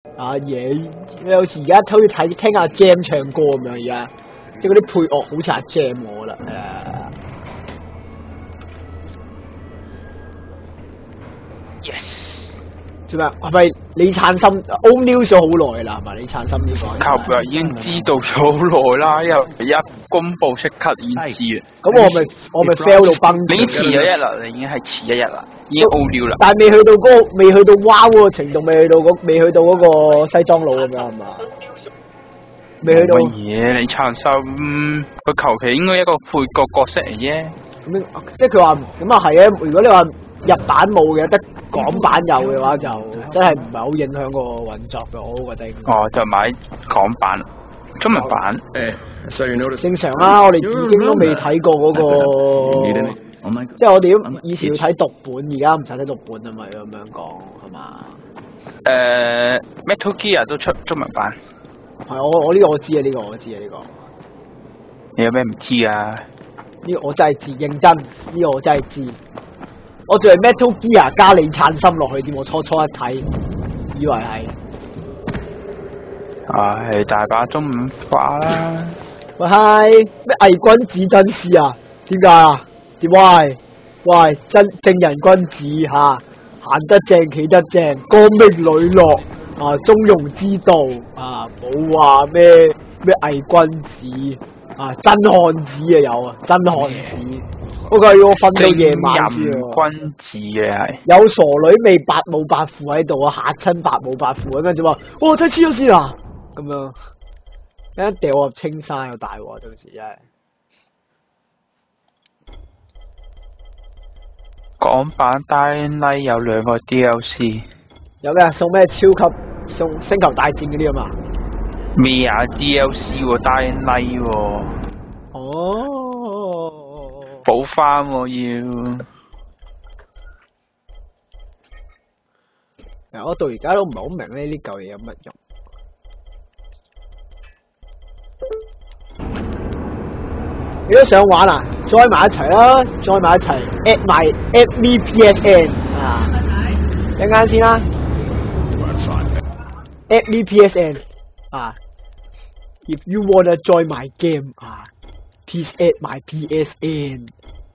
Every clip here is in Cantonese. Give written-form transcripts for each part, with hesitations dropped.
啊嘢，有時而家好似聽阿 Jam 唱歌咁樣，而家即係嗰啲配樂好似阿 Jam 我啦，做咩？係咪李燦森 old news 咗好耐啦？係咪李燦森呢個？ 球員已經知道咗好耐啦，因為一公佈即刻已經知啦。 咁我咪 fail 到崩。 你已經遲咗一日，你已經係遲一日啦，已經 old news 啦。 但係未去到哇嗰個程度，未去到嗰個西裝佬咁樣係嘛？未去到。 乜嘢？李燦森佢求其應該一個配角角色嚟啫。 咁即係佢話咁啊係啊！如果你話日版冇嘅，得港版有嘅話，就真係唔係好影響個運作嘅，我覺得。 哦，就買港版、中文版。 正常啦，我哋已經都未睇過嗰個，即係我哋都以前要睇讀本，而家唔使睇讀本啊嘛，咁樣講係嘛 ？Metal Gear 都出中文版。 係我呢個我知啊，呢個我知啊，呢個。 你有咩唔知啊？ 呢個我真係知，認真，呢個我真係知。我仲係 Metal Gear 加李燦森落去添，我初一睇，以為係。 係大把中文化啦。 喂係咩偽君子真事啊？點解啊？點喂正人君子吓，行得正企得正，光明磊落啊，中庸之道啊，冇話咩偽君子啊，真漢子啊有啊，真漢子。不過要我瞓到夜晚先喎。君子嘅係。 有傻女未白冇白褲喺度啊，嚇親白冇白褲，跟住話我真係黐咗線啊！咁樣，一掉我入青山又大鑊，到時真係。 港版 Dying Light 有2個 DLC。 有咩送咩超級送星球大戰嗰啲啊嘛？ 咩啊 DLC 喎 Dying Light 喎。 哦。 補翻喎要。我到而家都唔係好明呢嚿嘢有乜用。你都想玩啊？join埋一齊啦，join埋一齊 at me PSN 啊，一陣先啦 at me PSN 啊 ，if you wanna join my game 啊 please at my PSN。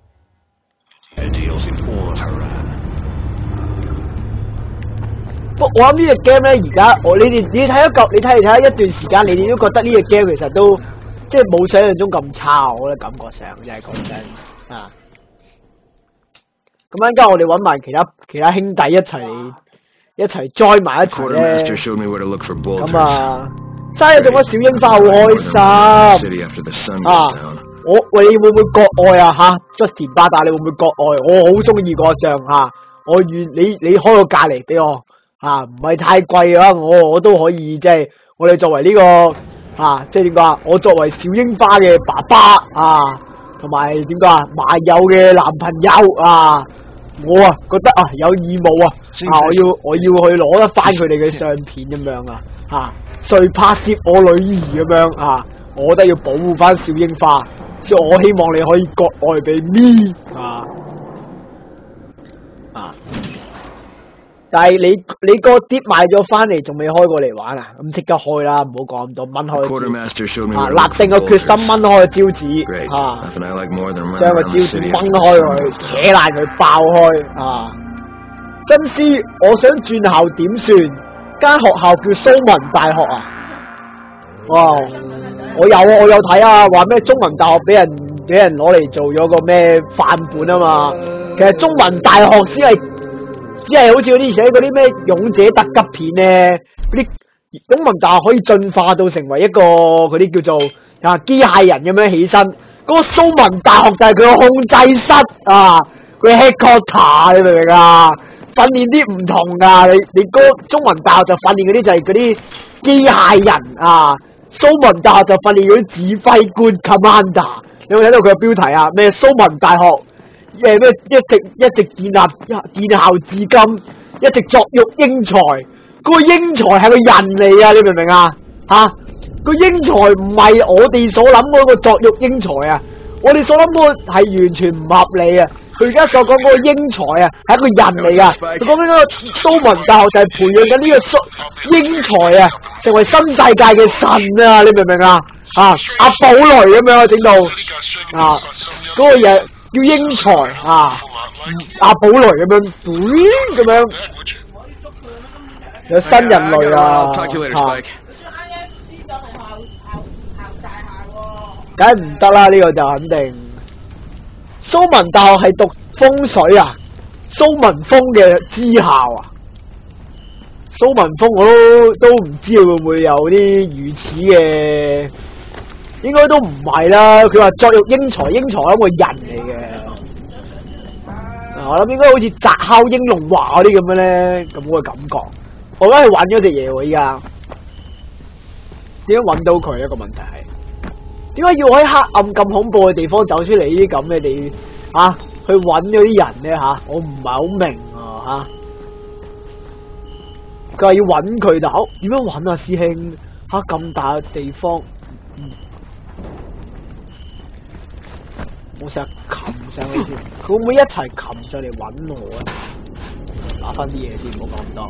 不過我諗呢隻 game 咧，而家你睇一段時間，你哋都覺得呢隻 game 其實都即係冇想象中咁差，我覺得感覺上真係講真啊。咁陣間我哋揾埋其他兄弟一齊 join 埋一齊咧。咁啊，生日中咗小櫻花好開心啊！喂，你會唔會國愛啊？吓，Justin 巴打，你會唔會國愛？我好中意嗰張吓，我願你開個價嚟俾我吓，唔係太貴嘅話，我都可以即係我哋作為呢個。即係點講啊？我作為小櫻花嘅爸爸啊，同埋點講啊？麻友嘅男朋友啊，我啊覺得啊有義務我要去攞得翻佢哋嘅相片咁樣啊，誰拍攝我女兒咁樣啊？我覺得要保護翻小櫻花，所以我希望你可以割愛俾咪但係你個碟買咗翻嚟，仲未開過嚟玩啊？咁即刻開啦，唔好講咁多，掹開立定個決心掹開個招紙將個招紙掹開佢，扯爛佢爆開真師，我想轉校點算？間學校叫蘇文大學啊！哇，我有睇啊，話咩中文大學俾人攞嚟做咗個咩範本啊嘛？其實中文大學只係好似嗰啲寫嗰啲咩勇者特級片咧，嗰啲中文大學可以進化到成為一個嗰啲叫做機械人咁樣起身。嗰個蘇文大學就係佢個控制室佢 headquarter 你明唔明啊？訓練啲唔同噶，你嗰個中文大學就訓練嗰啲就係嗰啲機械人蘇文大學就訓練嗰啲指揮官 commander。你有冇睇到佢嘅標題啊？咩蘇文大學？咩一直建校至今，一直作育英才。嗰個英才係個人嚟啊！你明唔明啊？個英才唔係我哋所諗嗰個作育英才啊！我哋所諗嗰個係完全唔合理啊！ 佢而家所講嗰個英才啊，係一個人嚟噶。佢講緊嗰個蘇文大學就係培養緊呢個英才啊，成為新世界嘅神啊！你明唔明啊？阿寶雷咁樣整到嗰個嘢叫英才阿寶雷咁樣，咁樣有新人類梗係唔得啦！呢個就肯定。蘇文大學係讀風水啊，蘇文峰嘅支校啊。蘇文峰我都唔知會唔會有啲如此嘅，應該都唔係啦。佢話作育英才係一個人嚟嘅。我諗應該好似摘烤英龍華嗰啲咁樣咧，咁嘅感覺。我而家係揾咗隻嘢喎，依家點樣揾到佢？一個問題係點解要喺黑暗咁恐怖嘅地方走出嚟呢啲咁嘅地去揾嗰啲人咧我唔係好明佢話要揾佢，但係點樣揾啊？師兄咁大嘅地方，我成日擒上去先，佢會唔會一齊擒上嚟揾我啊？拿翻啲嘢先，唔好講咁多。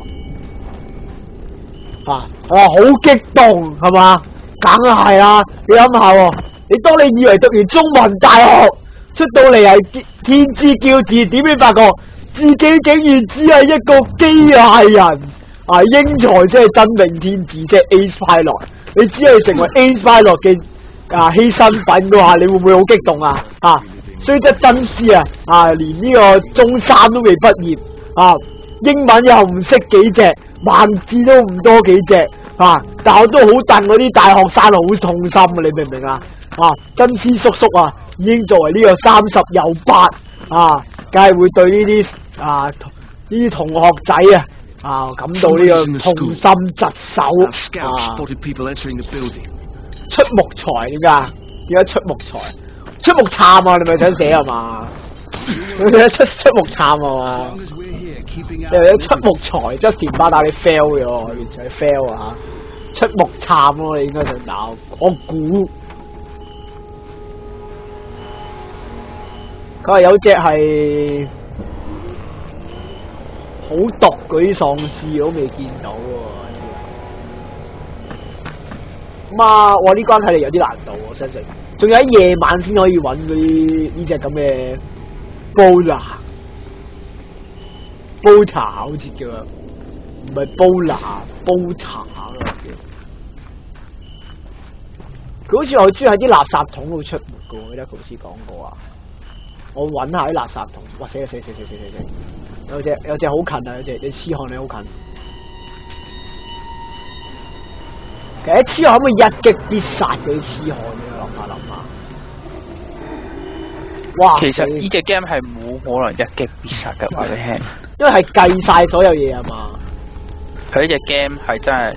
好激動係嘛？梗係啦！你諗下喎，你當你以為讀完中文大學出到嚟係天之驕子，點知發覺自己竟然只係一個機械人英才即係真命天子，即係 Ace Pilot， 你只係成為 Ace Pilot 嘅犧牲品嘅話，你會唔會好激動雖則真師連呢個中三都未畢業英文又唔識幾隻，萬字都唔多幾隻但我都好戥嗰啲大學生好痛心你明唔明真師叔叔已經作為呢個30有8梗係會對呢啲同學仔感到呢個痛心疾首出木材點解出木材？出木杉你咪想寫嘛？你出木杉嘛？你有出木材，即係田巴打你 fail 咗，完全 fail 出木杉咯，你應該想打我估。佢話有隻係好毒嗰啲喪屍，我都未見到喎。哇！呢關睇嚟有啲難度，我相信。仲有喺夜晚先可以揾嗰啲呢隻咁嘅煲茶好似叫，唔係煲茶佢好似我中意喺啲垃圾桶度出沒嘅，我記得佢好似講過我揾下啲垃圾桶，哇死！有隻好近有隻你痴漢你好近。其實痴漢可唔可以一擊必殺嗰啲痴漢咧？諗下。哇！ 其實呢隻 game 係冇可能一擊必殺嘅，話你聽。 因為係計晒所有嘢嘛。 佢呢隻 game 係真係。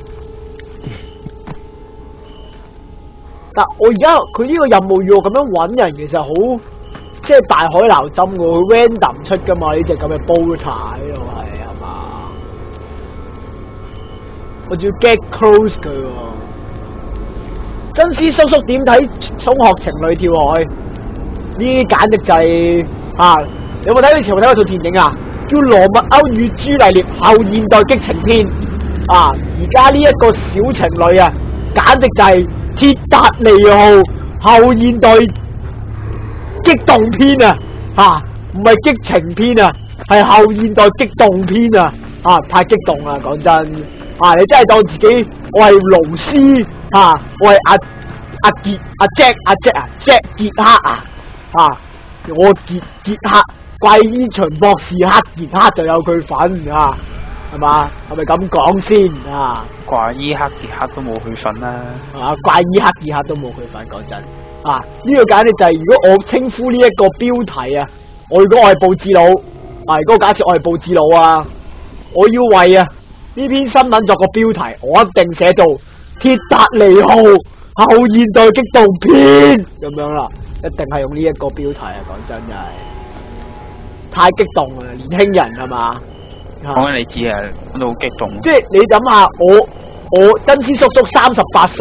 但我而家佢呢個任務要我咁樣揾人，其實好即係大海撈針嘅，佢 random 出噶嘛？呢隻咁嘅煲茶呢度係嘛？我仲要 get close 佢喎。真師叔叔點睇中學情侶跳海？呢啲簡直就係有冇睇過嗰套電影叫《羅密歐與朱麗葉後現代激情篇》而家呢一個小情侶簡直就係鐵達尼號後現代激動篇唔係激情篇係後現代激動篇太激動啦！講真你真係當自己我係勞斯我係阿傑克我傑克怪醫秦博士傑克就有佢份係嘛？係咪咁講先怪醫傑克都冇佢份啦。 怪醫傑克都冇佢份，講真呢個簡直就係如果我稱呼呢一個標題如果我係報紙佬如果假設我係報紙佬我要為呢篇新聞作個標題，我一定寫做鐵達尼號後現代激動篇咁樣啦，一定係用呢一個標題講真就係太激動啦，年輕人係嘛？ 講緊你知都好激動。 即係你諗下，我真師叔叔38歲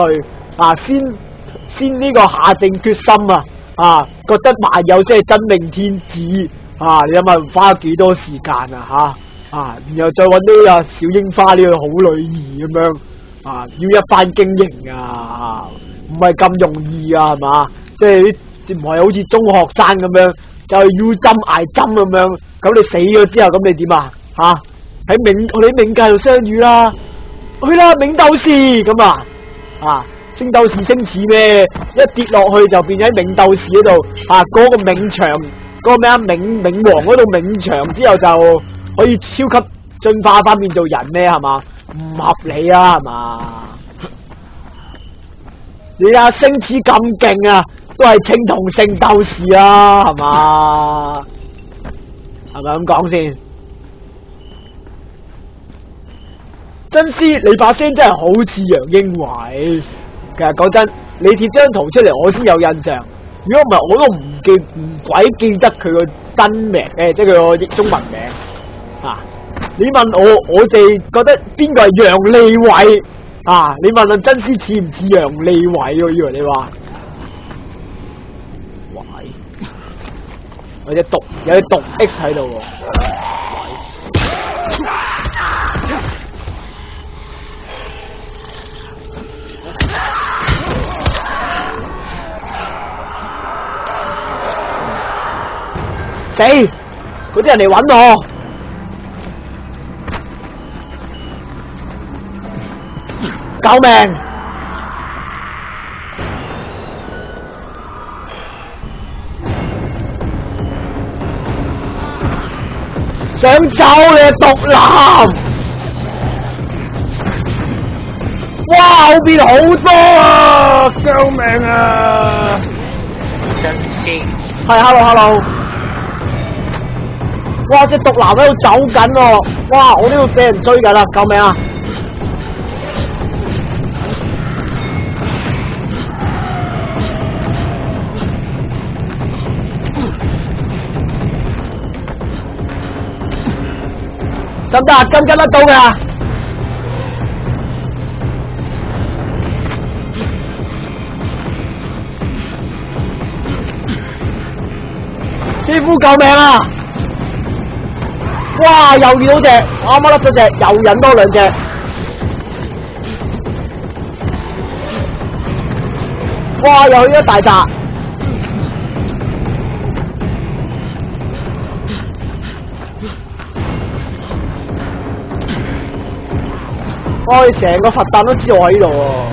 先呢個下定決心覺得萬有即係真命天子你諗下花咗幾多時間啊然後再搵到小櫻花呢個好女兒咁樣要一番經營唔係咁容易係嘛？即係唔係好似中學生咁樣就係要針挨針咁樣，咁你死咗之後咁你點喺冥界度相遇啦，去啦冥鬥士咁星鬥士星矢咩？一跌落去就變咗喺冥鬥士嗰度嗰個冥場嗰個咩冥王嗰度冥場之後就可以超級進化翻變做人咩？係嘛？唔合理係嘛？你星矢咁勁都係青銅聖鬥士係嘛？係咪咁講先？真絲你把聲真係好似楊英偉，其實講真，你貼張圖出嚟我先有印象，如果唔係我都唔鬼記得佢個真名即係佢個中文名你問我哋覺得邊個係楊利偉你問真絲似唔似楊利偉？我以為你話有隻毒 X 喺度死！嗰啲人嚟搵我，救命！想走你毒男！哇，後邊好多救命真機係 hello。哇！隻毒男喺度走緊哇！我呢度俾人追緊救命得唔得？跟得到㗎？師傅救命哇！又遇到隻，啱啱甩咗隻，又引多兩隻。哇！又去一大扎。我哋成個佛誕都知道我喺度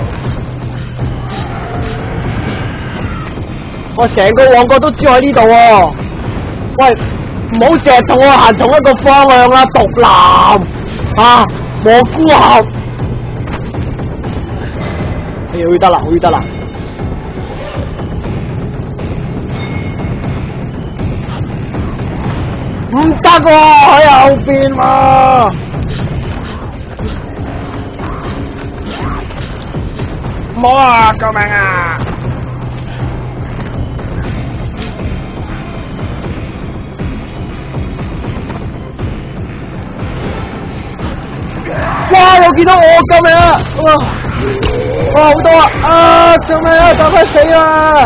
我成個旺角都知我喺呢度喂！唔好成日同我行同一個方向毒男蘑菇俠，去得啦，唔得喺後邊唔好救命哇！又見到我救命哇！好多救命就快死啦！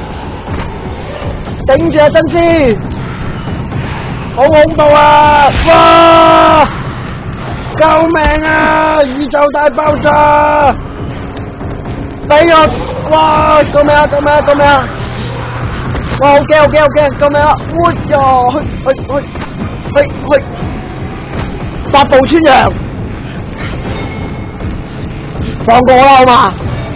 頂住真絲，好恐怖哇！救命宇宙大爆炸！死我！哇！救命哇！好驚！救命去8步穿楊！放過我啦，好嘛？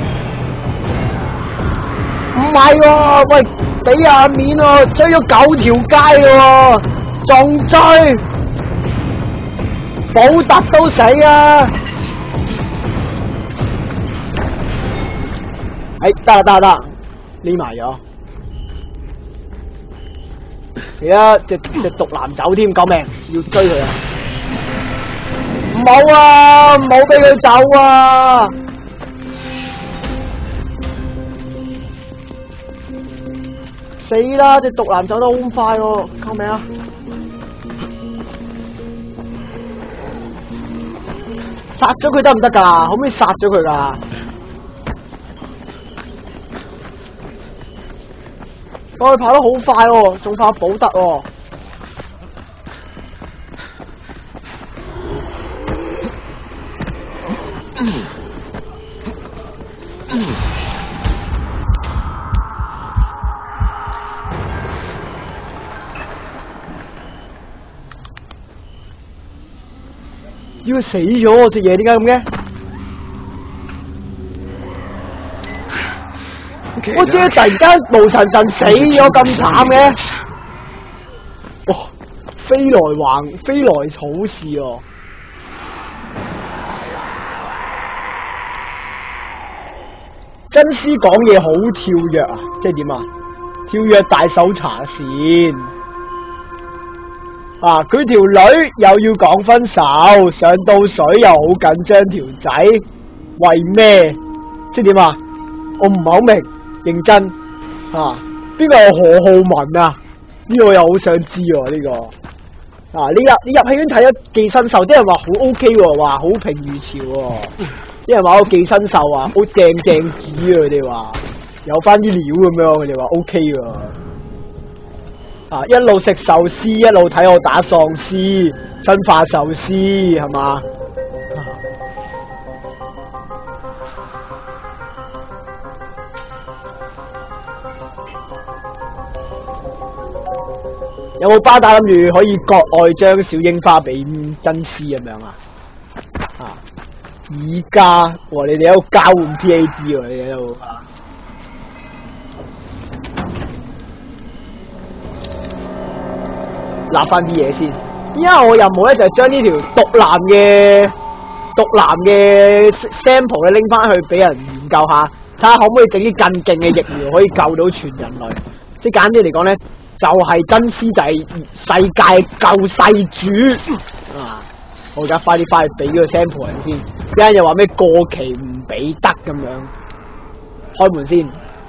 唔係喂，俾下面追咗9條街仲追，保特都死得，匿埋咗，而家隻毒男走添，救命！要追佢唔好唔好俾佢走死啦！隻毒男走得好快救命殺咗佢得唔得㗎？可唔可以殺咗佢㗎？我哋跑得好快仲怕保特佢死咗隻嘢，點解咁嘅？我知突然間無神神死咗咁慘嘅，哇！飛來草事喎，真絲講嘢好跳躍啊！即係點啊？跳躍大搜查線啊！佢條女又要講分手，上到水又好緊張條仔，為咩？即係點啊？我唔係好明。認真啊！邊個係何浩文啊？呢個我又好想知喎，呢個啊！你入戲院睇咗《寄生獸》，啲人話好 OK 喎，話好評如潮喎。啲人話個《寄生獸》啊，好正子啊！佢哋話有翻啲料咁樣，佢哋話 OK 喎。啊！一路食壽司，一路睇我打喪屍，生化壽司係嘛？有冇巴打諗住可以國外將小櫻花俾真絲咁樣啊？啊！而家哇，你哋喺度交換 PAG 喎，你哋喺度立翻啲嘢先。依家我任務咧就係將呢條毒男嘅 sample 咧拎翻去俾人研究下，睇下可唔可以整啲更勁嘅疫苗可以救到全人類。即係簡單啲嚟講咧。就係真絲就係世界救世主啊！我而家快啲翻去俾個 sample 人先，一陣又話咩過期唔俾得咁樣，開門先。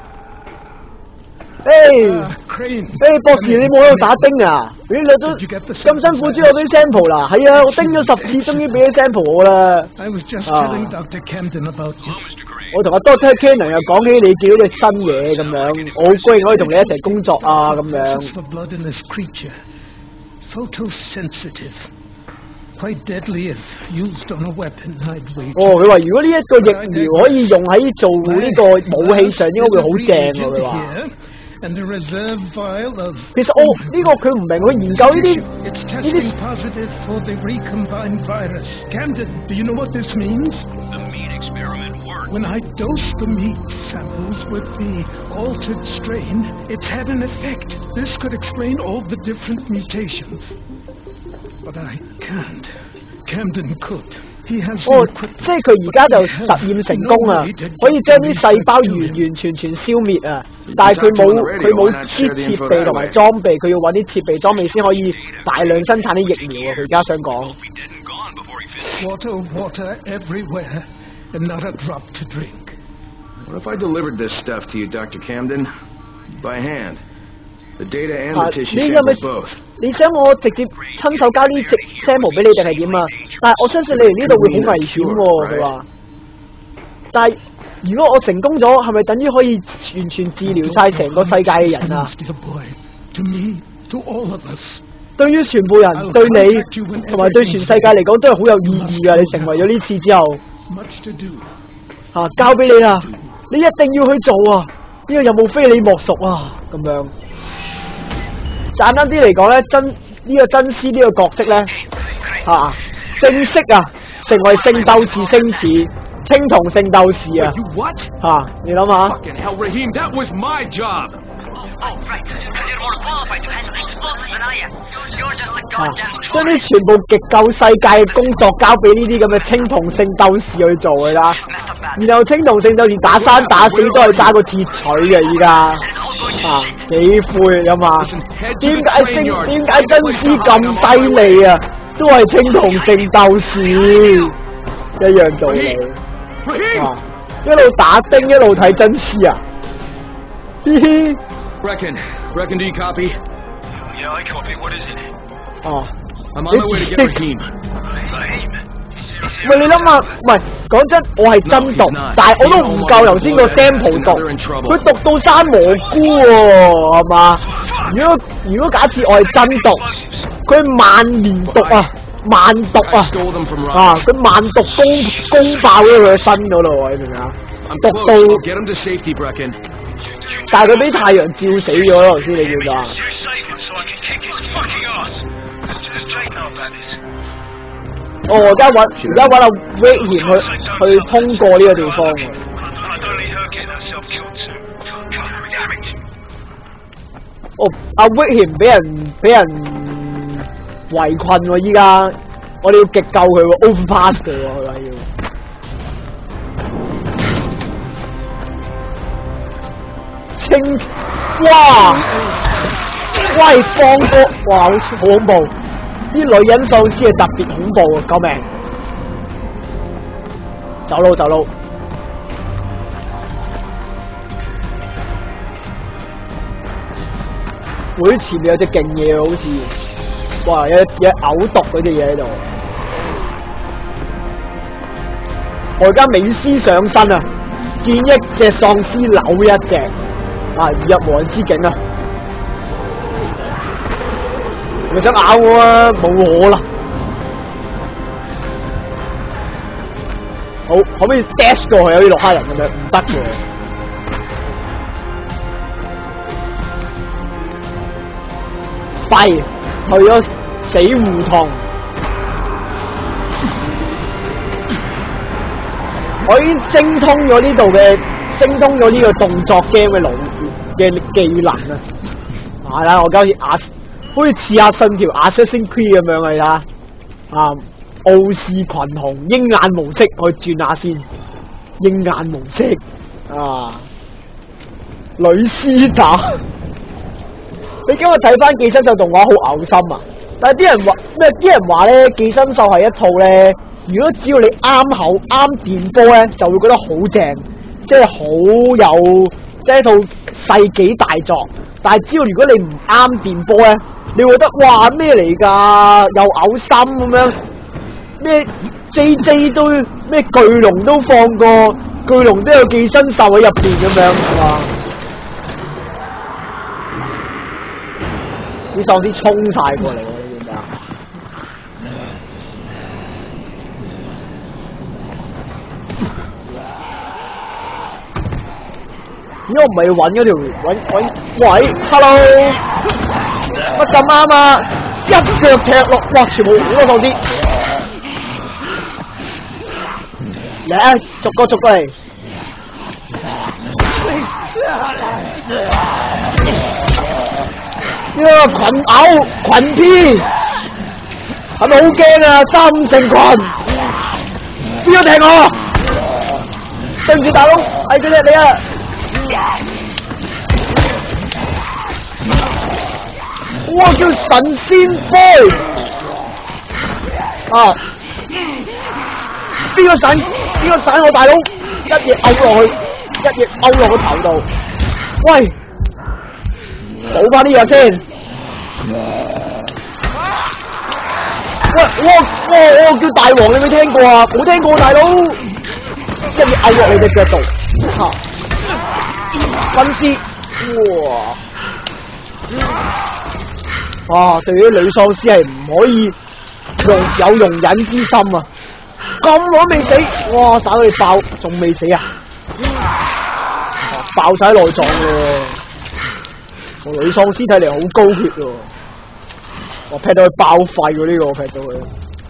博士你冇喺度打釘啊？你都咁辛苦知我啲 sample 啦？係啊，我叮咗10次，終於俾啲 sample 我啦。我同阿 Dr. Cannon 又講起你自己嘅新嘢咁樣，我好高興可以同你一齊工作啊咁樣。佢話如果呢一個疫苗可以用喺做呢個武器上，應該會好正喎。佢話。其實呢個佢唔明，佢研究呢啲。 When I dose the meat samples with the altered strain, it's had an effect. This could explain all the different mutations. But I can't. Camden could. He has 即係佢而家就實驗成功啊，可以將啲細胞完全消滅啊！但係佢冇啲設備同埋裝備，佢要揾啲設備裝備先可以大量生產啲疫苗啊！佢而家想講。 Water everywhere. And not a drop to drink. What if I delivered this stuff to you, Dr. Camden? By hand. The data and the tissue samples both. 你想我直接親手交啲 sample 俾你定係點啊？但係我相信你嚟呢度會好危險喎，佢話。但係如果我成功咗，係咪等於可以完全治療晒成個世界嘅人啊？對於全部人，對你同埋對全世界嚟講都係好有意義㗎。你成為咗呢次之後。交俾你啦！你一定要去做啊！呢個任務非你莫屬啊！咁樣簡單啲嚟講咧，呢個真絲呢個角色咧，正式成為聖鬥士星矢，青銅聖鬥士啊！你諗下。將啲全部極救世界嘅工作交俾呢啲咁嘅青銅聖鬥士去做㗎啦，然後青銅聖鬥士打生打死都係揸個鐵錘嘅依家，幾灰啊嘛？點解真絲咁犀利啊？都係青銅聖鬥士一樣道理，一路打釘一路睇真絲啊！嘻嘻。 Reckon, do you copy? Yeah, I copy. What is it? I'm on my way to get Raheem. 喂，你諗下，唔係講真，我係真毒，但係我都唔夠頭先個 sample 毒，佢毒到生蘑菇喎，係嘛？如果假設我係真毒，佢萬年毒啊，萬毒啊，佢萬毒攻爆咗佢嘅身嗰度，你明唔明啊？毒到。但係佢俾太陽照死咗咯，頭先你叫做。 哦，而家揾阿威賢去通過呢個地方喎。哦，阿威賢俾人圍困喎，依家我哋要急救佢喎 ，overpass 佢喎，佢話要。哇！喂，放歌，哇，好恐怖！啲女人喪屍係特別恐怖啊！救命！走路！會前面有隻勁嘢好似，哇！有嘔毒嗰隻嘢喺度。我而家美斯上身啊！見一隻喪屍扭一隻。入無人之境啊！你想咬我啊？冇可能！好，可唔可以 dash 過去有啲洛克人咁樣？唔得嘅。廢，去咗死胡同。我已經精通咗呢度嘅。精通咗呢個動作 game 嘅技能啊！係啦，我好似似下信條 Assassin's Creed 咁樣啊！傲視群雄，鷹眼模式，我去轉下先。鷹眼模式啊，女屍打。你今日睇翻寄生獸動畫好嘔心啊！但係啲人話咩？啲人話咧，寄生獸係一套咧，如果只要你啱口啱電波咧，就會覺得好正。即係好有，即係一套世紀大作。但係只要如果你唔啱電波咧，你會覺得哇咩嚟㗎？又嘔心咁樣，咩 JJ 都咩巨龍都放過，巨龍都有寄生獸喺入邊咁樣，係嘛？啲喪屍衝晒過嚟喎，你見唔見啊？如果唔係要揾嗰條喂 ，hello， 乜咁啱啊？一腳踢落，哇！全部好多喪屍，嚟，逐個嚟。呢個群毆群 P， 係咪好驚啊？三成群，邊個踢我？對唔住大佬，係佢哋你啊！哇！叫神仙杯啊！邊個散我大佬？一嘢勾落去，一嘢勾落個頭度。喂，補翻呢個先。喂，我叫大王，你未聽過啊？冇聽過大佬，一嘢勾落你隻腳度。分屍，哇！對於女喪屍係唔可以有容忍之心啊！咁耐未死，哇！打到你爆，仲未死啊！爆晒內臟喎！女喪屍睇嚟好高血喎！我劈到佢爆肺喎，呢個我劈到佢。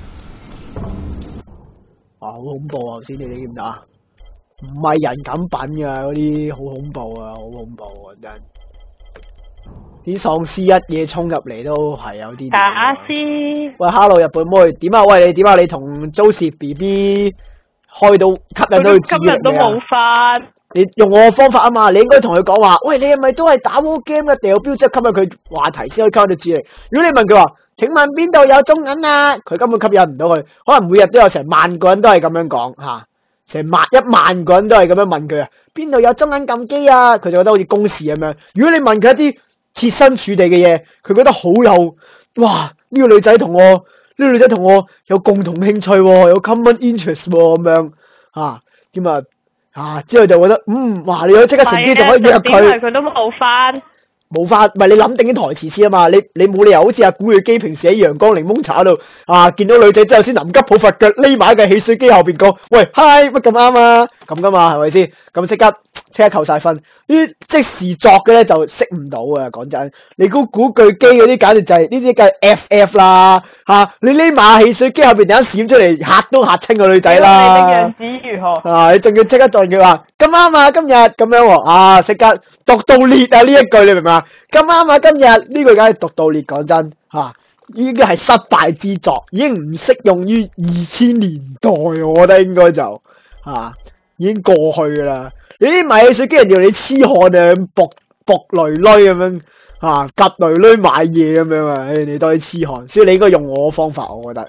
好恐怖啊！頭先你見唔見啊？唔係人咁品噶，嗰啲好恐怖啊，好恐怖啊真！啲喪屍一嘢衝入嚟都係有啲。打先。喂 ，Hello 日本妹，點啊？喂，你點啊？你同 Josie BB 開到吸引到佢注意力未啊？今日都冇翻。你用我嘅方法啊嘛，你應該同佢講話，喂，你係咪都係打 war game 嘅？掉標之後吸引佢話題先可以吸引到注意力。如果你問佢話，請問邊度有中銀啊？佢根本吸引唔到佢，可能每日都有成萬個人都係咁樣講吓。成1萬個人都係咁樣問佢啊，邊度有中銀撳機啊？佢就覺得好似公事咁樣。如果你問佢一啲設身處地嘅嘢，佢覺得好有哇！呢個女仔同我有共同興趣喎，有 common interest 喎咁樣啊？點啊？之後就覺得哇！你可以即刻乘機就可以約佢。因為佢都冇翻。冇法，唔係你諗定啲台詞先啊嘛！你冇理由好似阿古巨基平時喺陽光檸檬茶度見到女仔之後先臨急抱佛腳匿埋喺個汽水機後邊講，喂，嗨，乜咁啱啊？咁噶嘛，係咪先？咁即刻即刻扣晒分。啲即時作嘅咧就識唔到啊！講真，你估古巨基嗰啲簡直就係呢啲梗係 FF 啦嚇！你匿埋汽水機後邊突然間閃出嚟嚇都嚇親個女仔啦！ 你的樣子如何？ 啊！你仲要即刻撞佢話咁啱啊！今日咁樣喎啊！即刻讀到裂啊！呢一句你明唔明啊？咁啱啊！今日呢句梗係讀到裂，講真嚇。已經係失敗之作，已經唔適用於2000年代，我覺得應該就已經過去噶啦。你啲買汽水機人要你痴漢啊，仆女咁樣夾女買嘢咁樣啊，你都係痴漢，所以你應該用我嘅方法，我覺得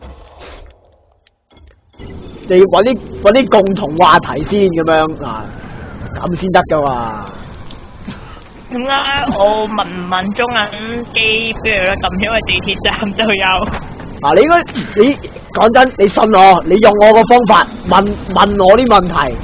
你搵啲共同話題先咁樣咁先得噶嘛。 點解我問中銀機不如咧咁，因為地鐵站就有。 你應該你講真，你信我，你用我個方法問我啲問題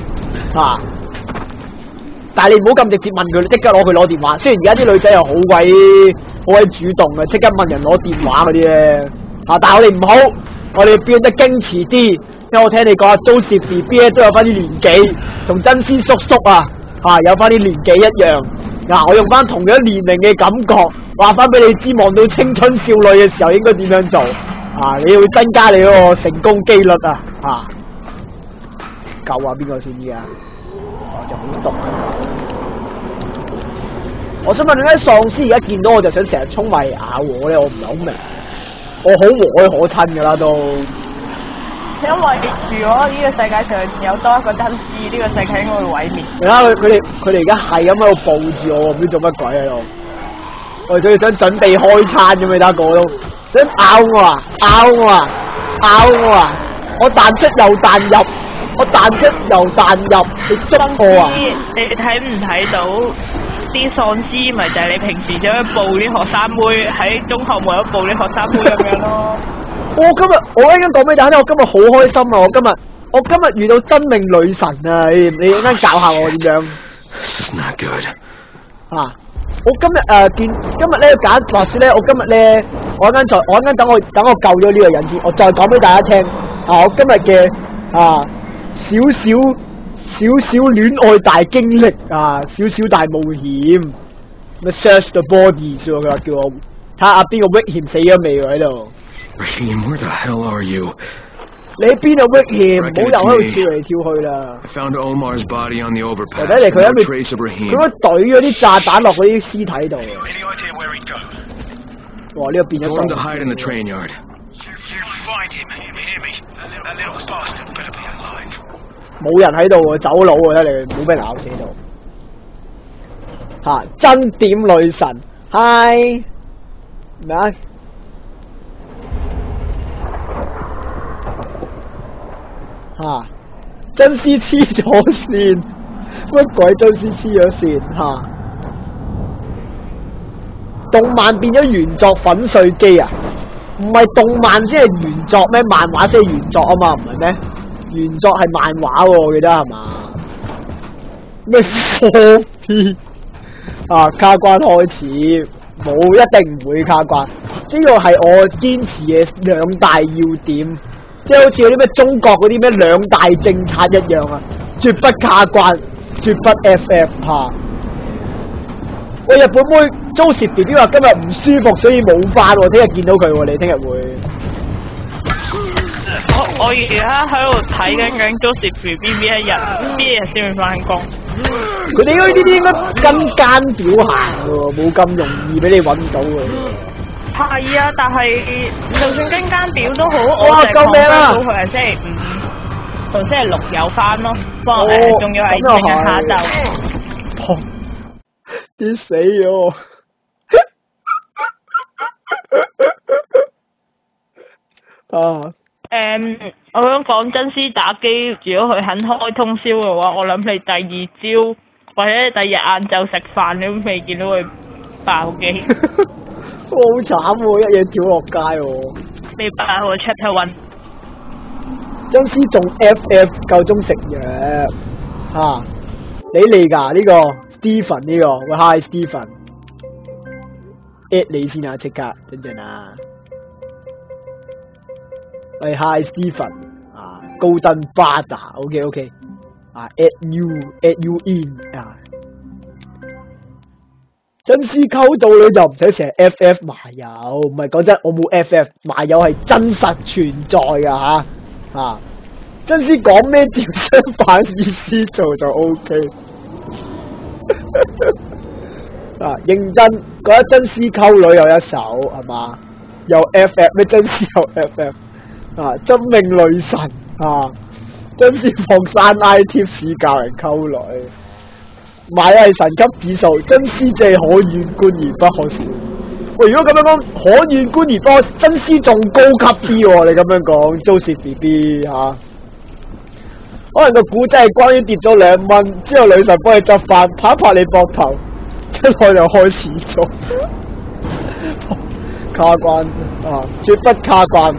但係你唔好咁直接問佢，即刻攞佢攞電話。雖然而家啲女仔又好鬼主動嘅，即刻問人攞電話嗰啲咧但係我哋唔好，我哋變得矜持啲。因為我聽你講Joseph BB都有翻啲年紀，同真絲叔叔有翻啲年紀一樣。我用翻同樣年齡嘅感覺，話翻俾你知，望到青春少女嘅時候應該點樣做你要增加你嗰個成功機率救邊個先依家？就好毒。我想問點解喪屍而家見到我就想成日衝埋咬我咧？我唔係好明。我好和藹可親噶啦都。 因為如果呢個世界上有多一個真絲，呢個世界應該會毀滅。 你睇佢哋而家係咁喺度抱住我，唔知做乜鬼喺度。我哋想準備開餐咁，你睇個都想咬我我彈出又彈入，你捉我你睇唔睇到啲喪屍咪就係你平時想去報啲學生妹喺中學冇得報啲學生妹咁樣咯。 我啱啱講俾大家聽，我今日好開心啊！我今日遇到真命女神啊！你啱啱教下我點樣 ？Not good。 我今日咧話說咧，我今日咧，我啱啱等我救咗呢個人先，我再講俾大家聽。我今日嘅少少戀愛大經歷少少大冒險。咩 search the body 佢話叫我睇下邊個 Wickham 死咗未喎喺度。 Raheem, where the hell are you? 你喺邊啊 Wickham？唔好又喺度跳嚟跳去啦。 Found Omar's body on the overpass. 睇嚟佢喺度， trace of Raheem. 佢懟咗啲炸彈落嗰啲屍體度。哇！呢個變咗。 Told him to hide in the train yard. You 冇人喺度喎，走佬喎，睇嚟冇俾人咬死到。真點女神 ，Hi 咩啊？真絲黐咗線，乜鬼真絲黐咗線動漫變咗原作粉碎機啊？唔係動漫先係原作咩？漫畫先係原作啊嘛，唔係咩？原作係漫畫喎，我記得係嘛？咩 4P 卡關開始，冇一定唔會卡關，呢個係我堅持嘅兩大要點。即係好似嗰啲咩中國嗰啲咩兩大政策一樣絕不卡關，絕不 FF 喂，日本妹 Joseph BB 話今日唔舒服，所以冇返喎，聽日見到佢喎，你聽日會？ 我而家喺度睇緊Joseph BB 邊一日先會返工。 佢哋呢啲應該跟間表行喎，冇咁容易俾你揾到嘅。 係啊，但係就算跟間表都好， 哇！救命啊！ 到佢係星期5同星期6有返咯，不過仲要係星期下晝。 跌死咗！ 我想講真絲打機，如果佢肯開通宵嘅話，我諗你第二朝或者第二日晏晝食飯，你都未見到佢爆機。 好慘喎！一嘢跳落街喎。 你爆我 chapter 1。 真絲仲 FF 夠鐘食藥你嚟㗎呢個 Stephen 呢個喂 Hi Stephen at 你先啊，即刻等陣啊！喂 Hi Stephen高登巴打 OK at you in 真絲溝到你就唔使成日 FF 麻友，唔係講真，我冇 FF 麻友係真實存在噶吓，真絲講咩照相反意思做就 OK。認真覺得真絲溝女有一手係嘛？有 FF 咩？真絲有 FF 真命女神真絲放山 I tips 教人溝女。買係神級指數，真絲借可遠觀而不可小。喂，如果咁樣講，可遠觀而不可，真絲仲高級啲喎。你咁樣講，Joseph BB 可能個古仔係關於跌咗2蚊，之後女神幫你執翻，拍一拍你膊頭，一開就開始咗。卡關絕不卡關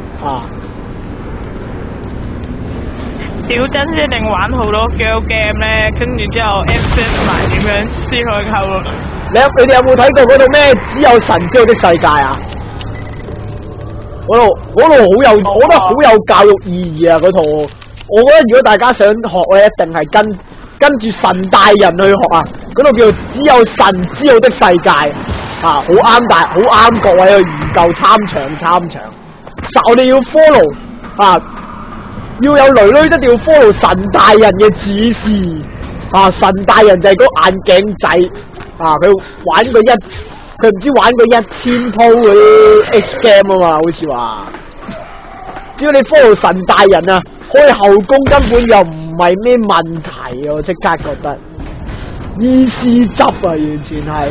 屌真絲一定玩好多 girl game 咧，跟住之後 FF 埋點樣先可以溝女？ 你哋有冇睇過嗰度咩？只有神知道的世界啊！嗰度好有，我覺得好有教育意義啊！嗰套，我覺得如果大家想學咧，一定係跟住神大人去學啊！嗰度叫做只有神知道的世界好啱各位去研究參詳。我哋要 follow 要有女女一定要 follow 神大人嘅指示神大人就係嗰眼鏡仔佢唔知玩過1000鋪嗰啲 H game 啊嘛，好似話只要你 follow 神大人開後宮根本又唔係咩問題我即刻覺得意思執完全係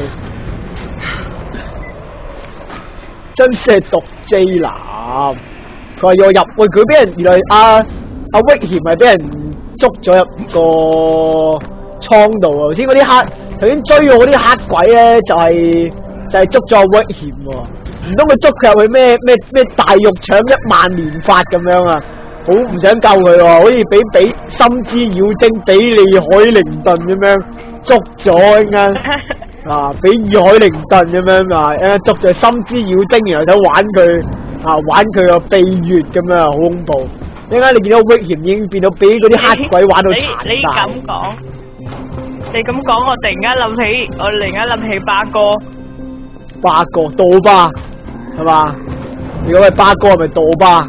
真係毒 J 男。佢話要我入，喂佢俾人原來阿威賢係俾人捉咗入個倉度頭先嗰啲頭先追我嗰啲黑鬼咧就係捉咗阿威賢喎，唔通佢捉佢入去咩大獄搶10000年法咁樣好唔想救佢喎，好似俾心之妖精比利海靈頓咁樣捉咗啱比利海靈頓咁樣捉咗心之妖精，然後想玩佢。玩佢個秘穴咁樣好恐怖！點解你見到威賢已經變到俾嗰啲黑鬼玩到殘晒？ 你咁講，我突然間諗起巴哥。 巴哥杜巴係嘛？如果係巴哥係咪杜巴？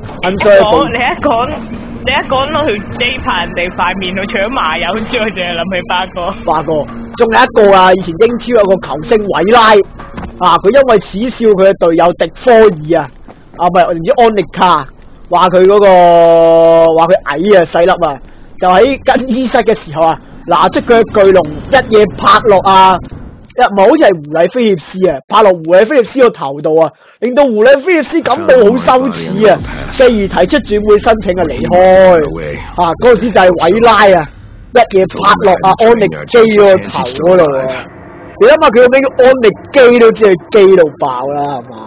你一講攞條 J 拍人哋塊面，佢除咗麻友之外，淨係諗起巴哥。巴哥， 仲有一個以前英超有個球星韋拉佢因為恥笑佢嘅隊友迪科爾唔知安力卡，話佢矮細粒就喺更衣室嘅時候拿出佢嘅巨龍一嘢拍落唔係好似係胡禮菲涅斯拍落胡禮菲涅斯個頭度令到胡禮菲涅斯感到好羞恥繼而提出轉會申請離開嗰陣時就係韋拉一嘢拍落安力基個頭嗰度你諗下佢個名叫安力基都知係基到爆啦係嘛？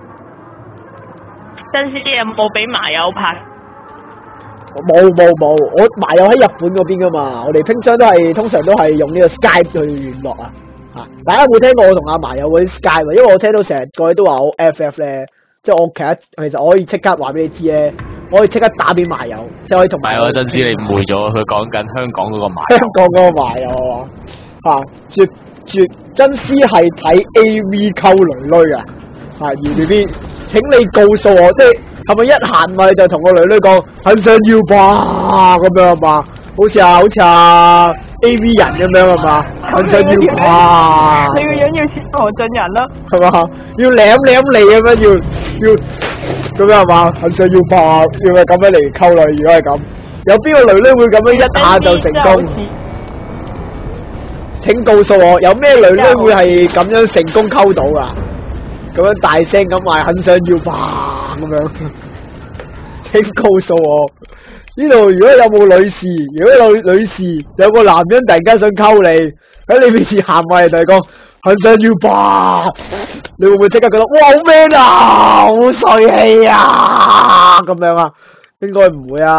真絲有冇俾麻友拍？ 冇，我麻友喺日本嗰邊噶嘛，我哋拼商通常都係用呢個 Skype 去聯絡大家有冇聽過我同阿麻友嗰啲 Skype？因為我聽到成日各位都話我 FF 咧，即係我其實我可以即刻話俾你知咧，我可以即刻打俾麻友，即係可以同麻友。 真絲你誤會咗，佢講緊香港嗰個麻友。 香港嗰個麻友絕真絲係睇 AV 溝女而 BB 請你告訴我，即係咪一行咪就同個女講很想要吧咁樣係嘛？好似AV 人咁樣係嘛？很想要吧。 你個樣要似何俊仁咯。 係嘛？要舐你咁樣要咁樣係嘛？很想要吧，要咪咁樣嚟溝女？如果係咁，有邊個女會咁樣一下就成功？請告訴我，有咩女會係咁樣成功溝到㗎？咁樣大聲咁嗌，很想要吧咁樣，請告訴我呢度如果有冇女士，如果有女士有個男人突然間想溝你喺你面前行埋嚟同你講很想要吧，你會唔會即刻覺得哇好 man 好帥氣咁樣應該唔會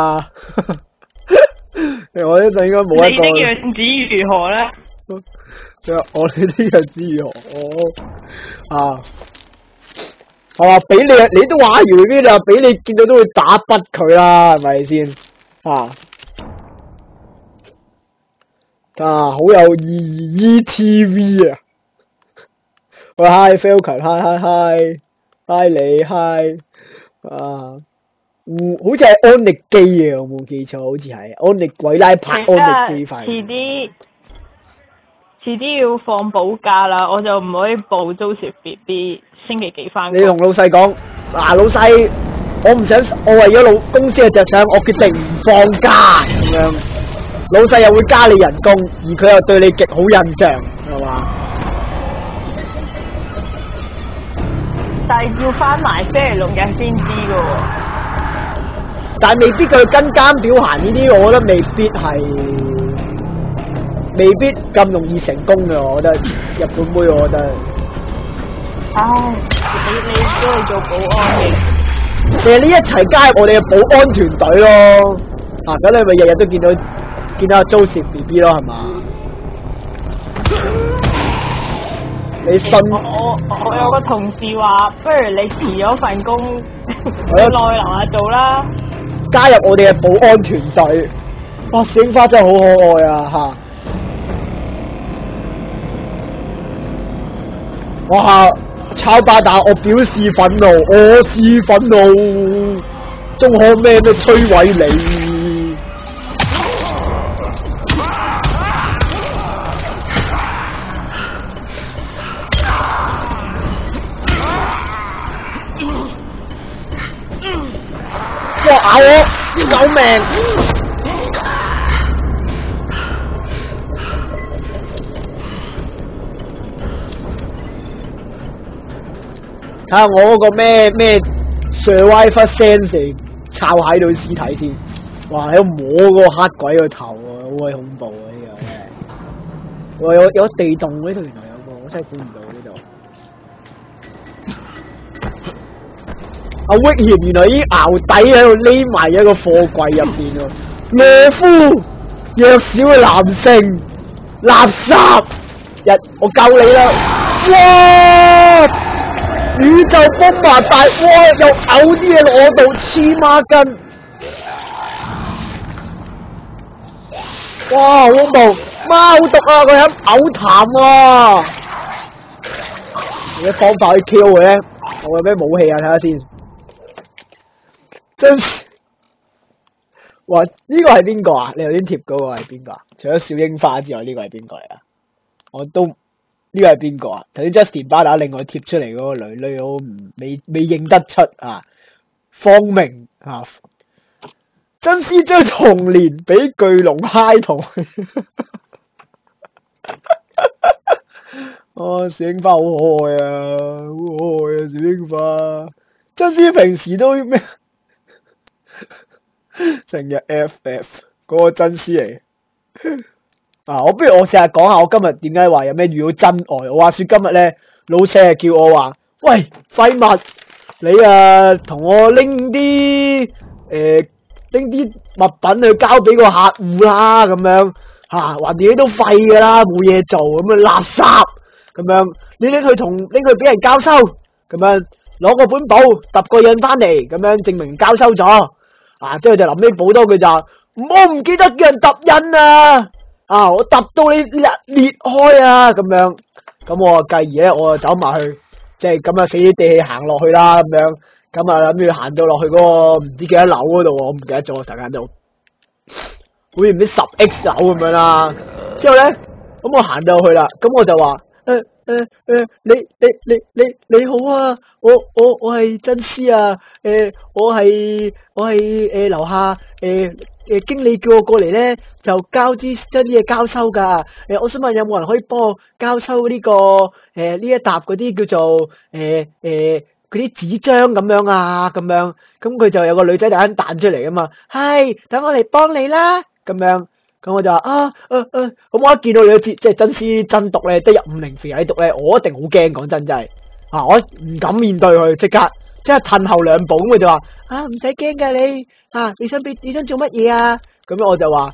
我呢度應該冇一個。 你的樣子如何呢？ 我哋啲日子如何？俾你都話完呢啦，俾你見到都會打筆佢啦，係咪先？好有意義 ETV 喂 hi Falcon hi 你 hi 啊，好似係安力基啊，我冇記錯，好似係安力鬼拉拍安力基塊。 遲啲要放補假啦，我就唔可以報 Joseph BB 星期幾翻。 你同老細講，嗱老細，我唔想，我為咗公司嘅着想，我決定唔放假咁樣。老細又會加你人工，而佢又對你極好印象，係嘛？ 但係要翻埋星期6日先知㗎喎。 但係未必佢跟監表行呢啲，我覺得未必咁容易成功嘅，我覺得日本妹，我覺得。 唉，你都係做保安嘅。 其實呢一齊加入我哋嘅保安團隊咯，咁你咪日日都見到阿 Joseph BB 咯，係嘛？你信？ 我有個同事話，不如你辭咗份工，去內樓下做啦。 加入我哋嘅保安團隊，哇！小櫻花真係好可愛啊，嚇！哇！抄巴打，我表示憤怒，我是憤怒，仲可咩摧毀你？哇！咬我，救命！睇下我嗰個咩 survival sense 抄喺度屍體先，哇！喺度摸個黑鬼個頭啊，好鬼恐怖啊！呢個真係，有地洞呢度，原來有個，我真係估唔到呢度。阿威賢原來已經淆底喺度匿埋喺個貨櫃入邊喎，懦夫，弱小嘅男性，垃圾，我救你啦！哇！宇宙風華大，哇！又嘔啲嘢落我度，黐孖筋！哇！好恐怖，媽好毒啊！佢喺嘔痰啊！有咩方法去 kill 佢咧？我有咩武器啊？睇下先。真，哇！呢個係邊個啊？你頭先貼嗰個係邊個啊？除咗小櫻花之外，呢個係邊個嚟啊？我都。呢個係邊個啊？頭先 Justin 巴打另外貼出嚟嗰個女，我未認得出啊。方明啊，真絲將童年俾巨龍嗨同。哦，小櫻花好可愛啊，好可愛啊，小櫻花。真絲平時都咩？成日 FF 嗰個真絲嚟。我不如我試下講下我今日點解話有咩遇到真愛。我話說今日咧，老細叫我話，喂，廢物，你同我拎啲物品去交俾個客戶啦，咁樣話自己都廢噶啦，冇嘢做咁樣垃圾咁樣，你拎去俾人交收，咁樣攞個本簿揼個印翻嚟，咁樣證明交收咗。之後就臨尾補多句就，我唔記得叫人揼印啊！我揼到你裂開啊！咁樣，咁我繼而咧，我就走埋去，即係咁啊，死死地氣行落去啦，咁樣，咁啊諗住行到落去嗰個唔知幾多樓嗰度，我唔記得咗，時間度，好似唔知10X 樓咁樣啦。之後咧，咁我行到去啦，咁我就話，你好啊，我係真絲啊，我係樓下經理叫我過嚟咧，就將啲嘢交收噶。我想問有冇人可以幫我交收呢個呢一沓嗰啲叫做嗰啲紙張咁樣啊，咁樣，咁佢就有個女仔突然間彈出嚟啊嘛，係，等我嚟幫你啦，咁樣，咁我就話咁我一見到你個即係真絲真毒咧，得150肥喺度咧，我一定好驚，講真真係，我唔敢面對佢，即刻褪後2步，咁佢就話唔使驚噶你。你想做乜嘢啊？咁樣我就話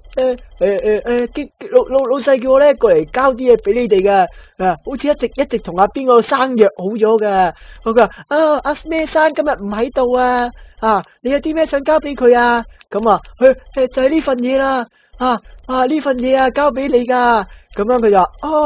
老細叫我咧過嚟交啲嘢俾你哋噶，好似一直同阿邊個生約好咗噶。我話阿咩生今日唔喺度啊，你有啲咩想交俾佢啊？咁佢就係呢份嘢啦，呢份嘢交俾你噶。咁樣佢就話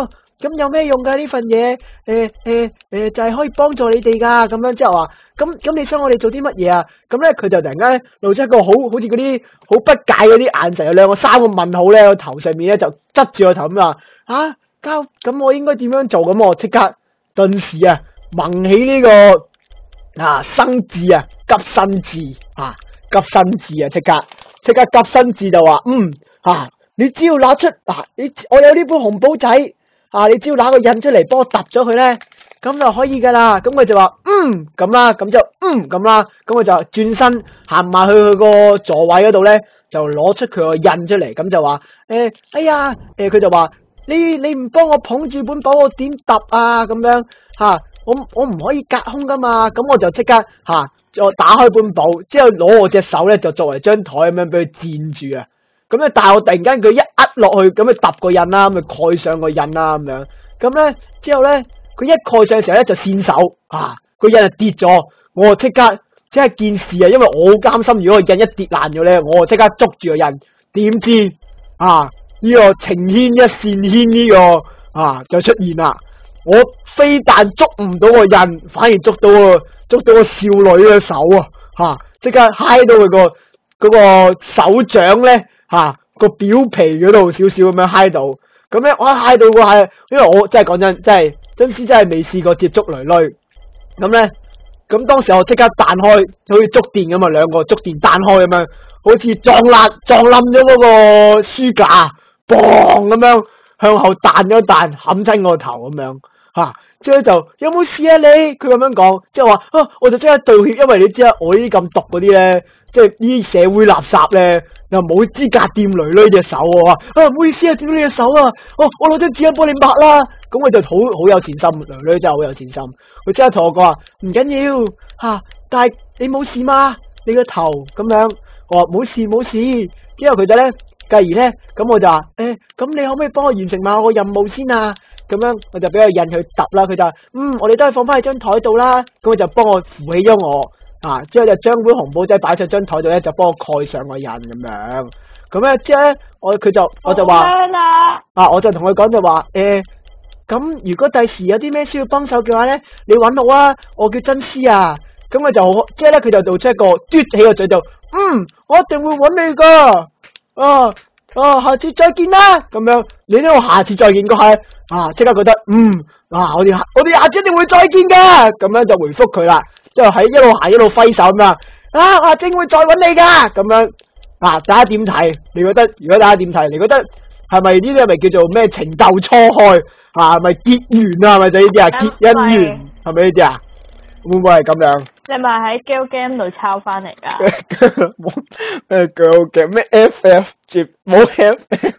咁有咩用㗎呢份嘢？就係可以幫助你哋㗎。咁樣之後話，咁你想我哋做啲乜嘢啊？咁咧佢就突然間露出一個好似嗰啲好不解嗰啲眼神，有3個問號咧，個頭上面咧就側住個頭咁話咁我應該點樣做？咁我即刻頓時啊萌起呢個生智啊急身智急身智啊即刻急身智就話你只要拿出我有呢本紅簿仔你只要拿個印出嚟幫我揼咗佢咧，咁就可以噶啦。咁佢就話咁啦，咁就咁啦。咁佢就轉身行埋去佢個座位嗰度咧，就攞出佢個印出嚟，咁就話佢就話你唔幫我捧住本簿，我點揼啊？咁樣我唔可以隔空噶嘛。咁我就即刻我打開本簿，之後攞我隻手咧就作為張台咁樣俾佢墊住啊。咁咧，但係我突然間佢一壓落去，咁咪揼個印啦，咁咪蓋上個印啦，咁樣。咁咧之後咧，佢一蓋上嘅時候咧就跣手，個印就跌咗。我即刻見事啊，因為我好擔心，如果個印一跌爛咗咧，我即刻捉住個印。點知呢個情牽一線牽呢個就出現啦。我非但捉唔到個印，反而捉到個少女嘅手即刻揩到佢嗰個手掌咧。個表皮嗰度少少咁樣揩到，咁咧我一揩到個係，因為我真係講真係未試過接觸女女，咁咧，咁當時我即刻彈開，好似觸電咁啊，兩個觸電彈開咁樣，好似撞冧咗嗰個書架，嘣咁樣向後彈咗彈，冚親我頭咁樣，之後就有冇事啊你？佢咁樣講，即係話我就即刻道歉，因為你知啦，我呢啲咁毒嗰啲咧，即係呢啲社會垃圾咧。又冇資格掂女女隻手喎，唔好意思啊，掂到你隻手啊，我攞張紙巾幫你抹啦，咁佢就好有善心，女女真係好有善心，佢即刻同我講話唔緊要但係你冇事嘛？你個頭咁樣，我話冇事，之後佢就咧，繼而咧，咁我就話咁你可唔可以幫我完成埋我個任務先啊？咁樣我就俾個印佢揼啦，佢就話我哋都係放翻喺張台度啦，咁佢就幫我扶起咗我。之後就將本紅簿仔擺上張台度咧，就幫我蓋上個印咁樣。咁咧之後咧，我就話我就同佢講就話咁如果第時有啲咩需要幫手嘅話咧，你搵我啊，我叫真絲啊。咁佢就即係咧，佢就做出一個嘟起個嘴就我一定會搵你噶。下次再見啦。咁樣你呢個下次再見嗰下即刻覺得我哋下次一定會再見噶。咁樣就回覆佢啦。之後喺一路行一路揮手咁阿晶會再搵你噶咁樣大家點睇？如果大家點睇？你覺得係咪呢啲係咪叫做咩情竇初開係咪結緣啊？係咪就呢啲結姻緣係咪呢啲會唔會係咁樣？ 你咪喺 Girl Game 度抄翻嚟噶？ 咩 Girl Game 咩 FF 接冇 FF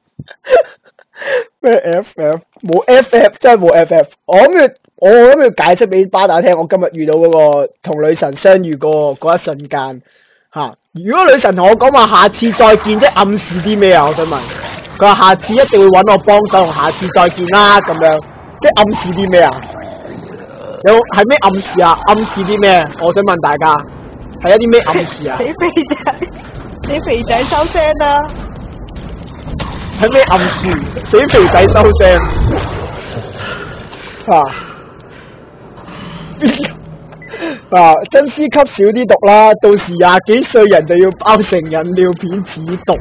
咩 FF 冇 FF 真係冇 FF。我諗要解釋俾巴打聽，我今日遇到嗰個同女神相遇過嗰一瞬間如果女神同我講話下次再見，即係暗示啲咩啊？我想問佢話下次一定會搵我幫手，下次再見啦咁樣，即係暗示啲咩啊？係咩暗示啊？暗示啲咩？我想問大家係一啲咩暗示啊？ 死肥仔收聲啦！ 係咩暗示？死肥仔收聲真絲吸少啲毒啦，到時20幾歲人就要包成飲料片止毒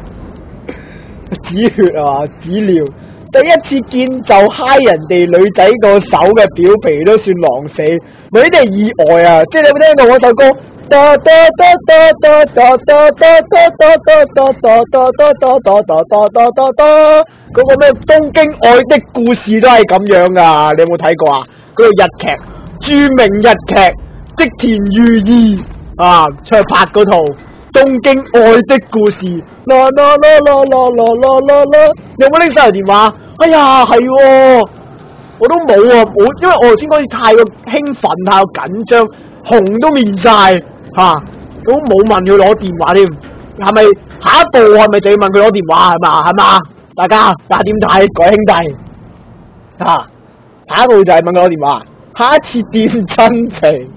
止血止尿。第一次見就揩人哋女仔個手嘅表皮都算狼死，咪呢啲係意外啊！即係你有冇聽過嗰首歌？嗰個咩東京愛的故事都係咁樣噶，你有冇睇過啊？嗰個日劇，著名日劇織田裕二出去拍嗰套《東京愛的故事》啦，有冇拎手提電話？哎呀，係我都冇因為我頭先嗰次太過興奮，太過緊張，紅都面晒都冇問佢攞電話添。係咪下一步係咪就要問佢攞電話係嘛？大家點睇？各位兄弟下一步就係問佢攞電話，下一次掂真情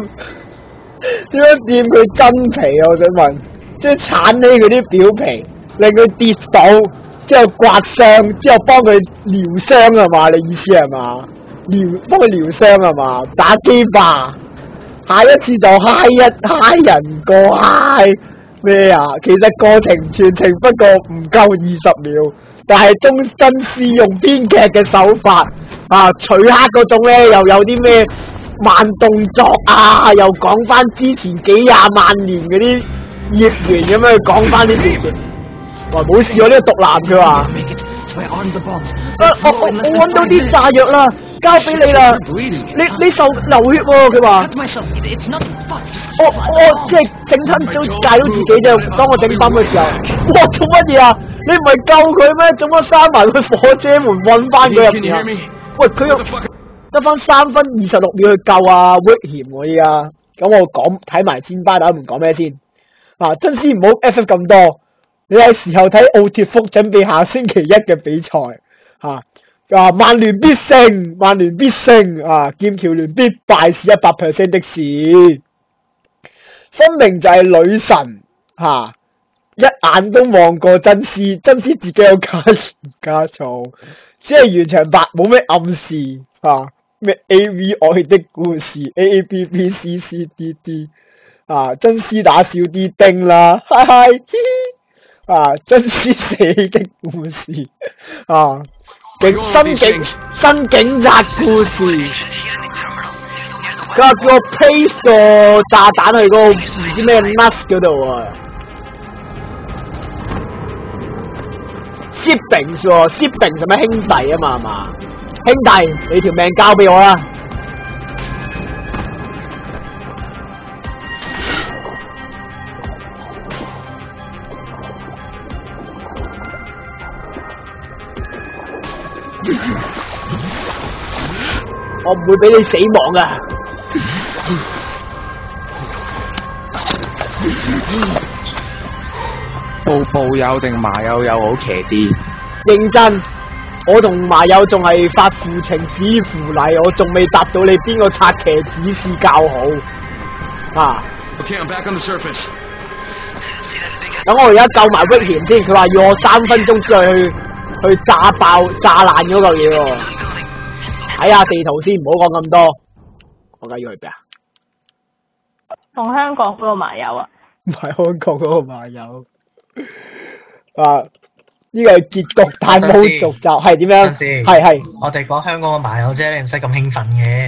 點樣掂佢真皮啊？我想問，即係鏟起佢啲表皮令佢跌倒，之後刮傷，之後幫佢療傷係嘛？你意思係嘛？幫佢療傷係嘛？打機吧，下一次就嗨人過嗨咩啊？其實過程全程不過唔夠20秒，但係真絲用編劇嘅手法啊，取黑嗰種咧，又有啲咩慢動作啊，又講翻之前幾廿萬年嗰啲孽緣咁樣講翻呢件事。哇！冇事喎，呢個毒男佢話。我揾到啲炸藥啦，交俾你啦。你受流血喎，佢話。我即係整親都戒到自己啫。當我整泵嘅時候，哇！做乜嘢啊？你唔係救佢咩？做乜閂埋個火車門揾翻佢入面啊？喂，佢又得翻3分26秒去救啊 Wickham 喎依家。咁我講睇埋先巴打唔講咩先。啊，真係唔好 FF 咁多。你係時候睇奧鐵福準備下星期一嘅比賽啊！曼聯必勝，曼聯必勝啊！劍橋聯必敗是100%的事，分明就係女神一眼都望過真絲，真絲自己有加醋，只係完場白冇咩暗示咩 A.V. 愛的故事 A.A.B.B.C.C.D.D 真絲打少啲丁啦，嗨嗨！真絲死的故事新警察故事，佢話叫我 place 個炸彈去嗰個唔知咩 nuts 嗰度啊 ，shipping 喎 ，shipping 係咩兄弟啊嘛係嘛？兄弟，你條命交俾我啦！我唔會俾你死亡噶。 步友定麻友有好騎啲？ 認真，我同麻友仲係發父情指符禮，我仲未答到你邊個拆騎指示較好 Okay, I'm back on the surface. 等我而家救埋Wickham先，佢話要我3分鐘之內去炸爛嗰嚿嘢喎。睇下地圖先，唔好講咁多。我而家要去邊啊？ 同香港嗰個麻友啊？ 唔係香港嗰個麻友。呢個係結局，但冇續集，係點樣？係。 我哋講香港個麻友啫，你唔使咁興奮嘅。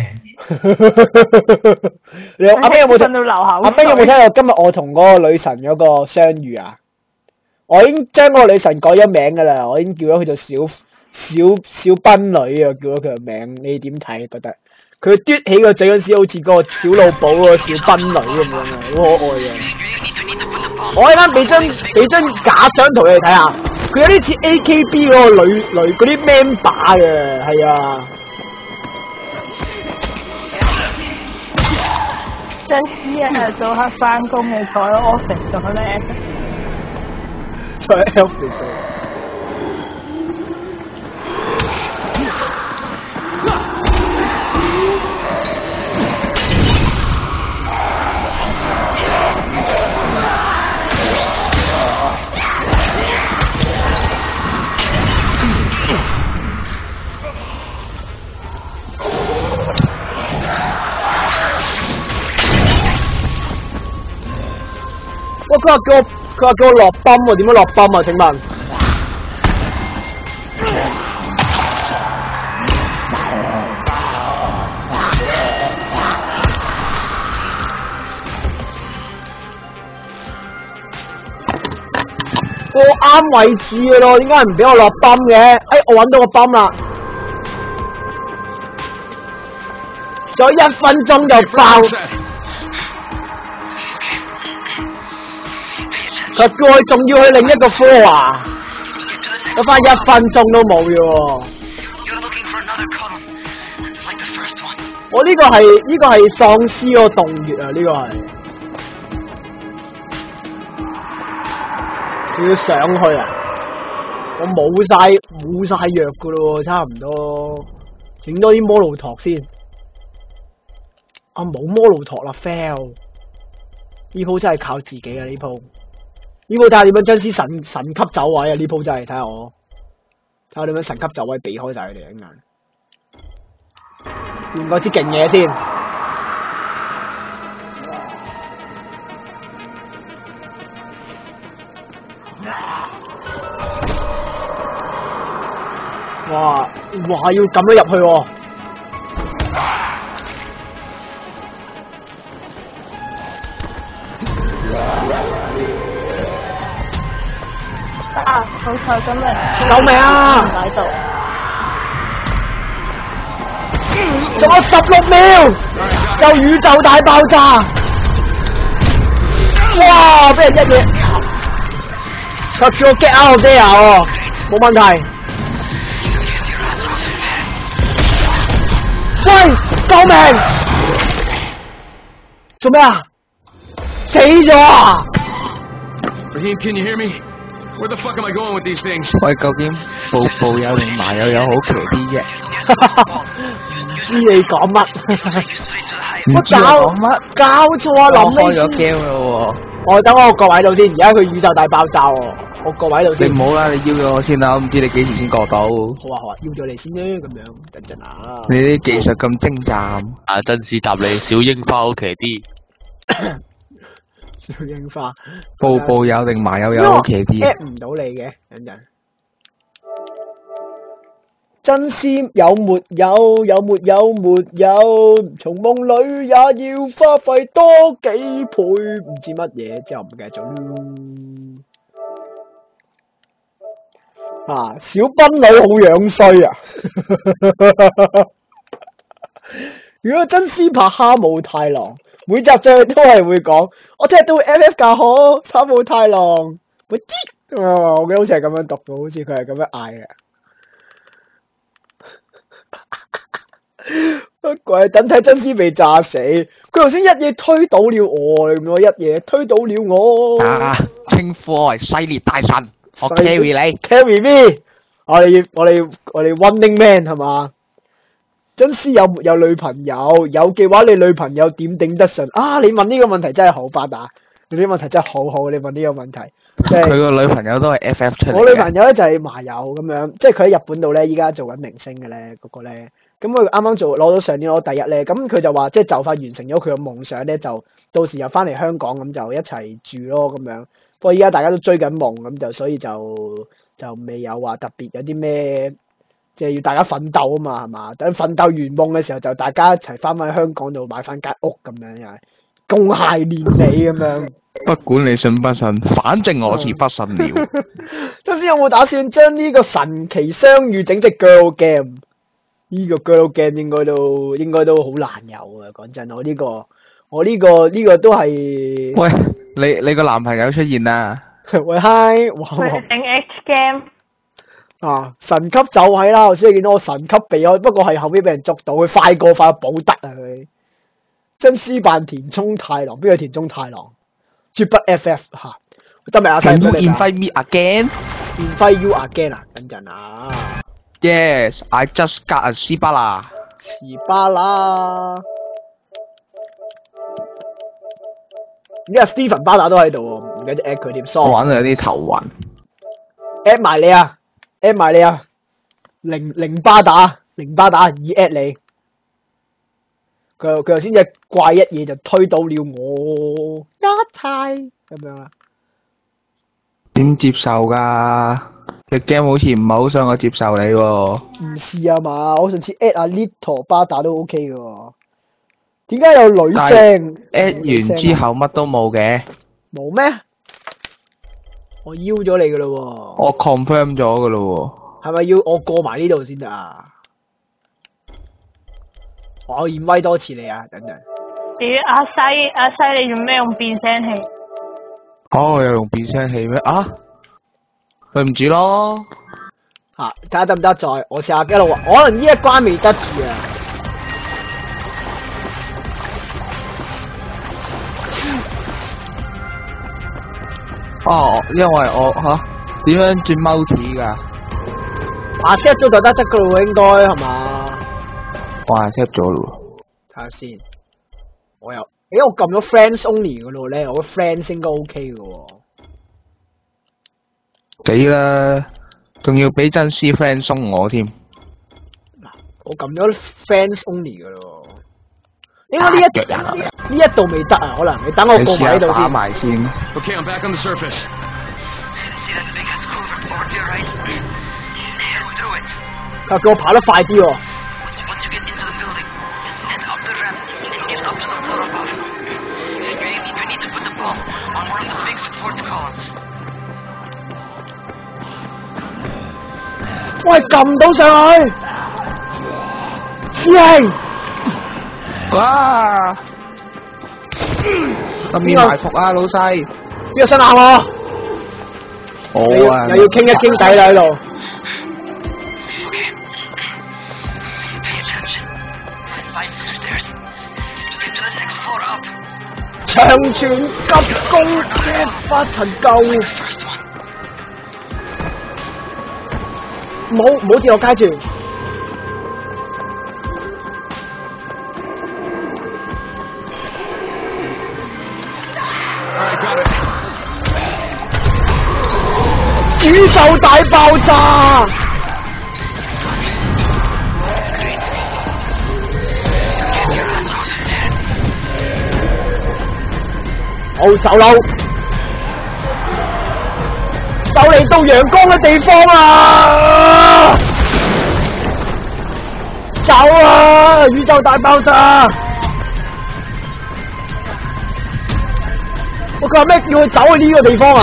阿咩有冇聽？ 阿咩有冇聽過今日我同嗰個女神嗰個相遇啊？我已經將嗰個女神改咗名噶啦，我已經叫咗佢做小賓女啊，叫咗佢個名，你點睇？覺得佢嘟起個嘴嗰時，好似個小老寶個小賓女咁樣啊，好可愛嘅。我啱啱俾張假相圖你哋睇下，佢有啲似 AKB 嗰個女嗰啲 member 嘅，係啊。 真絲啊，早黑翻工嘅坐喺 office 度咧。坐喺 office 度。佢話叫我落泵喎，點樣落泵啊？請問？我啱位置嘅咯，點解唔俾我落泵嘅？我揾到個泵啦，仲有1分鐘就爆。佢叫我仲要去另一個科啊！得返1分鐘都冇嘅喎。我呢個係喪屍個洞穴啊！呢個係，要上去啊！我冇晒藥噶咯，差唔多。整多啲摩魯托先。冇摩魯托啦 ，fail。呢鋪真係靠自己啊！呢鋪。 呢鋪睇下點樣真絲神級走位啊！呢鋪真係睇下我，睇下點樣神級走位避開晒佢哋一眼，換嗰支勁嘢先。哇！要咁樣入去喎！ 好彩今日救命啊！ 唔喺度。 仲有16秒，就宇宙大爆炸！哇！俾人一嘢，佢叫我 get out of there 喎，冇問題。喂！救命！做咩啊？死咗啊 Raheem, can you hear me? Where the fuck am I going with these things? 喂，究竟步有定麻有好騎啲啫？ 唔知你講乜？ 唔知我講乜？ 搞錯啊！諗開咗 game 咯喎！ 我等我個位度先，而家佢宇宙大爆炸喎，我個位度先。 你唔好啦，你邀咗我先啦，我唔知你幾時先過到。 好啊，邀咗你先啦，咁樣等陣啊。 你啲技術咁精湛。 啊，真是答你，小櫻花好騎啲。 小櫻花。 步有定麻有好騎啲。 at 唔到你嘅，等陣。真絲有沒有？有沒有？沒有。從夢裏也要花費多幾倍，唔知乜嘢之後唔記得咗。啊，小賓女好樣衰啊！如果真絲拍哈姆太郎，每集最後都係會講，我聽到 FF 教好，哈姆太郎，我記得好似係咁樣讀到，好似佢係咁樣嗌嘅。乜鬼？等睇真絲被炸死，佢頭先一嘢推倒了我，你一嘢推倒了我。 啊！稱呼我為犀利大神，我 carry 你 ，carry me。我哋 Running Man 係嘛？真絲有沒有女朋友？有嘅話，你女朋友點頂得順？啊！你問呢個問題真係好巴打，你啲問題真係好好。你問呢個問題，佢個女朋友都係 FF 出嚟嘅。 我女朋友咧就係麻友咁樣，即係佢喺日本度咧，依家做緊明星嘅咧，嗰個咧。咁佢啱啱攞到上年攞第一咧，咁佢就話即係就快完成咗佢嘅夢想咧，就到時又翻嚟香港咁就一齊住咯咁樣。不過依家大家都追緊夢咁就，所以就未有話特別有啲咩，即係要大家奮鬥啊嘛，係嘛？等奮鬥圓夢嘅時候，就大家一齊翻返香港度買翻間屋咁樣，又係共諧連理咁樣。 不管你信不信，反正我是不信了。 真絲有冇打算將呢個神奇相遇整隻 girl game？呢個 girl game 應該都好難有啊！講真，我呢個都係。 喂，你個男朋友出現啦！ 喂 hi， 哇！ 整 X game。 啊！神級走位啦，我先見到我神級避開，不過係後尾俾人捉到，佢快過寶德啊佢。真絲扮田中太郎，邊個田中太郎？絕不 FF 吓，得咪阿細妹嚟㗎 invite me again? Invite you again 啊！等陣啊！ Yes, I just got a 斯巴拉。 斯巴拉。而家 Steven 巴打都喺度喎，唔記得 at 佢添。 我玩到有啲頭暈。 at 埋你啊 ！at 埋你啊！零巴打已 at 你。佢頭先隻怪一嘢就推倒了我一齊咁樣啊！ 點接受㗎？隻 game 好似唔係好想我接受你喎。 唔係啊嘛，我上次 at 阿 Little 巴打都 OK 嘅喎。點解有女聲 ？at 完之後乜都冇嘅。 冇咩？我邀咗你嘅咯喎。 我 confirm 咗嘅咯喎。係咪要我過埋呢度先得啊？我要威多次你啊！等陣。 阿西，你做咩用變聲器？ 哦，又用變聲器咩？啊？對唔住咯。 嚇！睇下得唔得再？我試下一路話，可能呢一關未得住啊。 哦，因為我點樣轉 multi 㗎？ set 咗就得㗎咯喎，應該係嘛？ 我係 set 咗咯喎。 睇下先，我撳咗 friends only 嗰度咧，我個 friends 應該 OK 嘅喎。 死啦！仲要俾真絲 friend 鬆我添。 我撳咗 fans only 噶咯。應該呢一度未得啊，可能你等我過埋呢度先。打埋先。 Okay, I'm back on the surface. 佢叫我跑得快啲喎。喂，撳到上去，師兄！ 哇！咁面埋伏啊，老細！ 邊個想鬧我？ 我啊， 又要傾一傾偈啦喺度。長傳急攻車不曾救。唔好跌落街住。宇宙大爆炸！好走佬，就嚟到陽光嘅地方啦！走啊！宇宙大爆炸！我佢話咩叫佢走去呢個地方啊？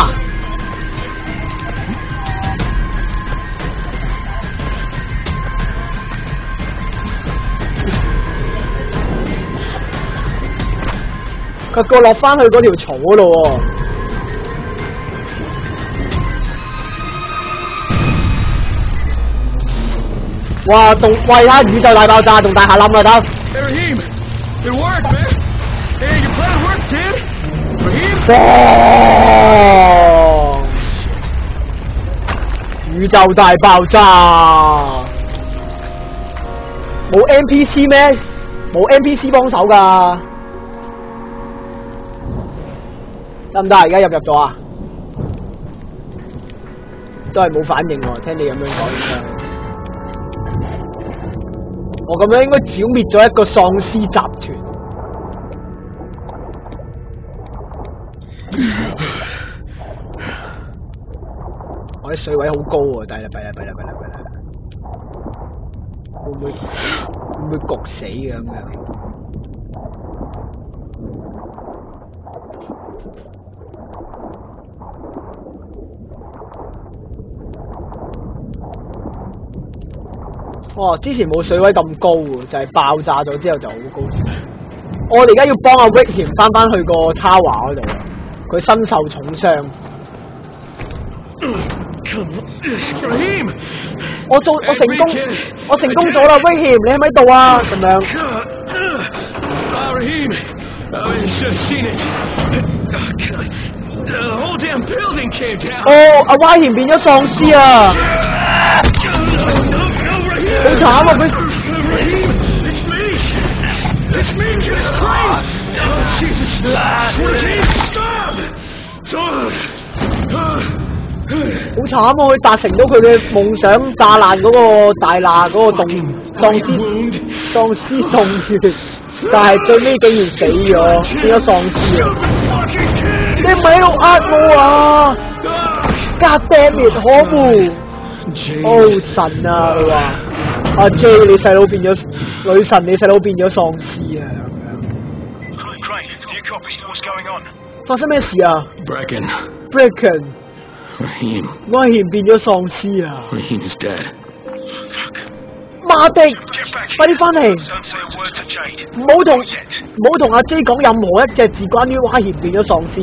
佢叫我落翻去嗰條槽嗰度喎。哇！喂啦，宇宙大爆炸，仲大廈冧啦，得。宇宙大爆炸，冇 NPC 咩？冇 NPC 幫手㗎。得唔得？而家入咗啊？都係冇反應喎，聽你咁樣講應該。我咁樣應該剿滅咗一個喪屍集團。我啲水位好高喎，弊啦！會唔會焗死嘅咁樣？哦，之前冇水位咁高喎，就係爆炸咗之後就好高。我哋而家要幫阿 Rick 翻去個 Tower 嗰度，佢身受重傷。我成功咗啦 ，Rick， 你喺咪度啊？咁樣。哦，阿 Y 變咗喪屍啊！好慘啊！佢好慘啊！佢達成到佢嘅夢想，炸爛嗰個大罅嗰個洞，喪屍洞穴，但係最尾竟然死咗，變咗喪屍啊！你唔係喺度呃我啊！God damn it，可惡！哦神啊！佢話。阿 J， 你細佬變咗女神，你細佬變咗喪屍啊！發生咩事啊 ？Bracken， Raheem 變咗喪屍啊！媽的，快啲翻嚟！唔好同阿 J 講任何一隻字關於 Raheem 變咗喪屍。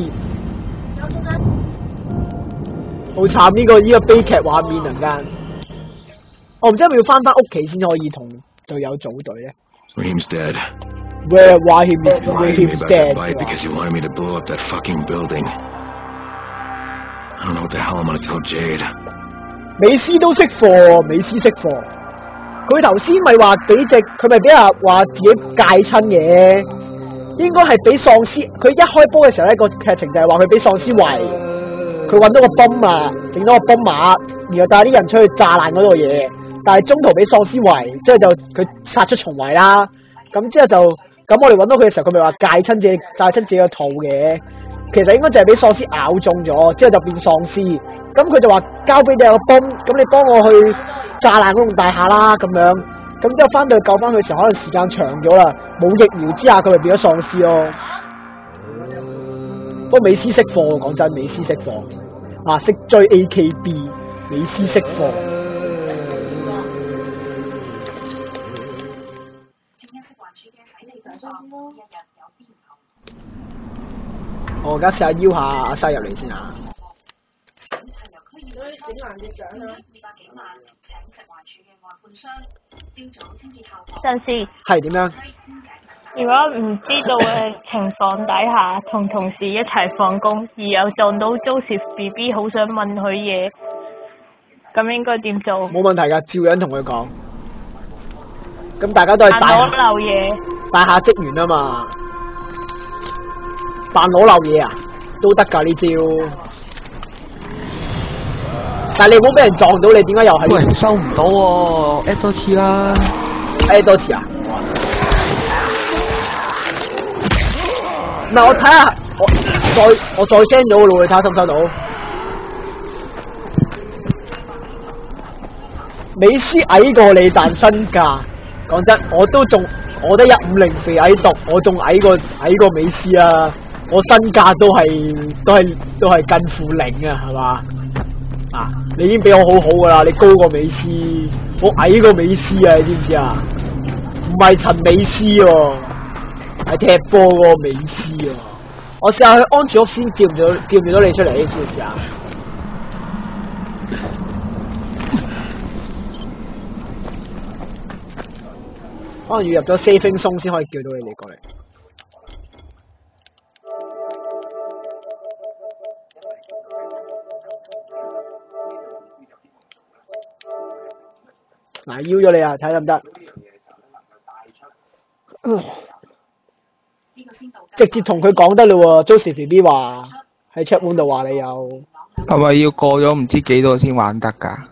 好慘呢個悲劇畫面突然間。我唔知係咪要翻屋企先可以同隊友組隊咧。 Raheem's dead. Raheem's dead. Because you wanted me to blow up that fucking building. I don't know what the hell I'm gonna tell Jade. 美斯都識貨，美斯識貨。佢頭先咪話佢咪俾人話自己戒親嘅，應該係俾喪屍。佢一開波嘅時候咧，個劇情就係話佢俾喪屍圍，佢佢揾到個泵啊，整到個泵馬，然後帶啲人出去炸爛嗰度嘢，但係中途俾喪屍圍，之後就佢殺出重圍啦。咁之後就咁我哋揾到佢嘅時候，佢咪話戒親自己個肚嘅，其實應該就係俾喪屍咬中咗，之後就變喪屍。咁佢就話交俾你有個泵，咁你幫我去炸爛嗰棟大廈啦咁樣。咁之後翻到去救翻佢嘅時候，可能時間長咗啦，冇疫苗之下佢咪變咗喪屍咯。不過美斯識貨，講真，美斯識貨啊，識追 AKB， 美斯識貨。我而家試下邀下阿西入嚟先啊。 陣時係點樣？ 如果唔知道嘅情況底下，同同事一齊放工，而又撞到 Joseph BB 好想問佢嘢，咁應該點做？ 冇問題㗎，照樣同佢講。咁大家都係扮攞漏嘢， 大廈職員啊嘛，扮攞漏嘢啊，都得㗎呢招。但係你唔好俾人撞到，你點解又係？ 喂，收唔到喎，add 多次啦。 add 多次啊？嗱，我睇下，我再 send 咗咯，你睇下收唔收到？美斯矮過你，但身價，講真，我得150肥矮毒，我仲矮過美斯啊！我身價都係近乎零啊，係嘛？啊！你已經比我好噶啦，你高過美斯，我矮過美斯啊，你知唔知啊？唔係陳美斯喎，係踢波嗰個美斯啊！我試下去安全屋先叫唔到你出嚟，知唔知啊？可能要入咗 saving zone 先可以叫到你哋過嚟。嗱，邀咗你啊，睇得唔得？直接同佢講得嘞喎 ，Joseph BB 話喺 chat room 度話你有。 係咪要過咗唔知幾多先玩得㗎？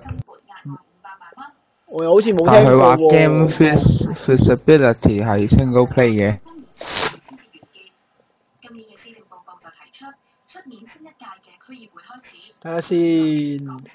我又好似冇但係佢話聽過 game feasibility 係 single play 嘅。 睇下先。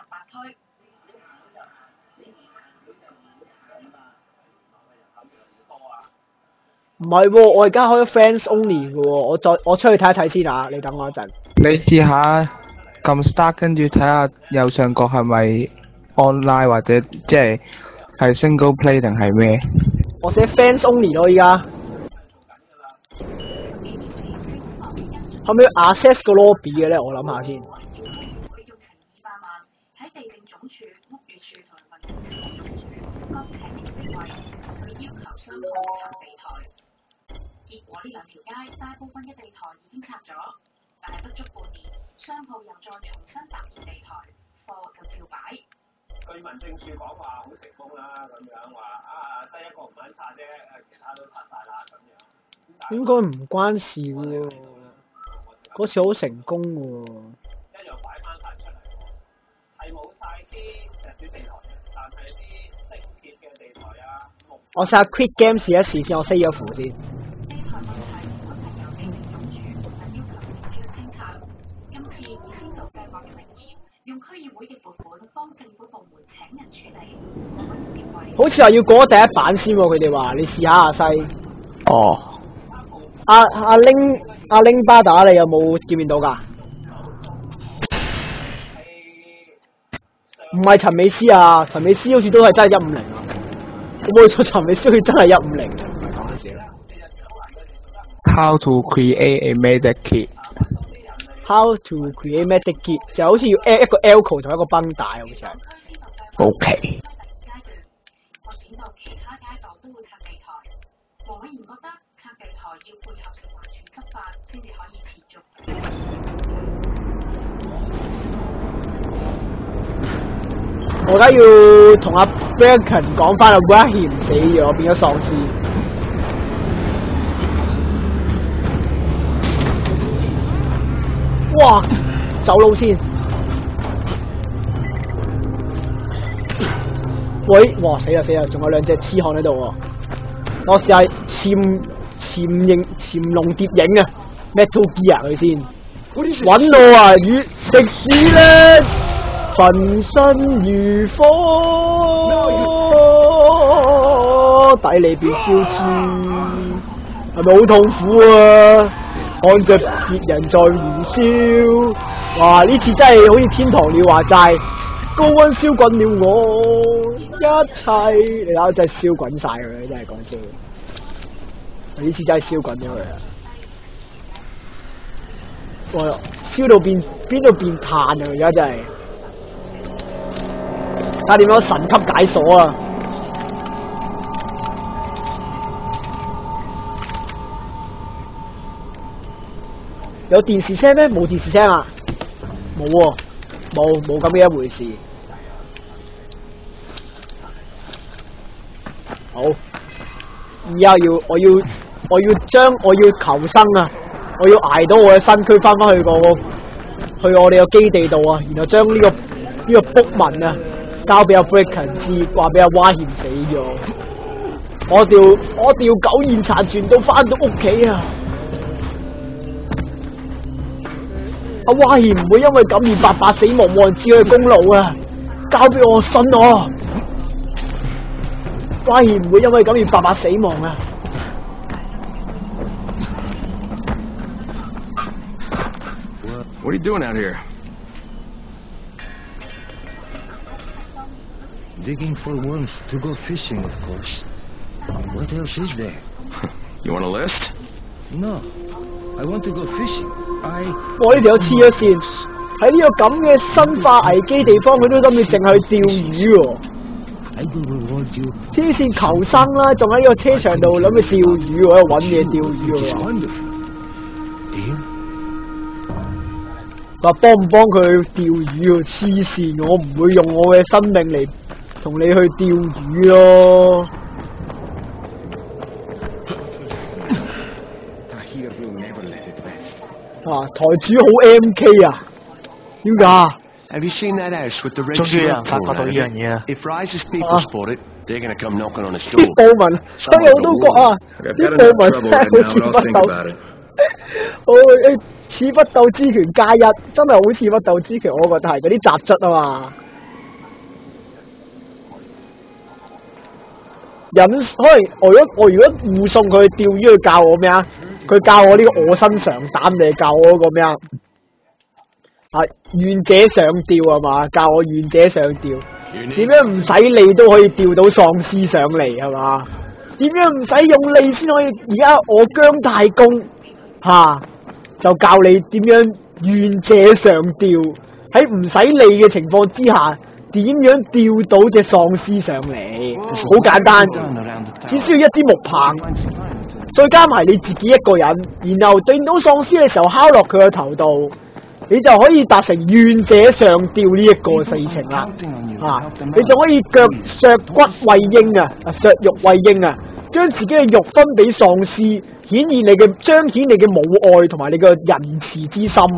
唔係喎，我而家開咗 fans only 嘅喎，我出去睇一睇先啊！你等我一陣。 你試下撳 start， 跟住睇下右上角係咪 online 或者即係 single play 定係咩？ 我寫 fans only 咯，依家。可唔可以 access 個 lobby 嘅咧？我諗下先。 呢兩條街大部分嘅地台已經拆咗，但係不足半年，商鋪又再重新搭建地台，貨就照擺。據民政處講話好成功啦，咁樣話得一個唔肯拆啫，其他都拆晒啦咁樣。 應該唔關事喎，嗰次好成功喎。 一樣擺翻晒出嚟喎，係冇晒啲石屎地台，但係啲星鐵嘅地台啊。 我試下 quit game 試一試先，我 save 咗符先。好似話要過第一版先喎，佢哋話你試下阿西。 哦。 阿拎巴打，你有冇見面到㗎？唔係陳美斯啊，陳美斯好似都係真係150啊。我冇錯，陳美斯好似真係150。 How to create a medic kit？ How to create medic kit 就好似要 add 一個 elco 同一個繃帶，好似係。 OK。 我而家要同阿 Berken 講翻阿 Rahim 死咗，變咗喪屍。哇！走佬先。 喂，哇死啦，仲有兩隻痴漢喺度喎。我試下潛龍諜影啊 ，Metal Gear 佢先。揾到啊，與食屎咧，焚身如火，抵你變燒豬，係咪好痛苦啊？看着別人在燃燒，哇！呢次真係好似天堂鳥話齋，高溫燒滾了我一切，你睇下真係燒滾晒佢，真係講笑。呢次真係燒滾咗佢啊！哇！燒到邊度變炭啊！而家真係，睇下點樣神級解鎖啊！有電視聲咩？冇電視聲啊！冇喎，冇咁嘅一回事。好，而家我要求生啊！我要捱到我嘅身軀翻去我哋個基地度啊，然後將呢個卜文啊交俾阿 Bracken 知，話俾阿蛙賢死咗。我掉苟延殘喘到翻到屋企啊！阿蛙賢唔會因為咁而白白死亡，冇人知佢嘅功勞啊！交俾我，信我。蛙賢唔會因為咁而白白死亡啊！ What are you doing out here? Digging for worms to go fishing, of course. What else is there? You want a list? No. I want to go fishing. 我呢條友黐咗線，喺呢個咁嘅生化危機地方，佢都諗住淨係去釣魚喎。黐線求生啦，仲喺呢個車場度諗住釣魚喎，喺度揾嘢釣魚喎。話幫唔幫佢釣魚喎？黐線，我唔會用我嘅生命嚟同你去釣魚咯。台主好 MK 啊？點解 ？Have you seen that house with the red 終於有人發覺到呢樣嘢啊 ！If Rise's people spot it, they're gonna come knocking on his 啲 door. 暴民，所以我都覺啊，啲暴民真係好似不鬥，似不鬥之拳加一，真係好似不鬥之拳，我覺得係嗰啲雜質啊嘛。可能我如果護送佢去釣魚，佢教我咩啊？佢教我呢個臥薪嘗膽，定係教我嗰個咩啊？願者上釣係嘛？教我願者上釣，點樣唔使利都可以釣到喪屍上嚟係嘛？點樣唔使用利先可以？而家我姜太公就教你點樣願者上釣，喺唔使利嘅情況之下，點樣釣到隻喪屍上嚟？好簡單，只需要一支木棒，再加埋你自己一個人，然後對到喪屍嘅時候敲落佢個頭度，你就可以達成願者上釣呢一個事情啦。你就可以削骨餵鷹削肉餵鷹啊，將自己嘅肉分俾喪屍。彰顯你嘅母愛同埋你嘅仁慈之心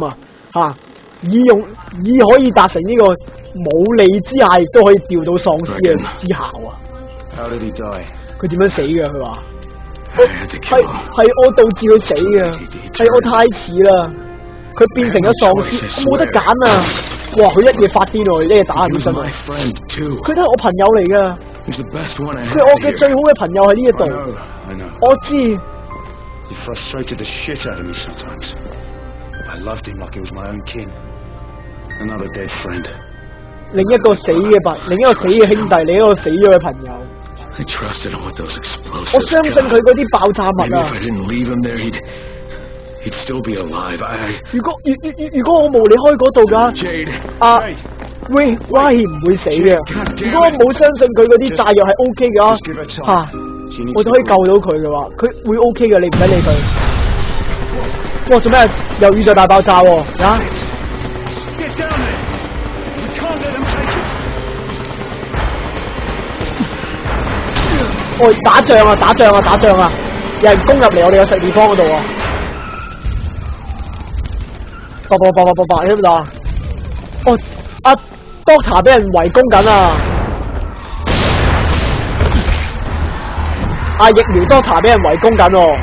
以可以達成呢個冇利之下，亦都可以釣到喪屍嘅之效啊！佢點樣死嘅？佢話係我導致佢死嘅，係我太遲啦！佢變成咗喪屍，冇得揀啊！哇！佢一夜發癲喎，一夜打人啲身啊！佢都係我朋友嚟噶，佢係我嘅最好嘅朋友喺呢一度，我知。 He frustrated the shit out of me sometimes. I loved him like he was my own kin. Another dead friend. 另一個死嘅兄弟，另一個死咗嘅朋友。 I trusted him with those explosives. 我相信佢嗰啲爆炸物啊。 Maybe if I didn't leave him there, he'd still be alive. 如果我冇離開嗰度㗎，喂，蛙兒唔會死嘅。如果我冇相信佢嗰啲炸藥係 OK 嘅話，我就可以救到佢嘅話，佢會 OK 嘅，你唔使理佢。哇！做咩？又宇宙大爆炸喎！打仗啊！有人攻入嚟我哋嘅實地方嗰度喎！爆！你知唔知啊？Doctor 俾人圍攻緊啊！ 疫苗 Doctor 俾人圍攻緊喎。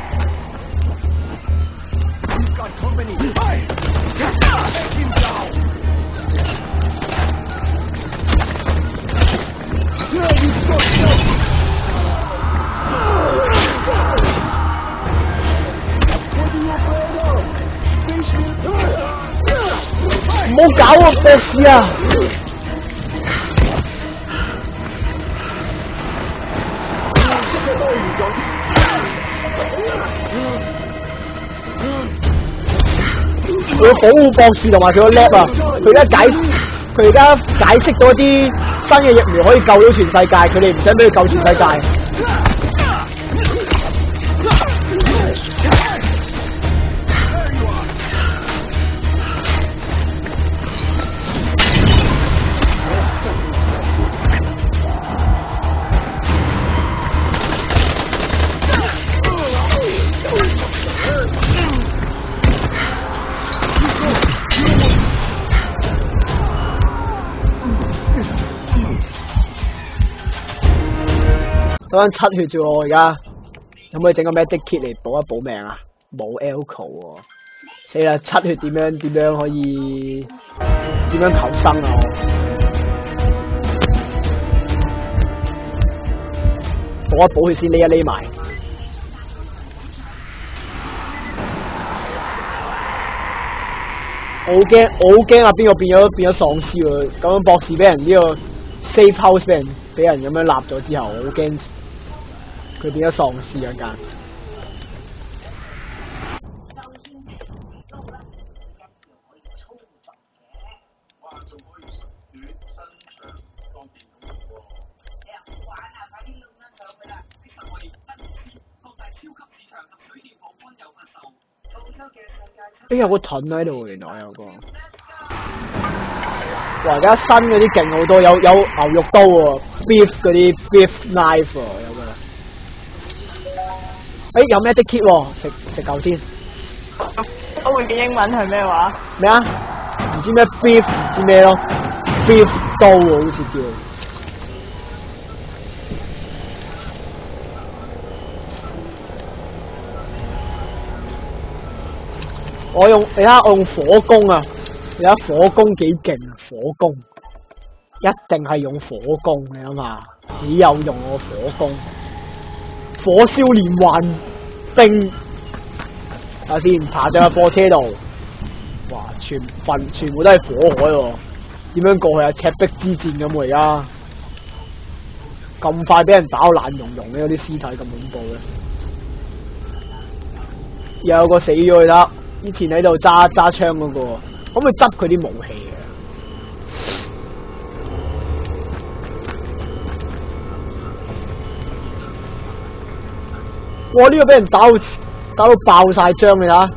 唔好搞啊，博士啊！佢要保護博士同埋佢個 lab 啊！佢而家解釋到一啲新嘅疫苗可以救到全世界，佢哋唔想俾佢救全世界。得返7血啫喎，而家可唔可以整個 medic kit 嚟補一補命啊？冇 alcohol 喎，死啦！7血點樣可以點樣求生啊？補一補血先，匿埋。我好驚啊！邊個變咗喪屍喎？咁樣博士俾人呢個 safe house 俾人咁樣立咗之後，我好驚。佢變咗喪屍一間。有個盾喺度，原來有個。哇！而家新嗰啲勁好多，有牛肉刀喎 ，beef 嗰啲 beef knife 喎，有個。有咩的 kit 喎？食嚿先。 我會嘅英文係咩話？ 咩啊？唔知咩 beef 唔知咩咯 ，beef 刀喎，好似叫。你睇下我用火攻啊！你睇火攻幾勁啊！火攻一定係用火攻，你諗下幾有用喎火攻。火燒連環兵，睇下先，爬上去貨車度，哇！全部都係火海喎，點樣過去啊？赤壁之戰咁喎，而家咁快俾人打到爛溶溶嘅，啲屍體咁恐怖嘅，又有個死咗佢啦！以前喺度揸槍嗰個，可唔可以執佢啲武器啊？哇！呢個俾人打到爆晒張你睇。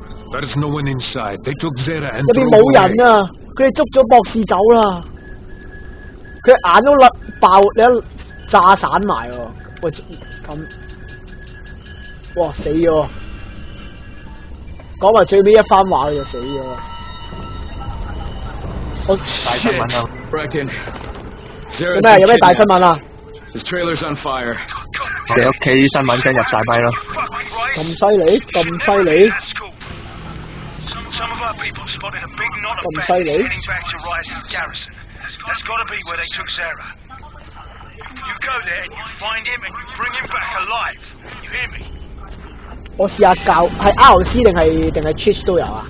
入邊冇人啊！佢哋捉咗博士走啦。佢眼都甩爆，你一炸散埋喎。喂，咁，哇死咗！講埋最尾一番話佢就死咗。我大新聞啊！ 有咩？有咩大新聞啊？ 你屋企啲新聞跟入晒咪咯。 咁犀利？咁犀利？咁犀利？我試下教，係 RC 定係 Twitch 都有啊？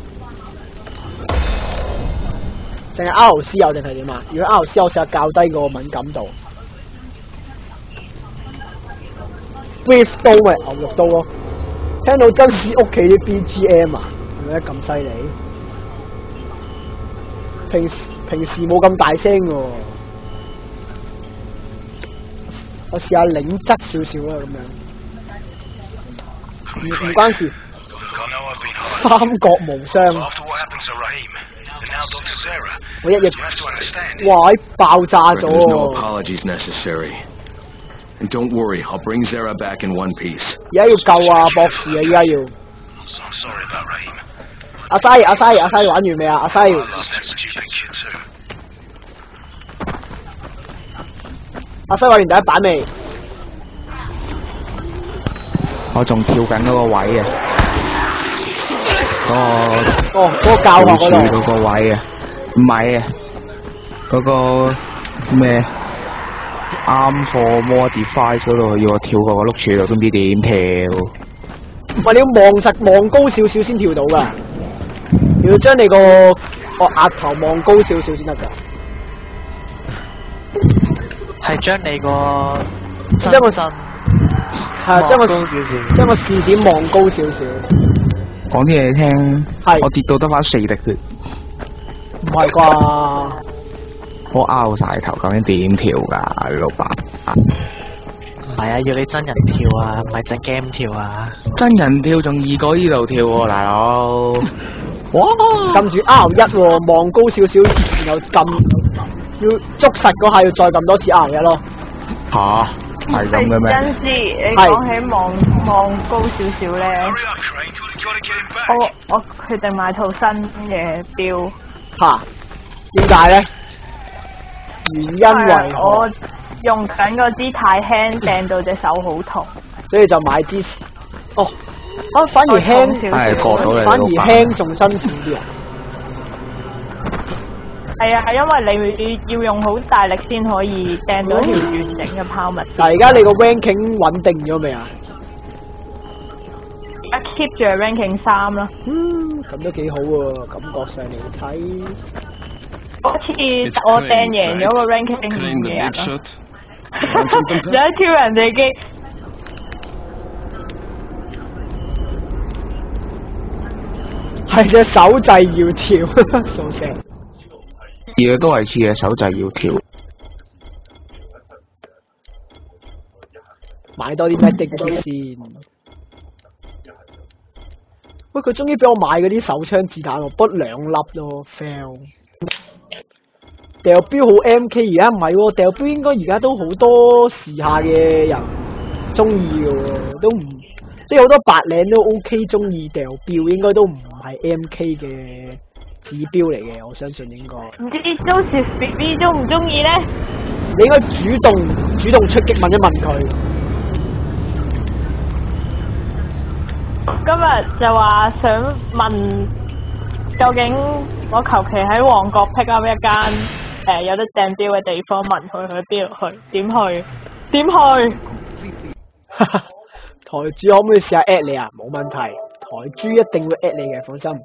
定係 RC 有定係點啊？如果 RC 我試下較低個敏感度。beef 刀咪牛肉刀咯，聽到真似屋企啲 BGM 啊，係咪咁犀利？平時冇咁大聲喎，我試下擰側少少啦，咁樣唔關事。三國無雙，我一日哇爆炸咗喎。 And don't worry, I'll bring Zara back in one piece. 而家要救啊，博士啊，而家要。阿西玩完未啊？阿西。阿西玩完第一版未？ 我仲跳緊嗰個位啊！ 嗰個教學嗰度嗰個位啊，唔係啊，嗰個咩啱貨 modify 嗰度要我跳過個碌柱度，都唔知點跳。 喂，你要望高少少先跳到㗎，你要將你個額頭望高少少先得㗎。 係將你個將個將個視點望高少少。 講啲嘢你聽， 係我跌到得返4滴血。 唔係啩？ 我拗晒頭，究竟點跳㗎，老闆？ 唔係啊，要你真人跳啊，唔係隻 game 跳啊。 真人跳仲易過呢度跳喎，大佬。 哇！撳住 R1喎，望高少少，然後撳，要捉實嗰下要再撳多次 R1咯。 吓？係咁嘅咩？ 陣時你講起望高少少咧，我決定買套新嘅錶。 吓？點解咧？原因為我用緊嗰支太輕，掟到隻手好痛。 所以就買支哦。反而輕，反而輕仲辛苦啲啊！ 係啊，係因為你要用好大力先可以掟到條完整嘅拋物。 但係而家你個 ranking 穩定咗未啊？ 而家 keep 住係 ranking 3啦。 咁都幾好喎，感覺上嚟睇。 嗰次我掟贏咗個 ranking 5嘅人咯，有一跳人哋機。 係隻手掣要跳，數聲。 嘢都係似嘅手掣要跳。 買多啲咩的先？喂，佢終於俾我買嗰啲手槍子彈喎，不2粒咯 ，fail。掉標好 MK， 而家唔係喎，掉標應該而家都好多時下嘅人中意嘅喎，都唔。即係好多白領都 OK 中意掉標，應該都唔係 MK 嘅指標嚟嘅，我相信應該。 唔知 Joseph BB 中唔中意咧？ 你應該主動出擊問一問佢。 今日就話想問，究竟我求其喺旺角 pick up 一間有得掟標嘅地方，問佢去邊度去？點去？點去？ 台主可唔可以試下 at 你啊？冇問題，台主一定會 at 你嘅，放心。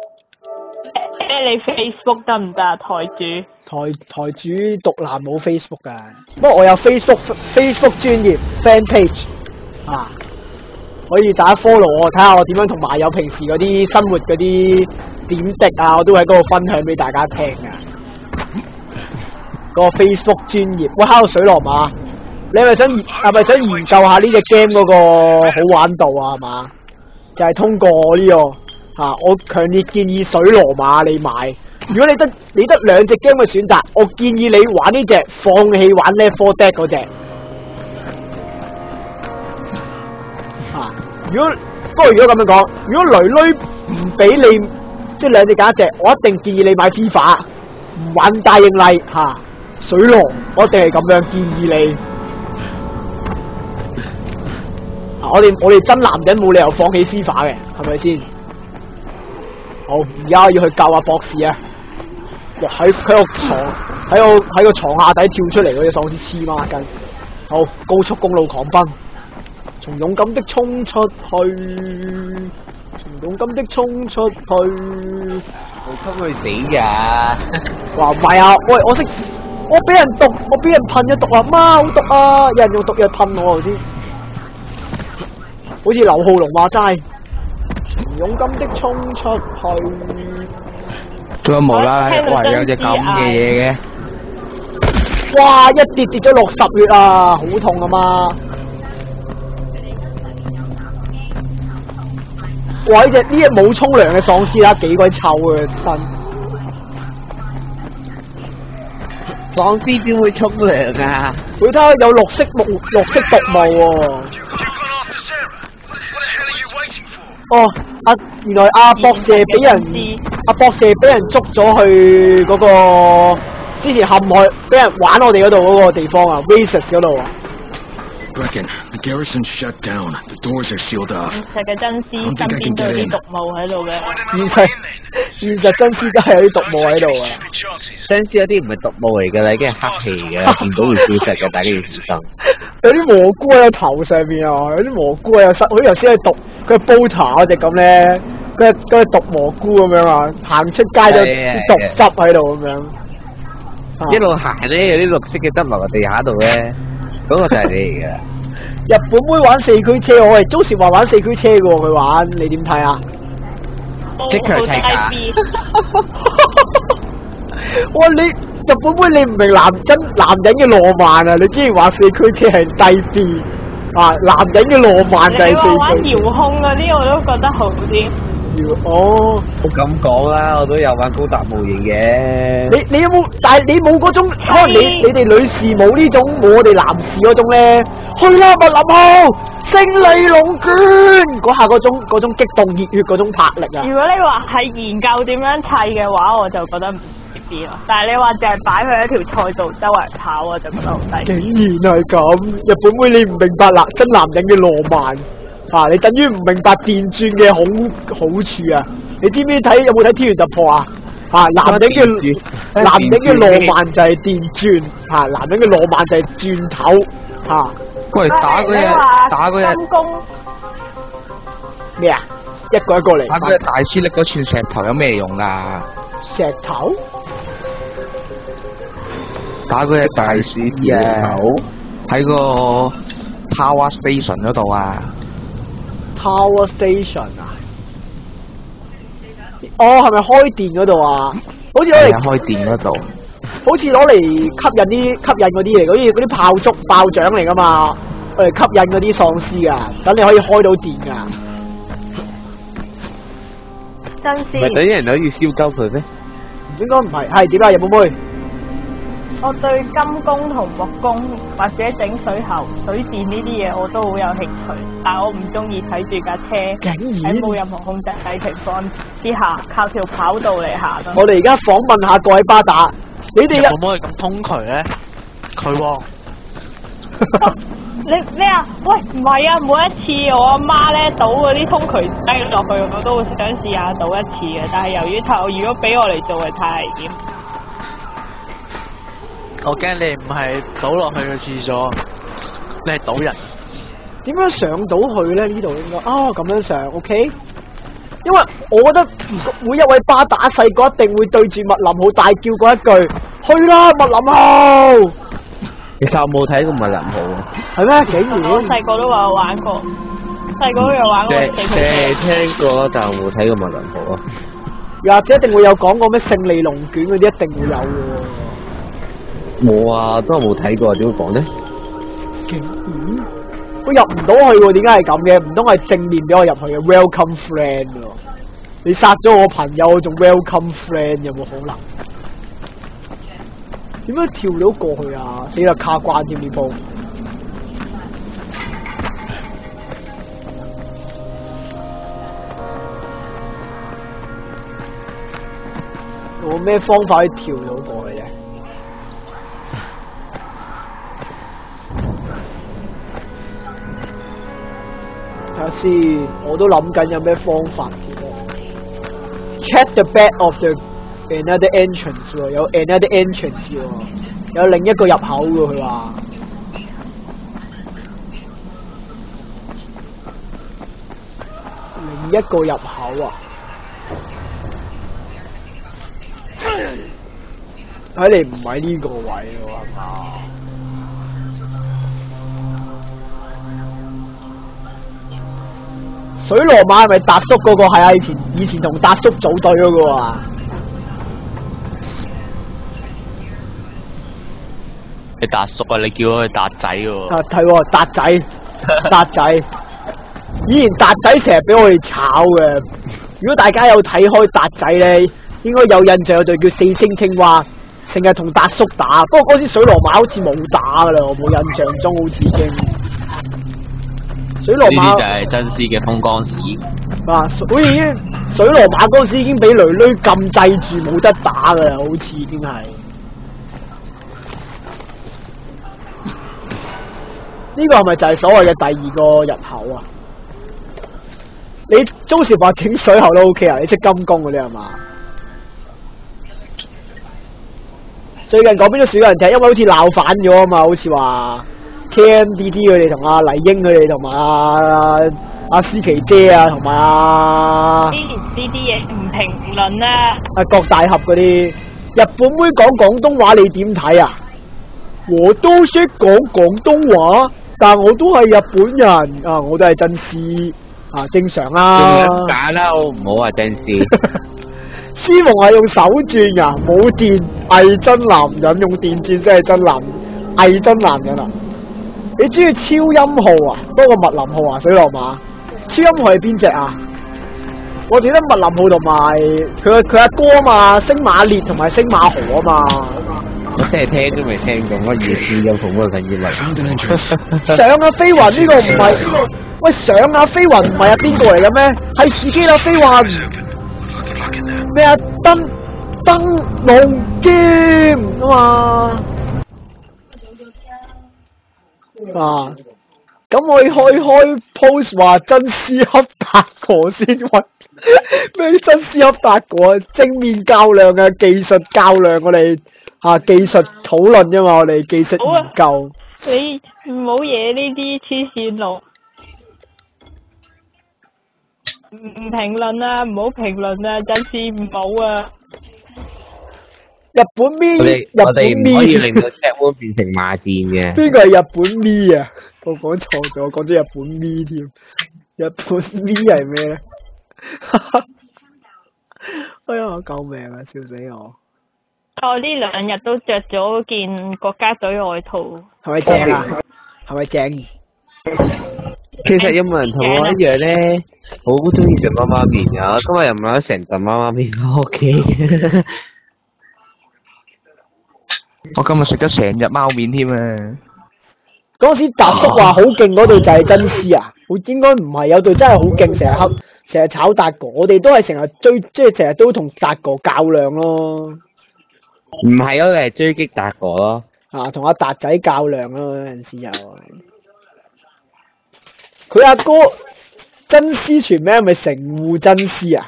at 你 Facebook 得唔得啊？台主？ 台主獨立冇 Facebook 噶，不過我有 Facebook 專頁 fan page 啊，可以大家 follow 我，睇下我點樣同埋友平時嗰啲生活嗰啲點滴啊，我都喺嗰度分享俾大家聽噶。嗰個 Facebook 專頁，喂，Hello水羅馬。你係咪想研究下呢隻 game 嗰個好玩度啊？係嘛？就係通過呢個我強烈建議水羅馬你買。如果你得2隻 game 嘅選擇，我建議你玩呢隻，放棄玩 Left 4 Dead 嗰隻。如果咁樣講，如果女女唔俾你即係2隻揀1隻，我一定建議你買 FIFA， 唔玩大英麗水羅，我一定係咁樣建議你。我哋真男人冇理由放棄 FIFA 嘅，係咪先？好，而家要去救阿博士啊！喺個床下底跳出嚟嗰隻喪屍黐孖筋。好，高速公路狂奔，從勇敢的衝出去，從勇敢的衝出去。 冇衝佢死㗎！ 話唔係啊！喂，我俾人噴咗毒啊！媽，好毒啊！有人用毒藥噴我頭先。好似劉浩龍話齋，勇敢的衝出去。 仲有無啦啦，喂，有隻咁嘅嘢嘅。 哇！一跌咗60血啊，好痛啊嘛！哇！呢隻冇沖涼嘅喪屍啦，幾鬼臭啊身。 喪屍點會沖涼啊？ 佢睇下有綠色毒霧喎。原來阿博士俾人捉咗去嗰個之前陷害俾人玩我哋嗰度嗰個地方啊 ，Races 嗰度啊。 Brecken, the garrison's shut down. The doors are sealed off. 現實嘅真絲身邊都有啲毒霧喺度嘅。 現實真絲都係有啲毒霧喺度啊！ 真絲有啲唔係毒霧嚟㗎啦，已經係黑氣嘅，見到會消失嘅，大家要小心。 有啲蘑菇喺個頭上面啊，有啲蘑菇啊，好似頭先係毒，佢係煲茶嗰隻咁咧，佢係毒蘑菇咁樣啊，行出街就啲毒汁喺度咁樣。 一路行咧，有啲綠色嘅汁落個地下度咧，嗰個就係你嚟㗎。 日本妹玩四驅車，我係周時話玩四驅車嘅喎，佢玩，你點睇啊？ 即強睇㗎。 哇！你日本妹你唔明男人嘅浪漫啊！你竟然話四驅車係低 B 啊！男人嘅浪漫就係四驅。 你話玩遙控嗰啲我都覺得好啲。 哦， 我咁講啦，我都有玩高達模型嘅。 你有冇？但係你冇嗰種，可能你哋女士冇呢種，冇我哋男士嗰種咧。去啦，麥林號，勝利龍捲嗰下嗰種激動熱血嗰種魄力啊！ 如果你話係研究點樣砌嘅話，我就覺得唔啲咯。但係你話淨係擺佢一條賽道周圍跑，我就覺得好低。 竟然係咁，日本妹你唔明白啦，真男人嘅浪漫。啊！你等於唔明白電鑽嘅好處啊！你知唔知有冇睇《天元突破》啊？啊！男人嘅浪漫就係電鑽，啊！男人嘅浪漫就係鑽頭，啊！ 過嚟打嗰隻咩啊？一個嚟。 打嗰隻大師力嗰串石頭有咩用啊？ 石頭？ 打嗰隻大師嘅喺個 Power Station 嗰度啊！ Power Station 啊？哦，係咪開電嗰度啊？好似攞嚟開電嗰度。 好似攞嚟吸引嗰啲嚟，好似嗰啲炮仗嚟噶嘛，攞嚟吸引嗰啲喪屍噶，等你可以開到電噶。 真絲。 唔係等啲人可以燒鳩佢咩？ 應該唔係，係點啊？日本妹。 我對金工同木工或者整水喉、水電呢啲嘢我都好有興趣，但係我唔中意睇住架車喺冇任何控制情況之下靠條跑道嚟行咯。 我哋而家訪問下各位巴打，你哋可唔可以咁通渠咧？佢喎。 你咩啊？喂，唔係啊！每一次我阿媽咧倒嗰啲通渠低落去，我都會想試下倒一次嘅，但係由於如果俾我嚟做係太危險。 我驚你唔係倒落去嘅廁所，你係倒人。 點樣上到去咧？呢度應該咁樣上 ，OK？因為我覺得每一位巴打細個一定會對住麥林號大叫過一句：去啦，麥林號！ 其實我冇睇過麥林號啊。 係咩？竟然？ 我細個都話有玩過，細個都有玩過。 聽過，但係冇睇過麥林號啊。 又或者一定會有講過咩勝利龍卷嗰啲，一定會有嘅。 冇啊，都係冇睇過，點會講呢？ 我入唔到去喎，點解係咁嘅？唔通係正面俾我入去嘅 ？Welcome friend 喎，你殺咗我朋友，我仲 welcome friend， 有冇可能？點樣跳到過去啊？死啦，卡關添呢鋪。有咩方法可以跳到過去啫？睇下先，我都諗緊有咩方法添。Check the back of the another entrance 喎，有 another entrance 喎，有另一個入口喎，佢話。另一個入口啊！睇嚟唔喺呢個位喎，係嘛？水羅馬係咪達叔嗰個？係啊，以前同達叔組隊嗰個啊。 你達叔啊？你叫佢達仔喎。 啊，係喎，達仔，達仔。以前達仔成日俾我哋炒嘅。如果大家有睇開達仔咧，應該有印象有隊叫四星青蛙，成日同達叔打。不過嗰時水羅馬好似冇打噶啦，我冇印象中好似已經。水羅馬呢啲就係真絲嘅風光史。 好似已經水羅馬嗰時已經俾雷雷禁制住冇得打噶啦，好似已經係。 呢個係咪就係所謂嘅第二個入口啊？你中時話整水喉都 OK 啊？你識金工嗰啲係嘛？最近嗰邊都少人踢，因為好似鬧反咗啊嘛，好似話 KMDD 佢哋同阿黎英佢哋同埋阿思琪姐啊，同埋呢啲嘢唔評論啦。 郭大俠嗰啲日本妹講廣東話，你點睇啊？我都識講廣東話，但我都係日本人啊，我都係真絲啊，正常啦。 假啦，唔好話真絲。 司夢係用手轉啊，冇電偽真男人，用電轉先係真男偽真男人啊！你中意超音號啊？多過密林號啊？水浪馬超音號係邊隻啊？我記得密林號同埋佢阿哥啊嘛，星馬烈同埋星馬河啊嘛。 我真係聽都未聽過，我以為超音號嗰陣以為。 上啊飛雲呢個唔係，喂上啊飛雲唔係啊邊個嚟嘅咩？係自己啦飛雲。咩啊？燈籠劍啊嘛啊！咁我開 post 話真絲恰達哥先揾咩？真絲恰達哥正面較量啊，技術較量我哋技術討論啫嘛，我哋技術研究。 你唔好惹呢啲黐線佬。唔評論啊，唔好評論啊，真是唔好啊！ 日本咪， 我哋唔可以令到 Chatwood 變成罵戰嘅。 邊個係日本咪啊？我講錯咗，我講咗日本咪添。日本咪係咩咧？哎呀！救命啊！笑死我！ 我呢兩日都着咗件國家隊外套。 係咪正啊？係咪正？ 其實有冇人同我一樣咧，好中意食媽媽麵啊！今日又買咗成袋媽媽麵返屋企。 我今日食咗成日貓麵添啊！ 嗰時達叔話好勁嗰對就係真絲啊！應該唔係，有對真係好勁，成日炒達哥，我哋都係成日追，即係成日都同達哥較量咯。 唔係咯，係追擊達哥咯。 同阿達仔較量咯，有陣時又。佢阿哥真絲全名係咪成戶真絲啊？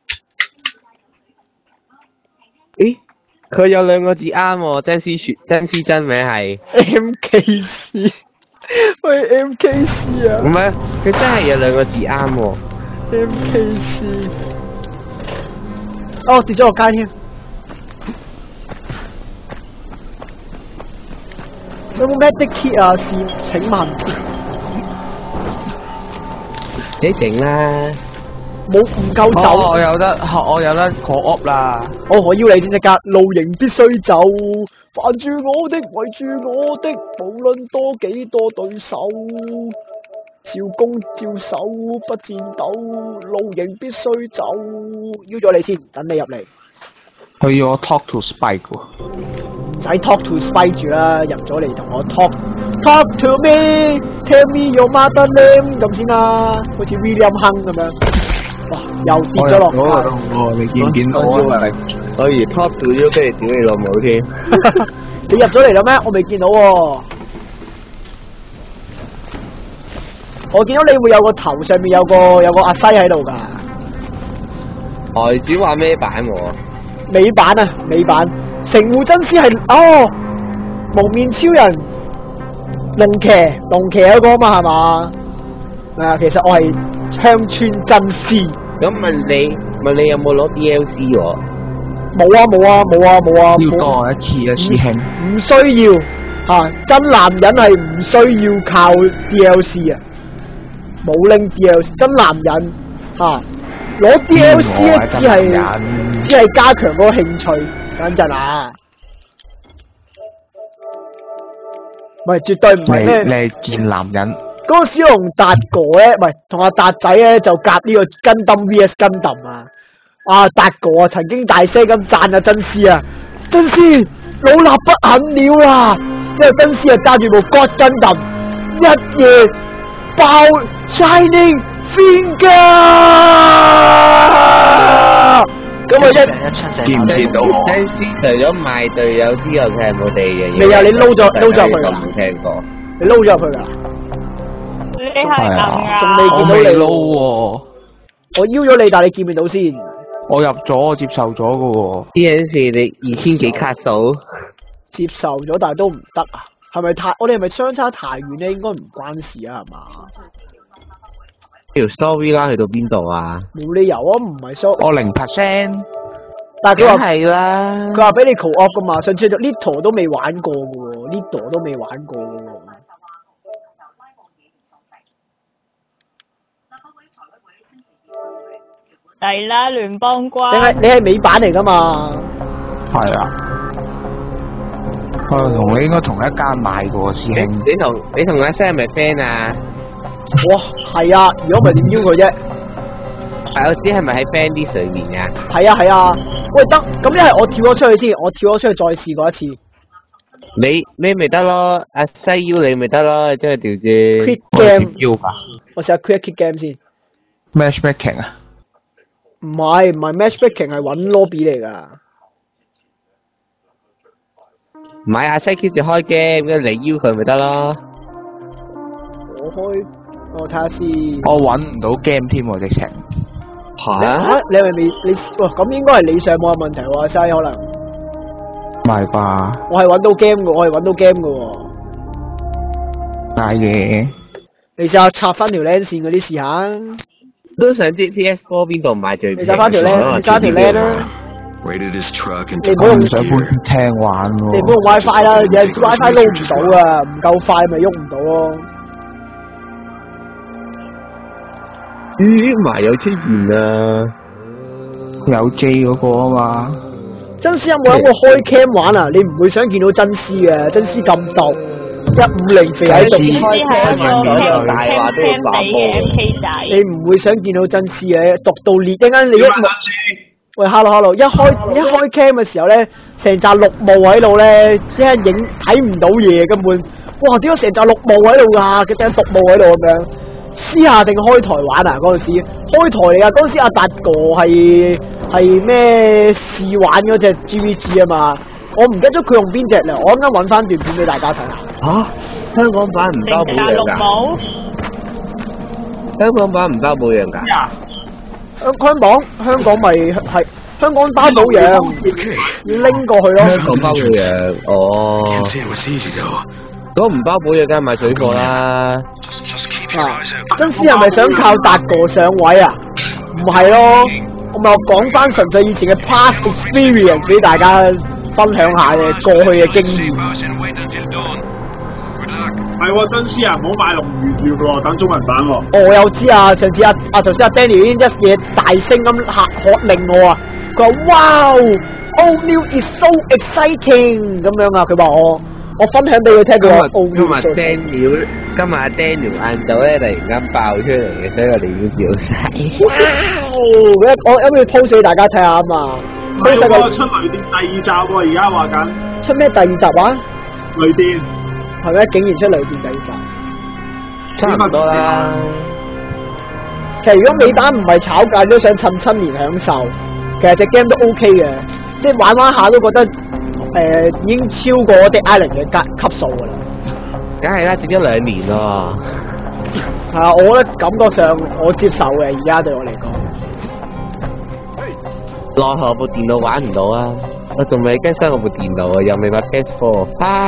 咦？佢有兩個字啱喎，真絲真名係 MKC， 喂 MKC 啊！ 唔係，佢真係有兩個字啱喎。 MKC， 哦跌咗落街添。有冇 medic kit 啊？請問？ 你整啦。 冇唔夠走。 我有得 call up 啦。 我要你先得㗎，露營必須走，煩住我的，圍住我的，無論多幾多對手，照攻照守不戰鬥，露營必須走。邀咗你先，等你入嚟。 佢要我 talk to Spike 喎。 唔使 talk to Spike 住啦，入咗嚟同我 talk to me，tell me your mother name 咁先啦，好似 William 亨咁樣。哇！又跌咗落街。 你見唔見到啊？ 我以 talk to you 俾你屌你老母添。 你入咗嚟啦咩？我未見到喎。我見到你會有個頭上面有個阿西喺度㗎。 外傳話咩版喎？ 美版啊，美版。成戶真絲係蒙面超人龍騎嗰個嘛係嘛？其實我係鄉村真絲。 咁問你有冇攞 DLC 喎？ 冇啊！ 要多一次啊，師兄。 唔需要真男人係唔需要靠 DLC 啊，冇拎 DLC， 真男人攞 DLC 咧只係加強嗰個興趣。等陣啊！唔係絕對唔係咩？ 你係賤男人。 嗰個小龍達哥咧，唔係同阿達仔咧就夾呢個跟抌 VS 跟抌啊！達哥曾經大聲咁讚真絲啊！真絲老衲不肯了啦，因為真絲揸住部 God 跟抌，一夜爆 Shining Finger。咁我見唔見到我？真絲除咗賣隊友之外，佢係冇第二樣嘢。 未啊！你撈咗佢啦？ 冇聽過。 你撈咗佢啦？ 你係硬啊！ 仲未見到你撈喎。 我邀咗你，但係你見唔見到先？ 我入咗，我接受咗嘅喎。 呢件事你2000幾卡數？ 接受咗，但係都唔得啊！係咪太？我哋係咪相差太遠咧？應該唔關事啊，係嘛？ 條 story 啦，去到邊度啊？ 冇理由啊，唔係 story。 我0%。 但係佢話係啦。 佢話俾你 co op 噶嘛？上次Little 都未玩過嘅喎，Little 都未玩過嘅喎。 係啦，聯邦關。 你係美版嚟噶嘛？ 係啊。同你應該同一間買過師兄。 你同阿 Sam 係咪 friend 啊？ 哇，係啊！如果唔係點邀佢啫？ 係我知係咪喺 friend list 裏面啊？ 係啊係啊。喂，得咁一係我跳咗出去先，我跳咗出去再試過一次。 你咪得咯，阿西邀你咪得咯，即係調轉。 Quit game 邀吧。 我試下 quit game 先。 Matchmaking 啊？ 唔係 matchmaking 係揾 lobby 嚟㗎。 唔係阿西 keep 住開 game，跟住你邀佢咪得咯。 我睇下先。 我揾唔到 game 添喎，直情。 嚇？你係咪未？咁應該係你上網有問題喎，西可能。 唔係吧？ 我係揾到 game 嘅，我係揾到 game 嘅喎。 嗌嘢。 你試下插翻條 LAN 線嗰啲試下。 都想知 PS4 邊度買最平？ 你揸翻條 LAN，你揸條 LAN 啦。你唔好用上半廳玩喎。 你唔好用 WiFi 啦，有 WiFi 撈唔到啊，唔夠快咪喐唔到咯。 埋有出現啊！ 有 J 嗰個啊嘛。 真絲有冇諗過開 cam 玩啊？你唔會想見到真絲嘅，真絲咁毒，150肥喺度。 開 cam 玩大話都要爆波。你唔會想見到真絲嘅，毒到裂，一間你一幕。喂 ，hello， 一開 cam 嘅時候咧，成扎綠霧喺度咧，即係影睇唔到嘢根本。哇！點解成扎綠霧喺度㗎？嗰頂毒霧喺度咁樣。私下定開台玩啊？嗰陣時開台嚟㗎，嗰陣時阿達哥係咩試玩嗰隻 GVG 啊嘛，我唔記得咗佢用邊隻啦，我啱啱揾翻段片俾大家睇下。 嚇！香港版唔包保養㗎？香港版唔包保養㗎？ 香港咪係香港包保養，要拎過去咯。 香港包保養，哦。如果唔包保養，梗係買水貨啦。 真絲係咪想靠達哥上位啊？唔係咯，我咪講翻純粹以前嘅 past experience 俾大家分享下嘅過去嘅經驗。 係喎，真絲啊，唔好買龍魚跳喎，等中文版喎。 我有知啊，上次頭先阿 Daniel 一嘢大聲咁喝令我啊，佢話 Wow，Old New is so exciting 咁樣啊，佢話我分享俾佢聽，佢話今日 Daniel 晏晝咧突然間爆出嚟嘅，所以我哋要笑晒。 我有冇 post 俾大家睇下啊嘛？ 出雷電第2集喎，而家話緊。 出咩第2集啊？ 雷電。 係咩？竟然出雷電第2集。 差唔多啦。 其實如果美版唔係炒價，都想趁親年享受，其實隻 game 都 OK 嘅，即係玩下都覺得。已經超過啲 Island 嘅級數㗎啦。 梗係啦，整咗2年咯。 係啊，我覺得感覺上我接受嘅，而家對我嚟講。 奈何部電腦玩唔到啊！我仲未更新我部電腦啊，又未買 PS4。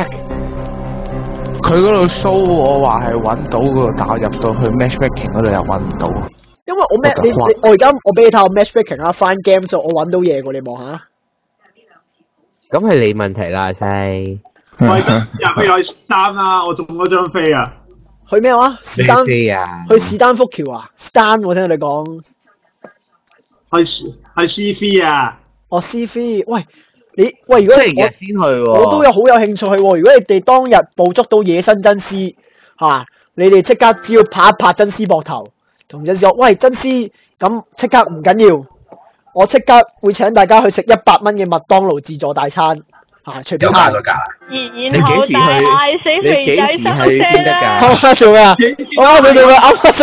佢嗰度 show 我話係揾到㗎，但我入到去 matchmaking 嗰度又揾唔到。 因為我我而家我俾你睇我 matchmaking 啊，翻 game 就我揾到嘢㗎，你望下。 咁係你問題啦，西。 喂，入去3啦，我中咗張飛啊！ 去咩話？ 咩飛啊？ 去史丹福橋啊？丹我聽你講。 係 C3 啊！ 哦 C3，喂，如果星期日先去喎。 我都有好有興趣去喎。如果你哋當日捕捉到野生真絲你哋即刻只要拍一拍真絲膊頭，同真絲講，喂真絲，咁即刻唔緊要。我即刻會請大家去食100蚊嘅麥當勞自助大餐，隨便嗌。 然後大嗌死肥仔收聲啦！ 做咩啊？我啱啱想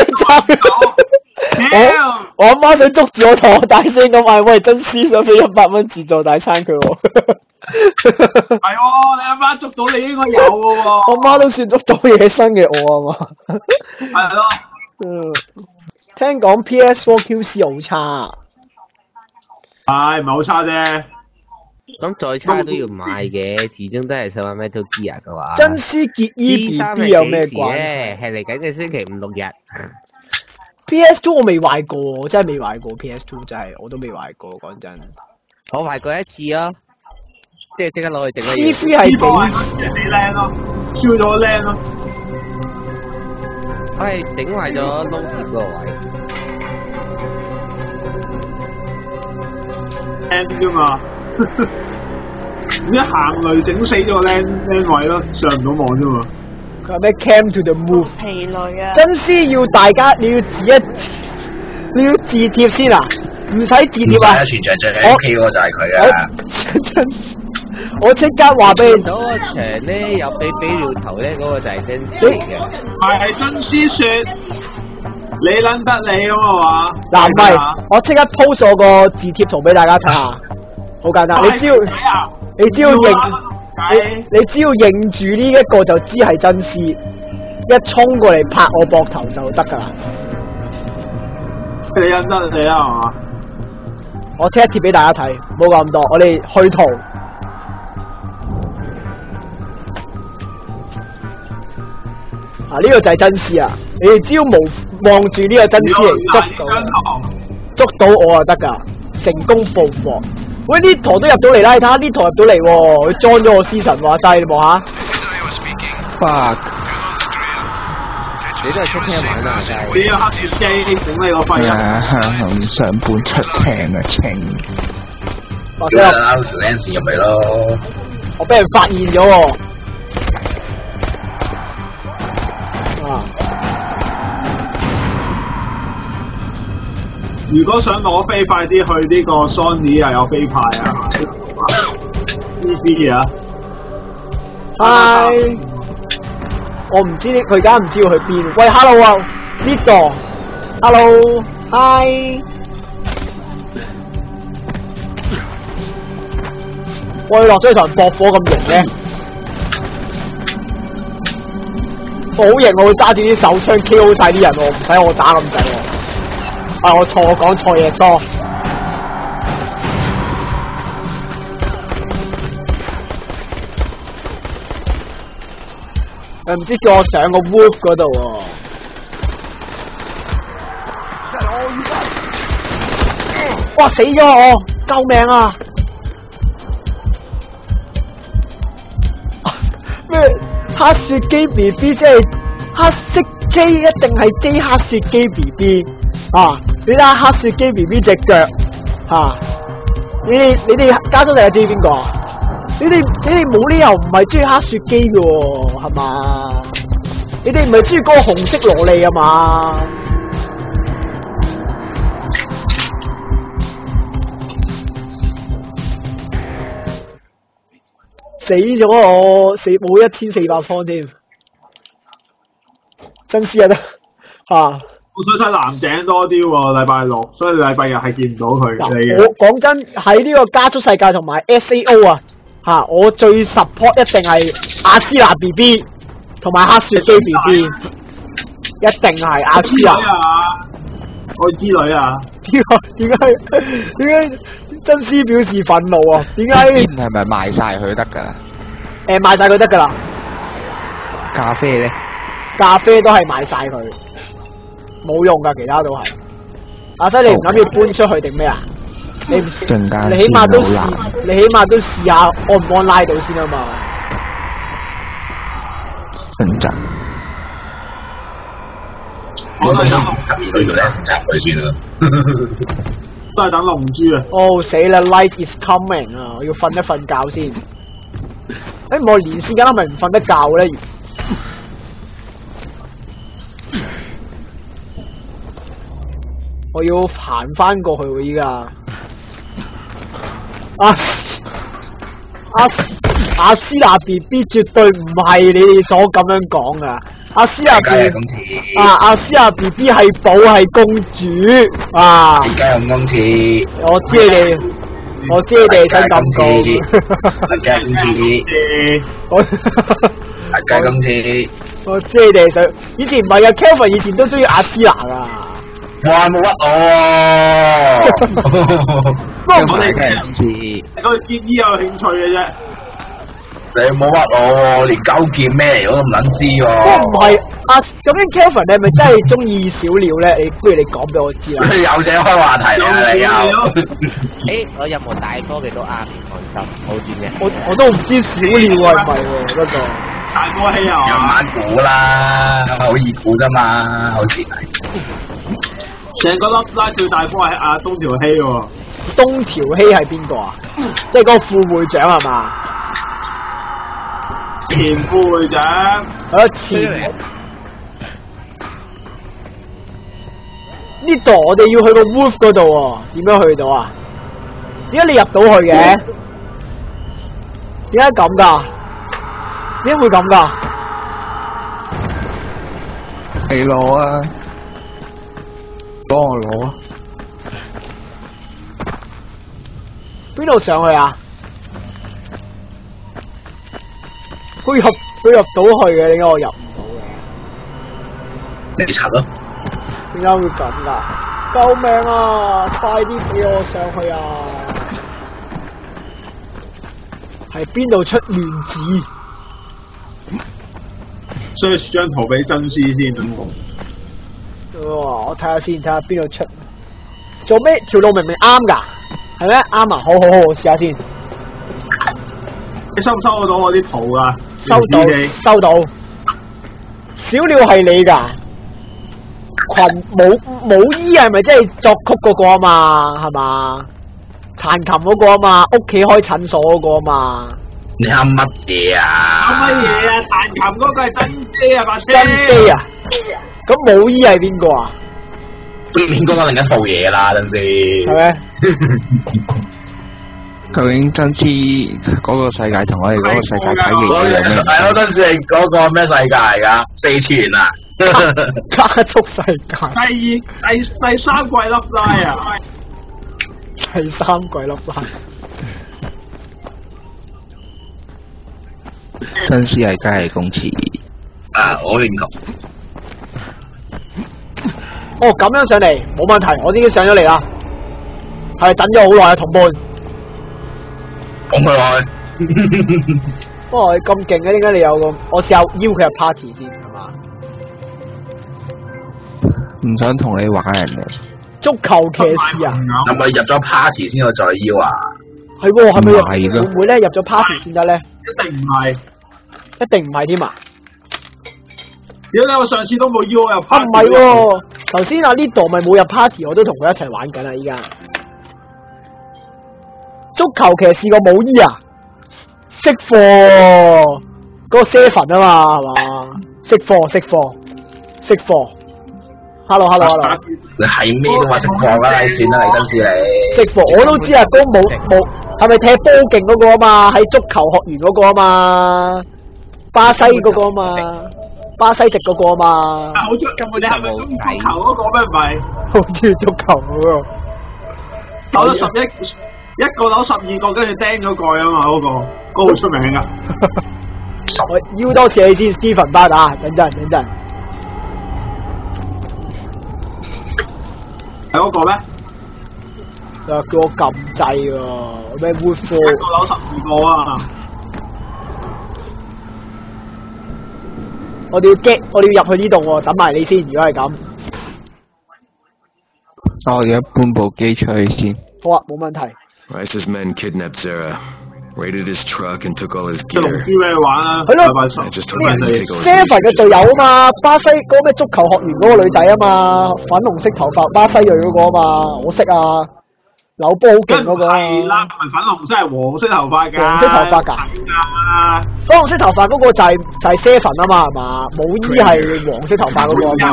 我阿媽想捉住我同我大聲咁嗌，喂真絲想俾100蚊自助大餐佢喎。 係喎，你阿媽捉到你應該有嘅喎。 我媽都算捉到野生嘅我啊嘛。 係咯。 聽講 PS4 QC 好差。 係唔係好差啫？ 咁再差都要買嘅，始終都係想玩 Metal Gear 嘅話。 真絲結衣 BB 有咩關係？係嚟緊嘅星期5、6日。 PS2 我未玩過，我真係未玩過 PS2，真係我都未玩過，講真。 我玩過一次咯，即刻攞去整咗。 C3 係幾靚咯，燒咗靚咯。 我係整壞咗撈鐵嗰個位。 靚啲啫嘛。一行雷整死咗個靚位咯，上唔到網啫嘛。 佢話咩 Cam to the move？ 疲累啊！ 真絲要大家你要你要字貼先啊，唔使字貼啊！ 全場最 OK 嗰個就係佢啊！ 我即刻話俾你。 嗰個場咧有俾料頭咧，嗰個就係真絲嚟嘅。 係真絲說，你撚得你咁啊嘛？ 嗱唔係，我即刻 post 我個字貼圖俾大家睇下，好簡單，你只要認。你只要認住呢一個就知係真絲，一衝過嚟拍我膊頭就得噶啦。 你認得你啊係嘛？ 我貼一貼俾大家睇，冇講咁多，我哋去圖。呢個就係真絲啊！你哋只要望住呢個真絲嚟捉到我就得噶，成功捕獲。喂，呢圖都入到嚟啦，你睇下呢圖入到嚟喎，佢裝咗我思神話低，你望下。 fuck！你都係出廳玩啊，真係。 你要黑雪機整你個肺啊！ 上半出廳啊，清。 或者拉條 lens 入嚟咯。 我俾人發現咗喎。 如果想攞飛，快啲去呢個 Sony 啊，有飛派啊 ！EC 啊！ 係，我唔知佢而家唔知要去邊。喂 ，hello 啊，呢度 ，hello，hi。我落咗去同人搏火咁型嘅，我好型，我會揸住啲手槍 KO 晒啲人喎，唔使我打咁滯喎。我錯，我講錯嘢多。唔知叫我上個 Wolf 嗰度喎。哇！死咗我，救命啊！咩黑雪機 BB 即係黑色機，一定係機黑雪機 BB 啊！你睇下黑雪機 BB 隻腳嚇，你哋加咗你知邊個？你哋冇理由唔係中意黑雪機嘅喎，係嘛？你哋唔係中意嗰個紅色蘿莉啊嘛？死咗我，冇1400方添，真絲得嚇。 我想睇藍井多啲喎，禮拜六，所以禮拜日係見唔到佢嘅。 我講真，喺呢個加速世界同埋 SAO 啊，嚇我最 support 一定係阿斯娜 BB 同埋黑雪機 BB， 一定係阿斯娜。 我之女啊！ 點解真絲表示憤怒啊？點解？ 係咪賣晒佢得㗎？ 賣晒佢得㗎啦。 咖啡咧？ 咖啡都係賣晒佢。冇用㗎，其他都係。阿西，你唔諗住搬出去定咩啊？你起碼都試下安唔安拉到先啊嘛。 陣間。 我都想特別去到咧，集佢先啦。 都係等龍珠啊！ 哦死啦 ！Light is coming 啊！我要瞓一瞓覺先。我連線緊，係咪唔瞓得覺咧？我要行翻過去喎，依家。阿斯娜 BB 絕對唔係你哋所咁樣講噶。阿斯娜 BB 係寶係公主啊！ 而家有公廁。 我知你哋， 我知你哋想咁講。 大家公司。大家公司。 我知你哋想，以前唔係啊 ，Kelvin 以前都中意阿斯娜噶。 哇！冇屈我喎。 不過唔係嘅公司。 對結衣有興趣嘅啫。 你冇屈我喎，連勾結咩嚟我都唔撚知喎。 不過唔係啊，究竟 Kelvin 你係咪真係中意小鳥咧？你不如你講俾我知啦。 有者開話題啦，你又。 誒，我任何大科技都啱，放心，冇轉嘅。 我都唔知小鳥係咪喎，不過。 大波希啊！ 慢慢估啦，好易估啫嘛，好似係。 成個粒拉最大波係阿東條希喎。 東條希係邊個啊？即係嗰個副會長係嘛？ 前副會長。 前。呢度我哋要去個 Wolf 嗰度喎，點樣去到啊？點解你入到去嘅？點解咁㗎？點解會咁㗎？ 你攞啊！幫我攞啊！ 邊度上去啊？佢入到去嘅，點解我入唔到嘅？ 你查咯。 點解會咁㗎？救命啊！快啲俾我上去啊！係邊度出亂子？ search 張圖俾真絲先。 哇！我睇下先，睇下邊度出。做咩？條路明明啱㗎，係咩？啱啊！好，試下先。 你收唔收到我啲圖啊？ 收到。小鳥係你㗎？群冇衣係咪即係作曲嗰個啊嘛？係嘛？彈琴嗰個啊嘛？屋企開診所嗰個啊嘛？ 你啱乜嘢啊？ 啱乜嘢啊？彈琴嗰個係真機啊，把車。 真機啊？咁冇衣係邊個啊？ 應該講另一套嘢啦，等先。 係咩？ 究竟真知嗰個世界同我哋嗰個世界睇嘅嘢有咩？ 係咯，真係嗰個咩世界嚟㗎？4次元啊！ 加速世界。 第三季粒拉啊！ 第三季粒拉。 真絲係真係公廁。 啊，我認同。 哦，咁樣上嚟冇問題，我已經上咗嚟啦。係等咗好耐啊，同伴。 講佢來。 不過你咁勁嘅，點解你有個？我試下邀佢入 party 先，係嘛？ 唔想同你玩人哋。 足球騎士啊！ 係咪入咗 party 先可以再邀啊？ 係喎，係咪會唔會咧入咗 party 先得咧？ 一定唔係。 一定唔係添啊！ 點解我上次都冇邀我入 party？ 唔係喎，頭先阿呢度咪冇入 party，我都同佢一齊玩緊啊！依家足球騎士個舞衣啊，識貨嗰個 Seven 啊嘛，係嘛？識貨。Hello。 你係咩都話識貨啦，算啦，你真是你。 識貨我都知啊，都冇係咪踢波勁嗰個啊嘛？喺足球學園嗰個啊嘛？巴西嗰個啊嘛？巴西籍嗰個啊嘛？ 好中意咁，你係咪中意足球嗰個咩？唔係， 好中意足球嗰個。 攞咗一個攞12個，跟住釘咗蓋啊嘛，嗰個好出名噶。 我邀多次你先 ，Steven 巴打，等陣。 係嗰個咩？ 叫我撳掣喎，咩 Wood Four？ 一個樓12個啊！ 我哋要入去呢度喎，等埋你先。如果係咁， 我而家搬部機出去先。 好啊，冇問題。 Rice's men kidnapped Zara, raided his truck and took all his 龍 gear. 珠咩玩啊？ 係咯 ，Seven 嘅隊友啊嘛，巴西嗰個咩足球學園嗰個女仔啊嘛，粉紅色頭髮巴西裔嗰個啊嘛，我識啊，扭波好勁嗰個。 係啦，唔係粉紅色，係黃色頭髮㗎。 黃色頭髮㗎。粉紅色頭髮嗰個就係 Seven 啊嘛，係嘛？冇衣係黃色頭髮嗰個啊嘛。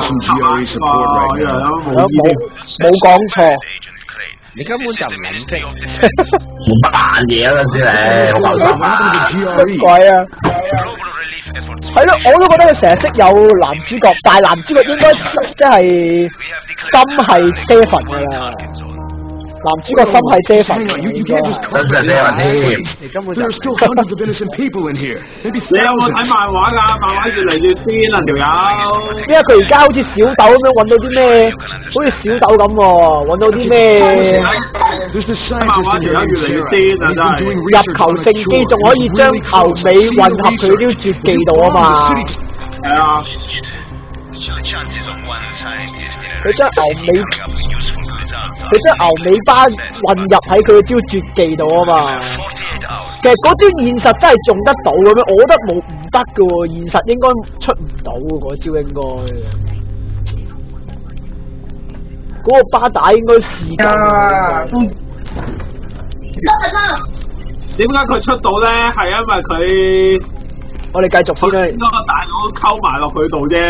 冇講錯。 你根本就唔認識， 扮嘢嗰陣時你，好流心啊！ 乜鬼啊？係咯，我都覺得佢成日識有男主角，但係男主角應該即係心係 Seven 㗎啦。 男主角心係 Seven 應該係。 真係 Seven 添。 你根本就。 你有冇睇漫畫㗎？漫畫越嚟越癲啊條友。 因為佢而家好似小豆咁樣揾到啲咩，好似小豆咁喎，揾到啲咩？ 漫畫條友越嚟越癲啊！真係。 入球勝機仲可以將牛尾混合佢啲絕技度啊嘛。 係啊。 佢將牛尾巴混入喺佢招絕技度啊嘛，其實嗰招現實真係中得到嘅咩？我覺得唔得嘅喎，現實應該出唔到嗰招應該。嗰個巴打應該試緊。 點解佢出到咧？係因為佢我哋繼續先啦。 應該個大佬溝埋落佢度啫。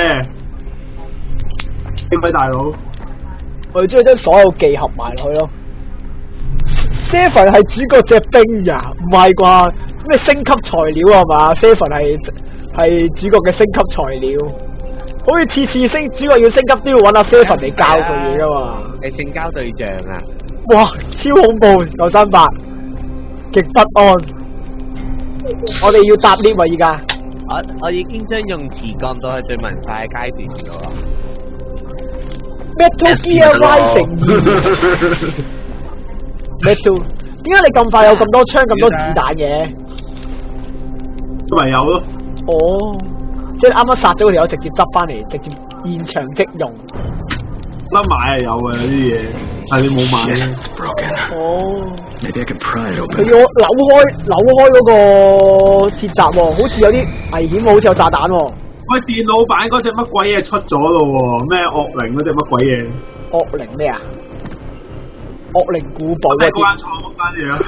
邊位大佬？ 我哋將所有技合埋落去咯。Seven 係主角隻兵呀，唔係啩？咩升級材料啊嘛 ？Seven 係主角嘅升級材料，好似次主角要升級都要揾阿 Seven 嚟教佢嘢噶嘛。 你性交對象啊！ 哇，超恐怖！938，極不安。我哋要搭 lift 啊！依家我已經將用詞降到去最文化嘅階段咗。 Metal Gear Rising 2，Metal， 點解你咁快有咁多槍咁多子彈嘅？ 咪有咯。 哦，即係啱啱殺咗條友，直接執翻嚟，直接現場即用。 得買係有嘅啲嘢，但係你冇買啫。 哦。 佢要扭開嗰個鐵閘喎，好似有啲危險喎，好似有炸彈喎。 喂，電腦版嗰隻乜鬼嘢出咗咯喎？咩惡靈嗰隻乜鬼嘢？ 惡靈咩啊？惡靈古堡啊！ 關錯嗰間嘢啊！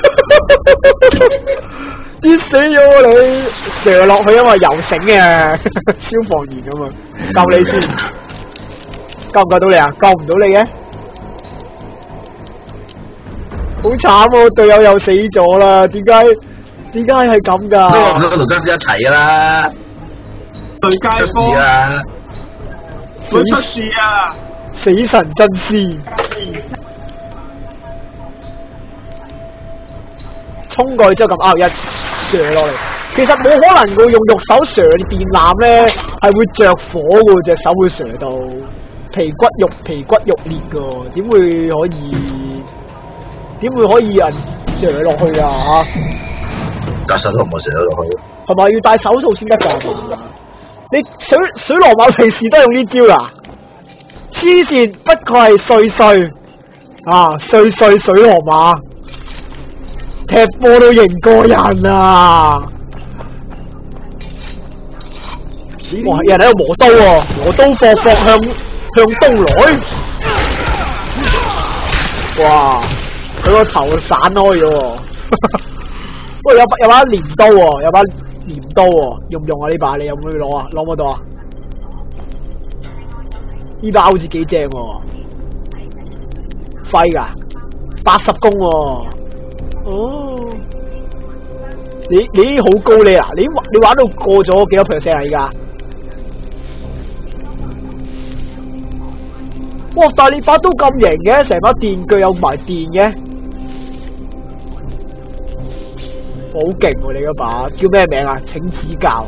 跌死咗你！射落去因為游繩嘅消防員咁啊！救你先，救唔救到你啊？救唔到你嘅？好慘喎！隊友又死咗啦！點解係咁㗎？ 嗰度跟住一齊㗎啦！ 對街坊啊！會出事啊！ 死神真絲，衝過去之後咁一射落嚟，其實冇可能會用肉手射電纜咧，係會着火嘅，隻手會射到皮骨肉裂嘅，點會可以人射落去啊？ 戴手套唔好射得落去， 係咪要戴手套先得㗎？你水羅馬平時都用呢招啦，黐線，不過係碎水羅馬，踢波都贏過人啊！哇，人喺度磨刀喎，磨刀霍向東來，哇，佢個頭散開咗喎，喂，有把鐮刀喎，有把鐮刀喎，用唔用啊？呢把你有冇去攞啊？攞唔攞到啊？呢把好似幾正喎，揮噶，80公喎。哦，你好高你啊！你玩到過咗幾多 percent 啊？而家？哇！但係你把刀咁型嘅，成把電鋸有埋電嘅。好勁喎！你嗰把叫咩名啊？請指教。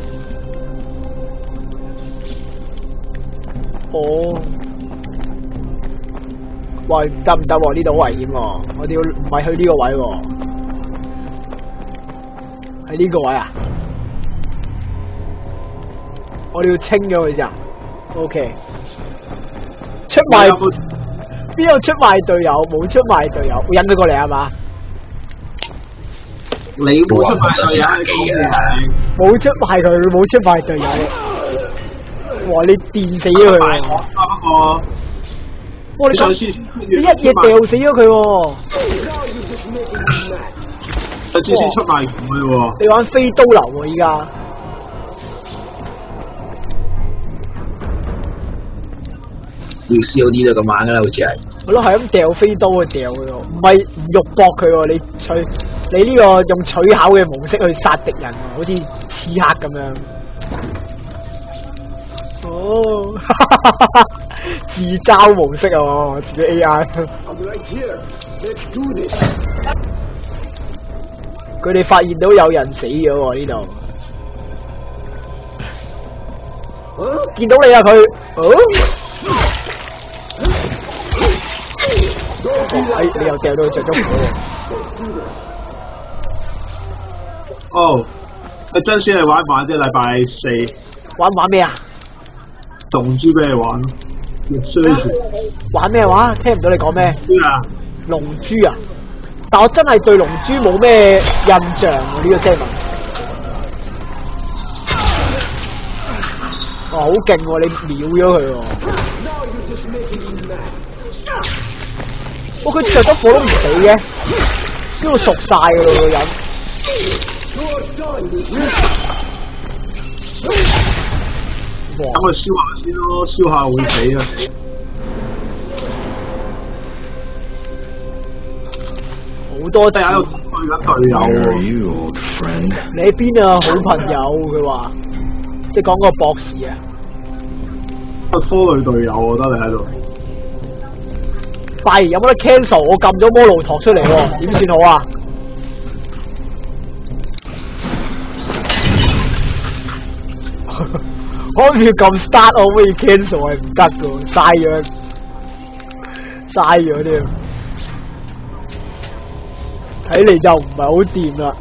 哦，喂，唔得喎，呢度好危險喎，我哋要唔係去呢個位喎，喺呢個位啊，我哋要清咗佢咋 ？OK， 出賣邊有出賣隊友？冇出賣隊友，會引佢過嚟係嘛？ 你冇出賣隊友， 冇出賣佢，冇出賣隊友。哇！你電死咗佢喎！哇！你一嘢掉死咗佢喎！ 上次先出賣佢喎！ 你玩飛刀流喎依家？ 要 COD 都咁玩噶啦，好似係。 係咯，係咁掉飛刀去掉佢喎，唔係唔肉搏佢喎，你呢個用取巧嘅模式去殺敵人，好似刺客咁樣。哦，自嘲模式啊，自己 AI。 佢哋發現到有人死咗喎呢度。見到你啊佢，你又掉到着咗火喎。 哦，阿真先係玩唔玩啫？禮拜4 玩咩啊？ 龍珠俾你玩， 玩咩話？聽唔到你講咩？龍珠啊！但我真係對龍珠冇咩印象喎，呢個聲文。哇，好勁喎！你秒咗佢喎。哇！佢着咗火都唔死嘅，呢度熟晒㗎咯個人。 等佢燒下先咯，燒下會死啊！ 好多仔喺度對緊隊友喎。你喺邊啊，好朋友？佢話，即係講個博士啊。 拖累隊友，我覺得你喺度。 快有冇得 cancel？我撳咗摩羅托出嚟喎，點算好啊？我要撳 start 我可以 cancel 係唔得噶，嘥咗添。睇嚟就唔係好掂啦。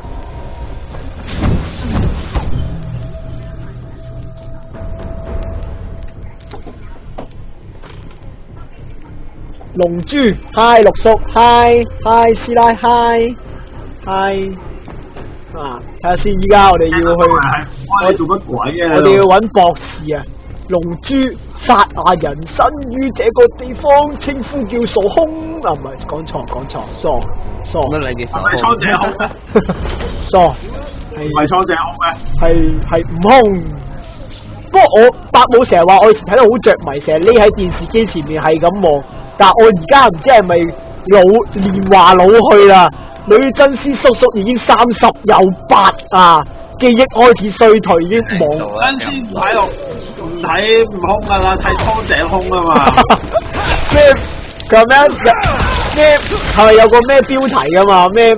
龍珠 ，hi 六叔 ，hi 師奶 ，hi 啊！睇下先，依家我哋要去， 我做乜鬼嘅？ 我哋要揾博士啊！龍珠殺下人生於這個地方，稱呼叫傻空啊！唔係，講錯，傻。 乜你嘅傻？ 係蒼井空傻， 係唔係蒼井空嘅？ 係悟空。不過我伯母成日話我以前睇得好着迷，成日匿喺電視機前面係咁望，但我而家唔知係咪年華老去啦。女真師叔叔已經30有8啊，記憶開始衰退，已經忘。 真師唔睇悟空噶啦，睇蒼井空啊嘛。 咩？佢話咩？係咪有個咩標題噶嘛？咩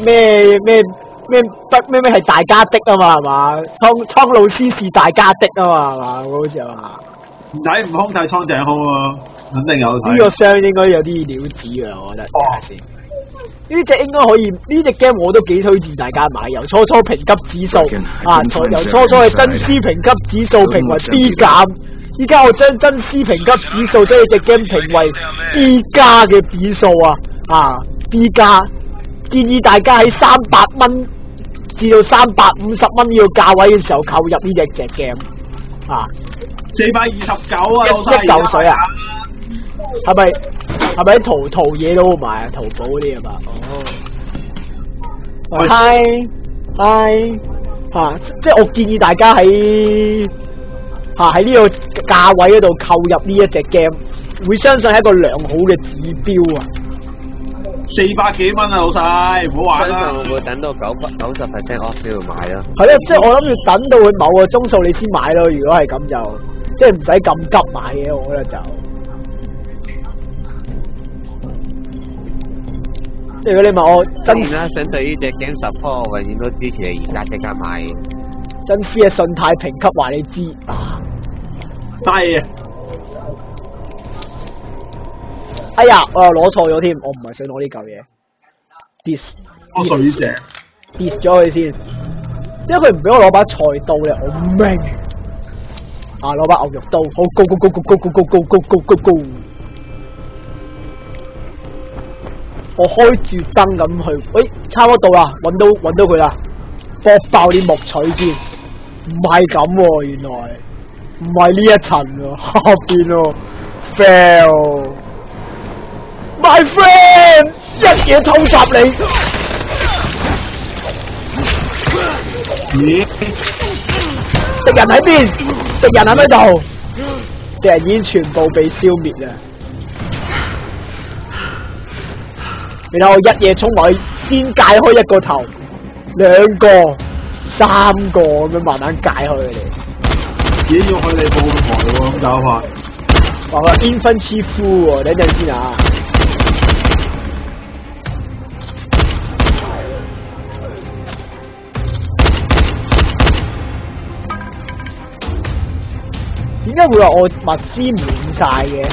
係大家的啊嘛？係嘛？蒼老師是大家的啊嘛？係嘛？好似係嘛？ 唔睇悟空睇蒼井空啊，肯定有睇。 呢個箱應該有啲料子㗎，我覺得。呢隻應該可以，呢隻 game 我都幾推薦大家買。由初評級指數由初嘅真師評級指數評為 B 減，依家我將真師評級指數將呢隻 game 評為 B 加嘅指數B 加，建議大家喺300蚊至到350蚊呢個價位嘅時候購入呢隻 game 429啊， 一嚿水啊！係咪喺淘嘢都好買啊？淘寶嗰啲係嘛？即係我建議大家喺呢個價位嗰度購入呢一隻 game，會相信係一個良好嘅指標啊！400幾蚊啊，老細，唔好玩啦！ 相信會等到90% off 先會買咯。 係咯，即係我諗住等到佢某個鐘數你先買咯。如果係咁就，即係唔使咁急買嘅，我覺得就。如果你問我真然啦，想對呢隻 game support，我永遠都支持你而家即刻買。 真師嘅信貸評級話你知低啊！ 哎呀，我又攞錯咗添，我唔係想攞呢嚿嘢 ，dis 我水石 dis 咗佢先，因為佢唔俾我攞把菜刀咧，我唔明。攞把牛肉刀，好高。我開住燈咁去，喂，差唔多到啦，搵到佢啦，搏爆啲木錘先，唔係咁喎，原來唔係呢一層喎，下邊喎 ，fail，my friend， 一嘢偷襲你，敵人喺邊？敵人喺邊度？敵人已經全部被消滅啦。然後我一嘢衝落去，先解開一個頭，2個、3個咁樣慢慢解開佢哋。 已經要去你報台喎，咁搞法。 話佢煙燻黐夫喎，等陣先啊！ 點解會話我物資滿晒嘅？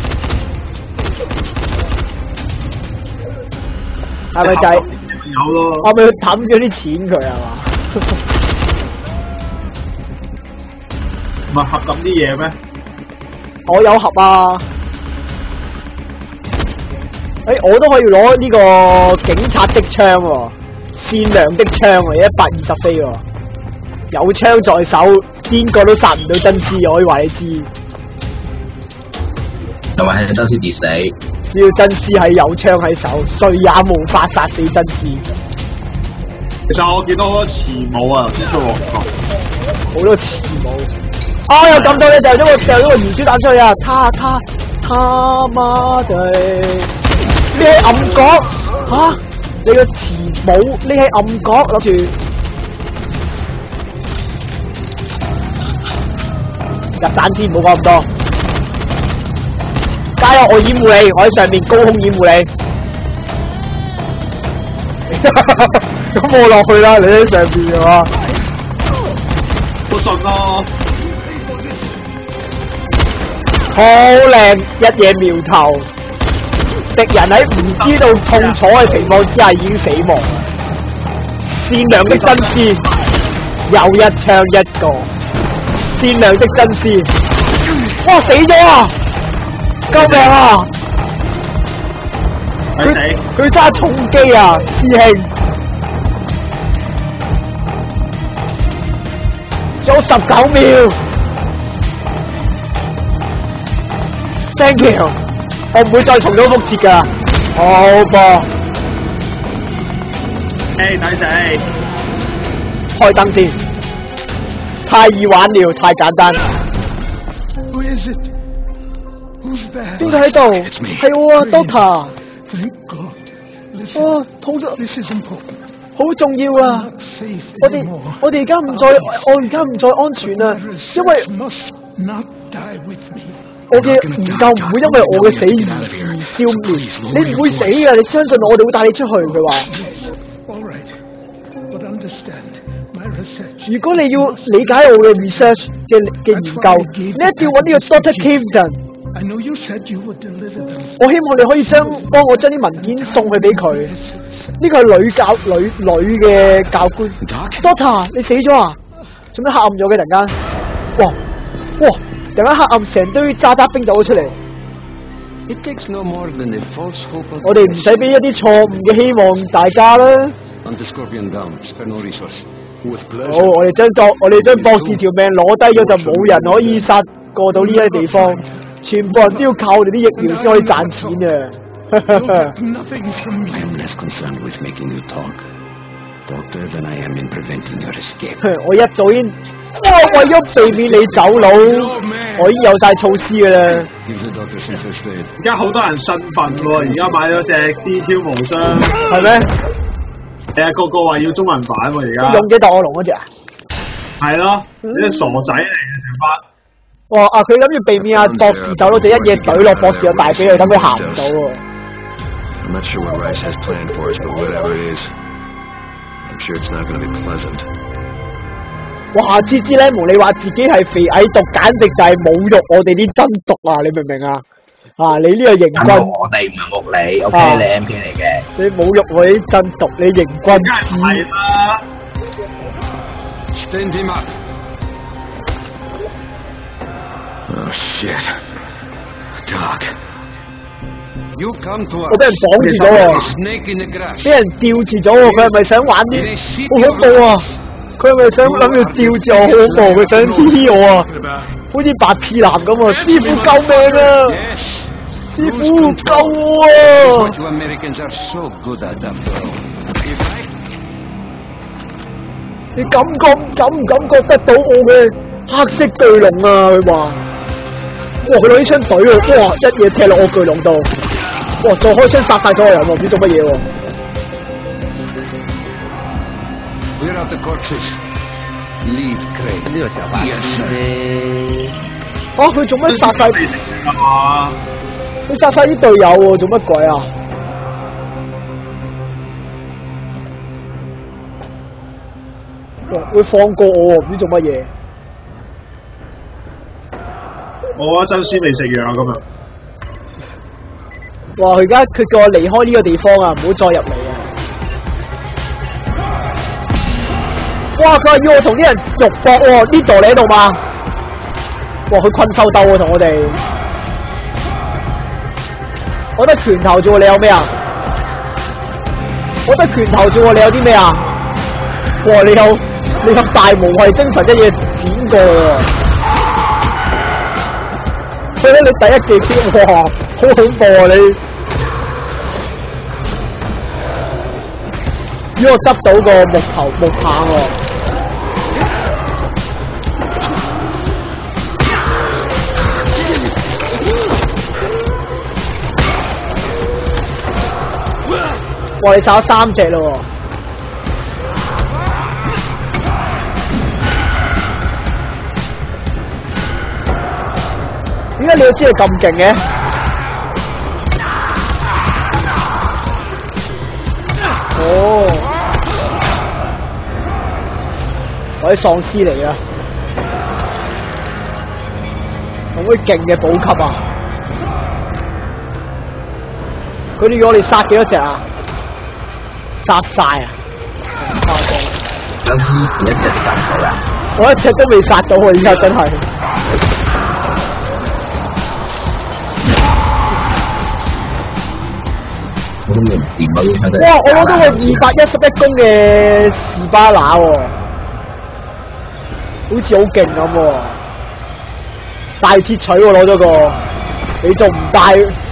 係咪就係有咯？ 我咪去抌咗啲錢佢係嘛？ 唔係合咁啲嘢咩？ 我有盒啊！我都可以攞呢個警察的槍喎，善良的槍喎，120飛喎，有槍在手，邊個都殺唔到真絲，我可以話你知。 就話係真絲跌死。 只要真絲係有槍喺手，誰也無法殺死真絲。 其實我見到好多慈母啊，先出旺角。 好多慈母。啊！有咁多嘢掉咗個魚珠彈出去啊！他媽的！匿喺暗角嚇，你個慈母匿喺暗角諗住入彈先，唔好講咁多。加油！我掩護你，我喺上面高空掩護你。咁我落去啦，你喺上邊係嘛？ 好順咯。 好靚，一嘢苗頭，敵人喺唔知道痛楚嘅情況之下已經死亡。善良的真絲，又一槍一個，善良的真絲，哇死咗啊！救命啊！佢揸重機啊，師兄，仲有19秒。Thank you， 我唔會再重蹈覆轍㗎。好噃， 抵死！ 開燈先，太易玩了，太簡單。邊個喺度？係我啊 ，Doctor。哦，痛咗，好重要啊！我哋而家唔再安全啦，因為我嘅研究唔會因為我嘅死而消滅，你唔會死㗎，你相信我哋會帶你出去。佢話，如果你要理解我嘅 research 嘅研究，你一定要揾呢個 Dr. Camden。我希望你可以幫我將啲文件送去俾佢。呢個係女嘅教官。Doctor， 你死咗啊？做咩黑暗咗嘅突然間？哇！突然間黑暗，成堆渣渣兵走咗出嚟。我哋唔使俾一啲錯誤嘅希望大家啦。好，我哋將博士條命攞低咗，就冇人可以殺過到呢一地方。全部人都要靠我哋啲疫苗先可以賺錢啊！我一早已經，為咗避免你走佬，我已經有晒措施㗎啦。 而家好多人信份喎，而家買咗隻 DQ 無雙， 係咩？ 個個話要中文版喎，而家。 勇者鬥惡龍嗰隻啊？係咯，你隻傻仔嚟嘅成班。 哇！佢諗住避免阿博士走佬，就一嘢懟落博士個大髀度，等佢行唔到喎。哇！芝芝咧，無你話自己係肥矮毒，簡直就係侮辱我哋啲真毒啊！你明唔明啊？你呢個營軍， 我哋唔係侮你 ，OK， 你 MP 嚟嘅。 你侮辱我啲真毒，你營軍。 梗係啦。 Stand him up. Oh shit, Doc. You come to us. 我俾人綁住咗喎，俾人吊住咗喎，佢係咪想玩啲？好恐怖啊！佢係咪想諗住吊住我？好恐怖，佢想黐我啊！好似白痴男咁啊！師傅救命啊！師傅救我啊！你感唔感覺得到我嘅黑色巨龍啊？佢話。哇！佢攞啲槍懟啊！哇！一嘢踢落我巨龍度，哇！再開槍殺晒所有人喎，唔知做乜嘢喎。 呢個時候白痴啫。 佢做乜殺晒？佢殺晒啲隊友喎，做乜鬼啊？會放過我喎，唔知做乜嘢。 我真鮮未食藥啊今日。 哇！佢叫我離開呢個地方啊，唔好再入嚟啊！哇！佢話要我同啲人肉搏喎，呢度你喺度嘛？哇！佢困獸鬥喎，同我哋。我得拳頭啫喎，你有咩啊？我得拳頭啫喎，你有啲咩啊？哇！你有大無畏精神一嘢剪過喎。所以你第一技超，哇！好恐怖啊你！如果我執到個木棒喎。哇！你殺咗3隻咯喎！點解你要知佢咁勁嘅？哦，我啲喪屍嚟啊！有冇啲勁嘅補給啊？佢哋要我哋殺幾多隻啊？殺晒啊！ 僵屍一隻都殺唔到啦！ 我一隻都未殺到啊！而家真係。 我都唔掂啊！ 哇！我攞到個211公嘅士巴拿喎，好似好勁咁喎，大鐵錘喎攞咗個，你仲唔帶？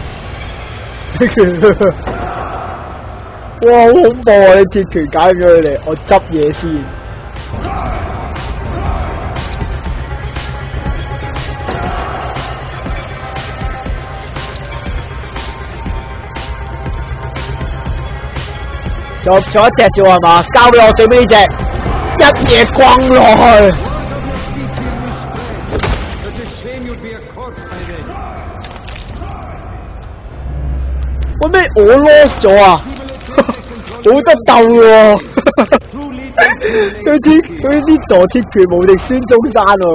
哇！好恐怖啊！你鐵拳搞咗佢哋，我執嘢先。仲有一隻啫喎係嘛？交俾我最尾呢隻，一嘢轟落去。喂咩？我 lost 咗啊！好得鬥喎！佢啲座鐵拳無敵孫中山喎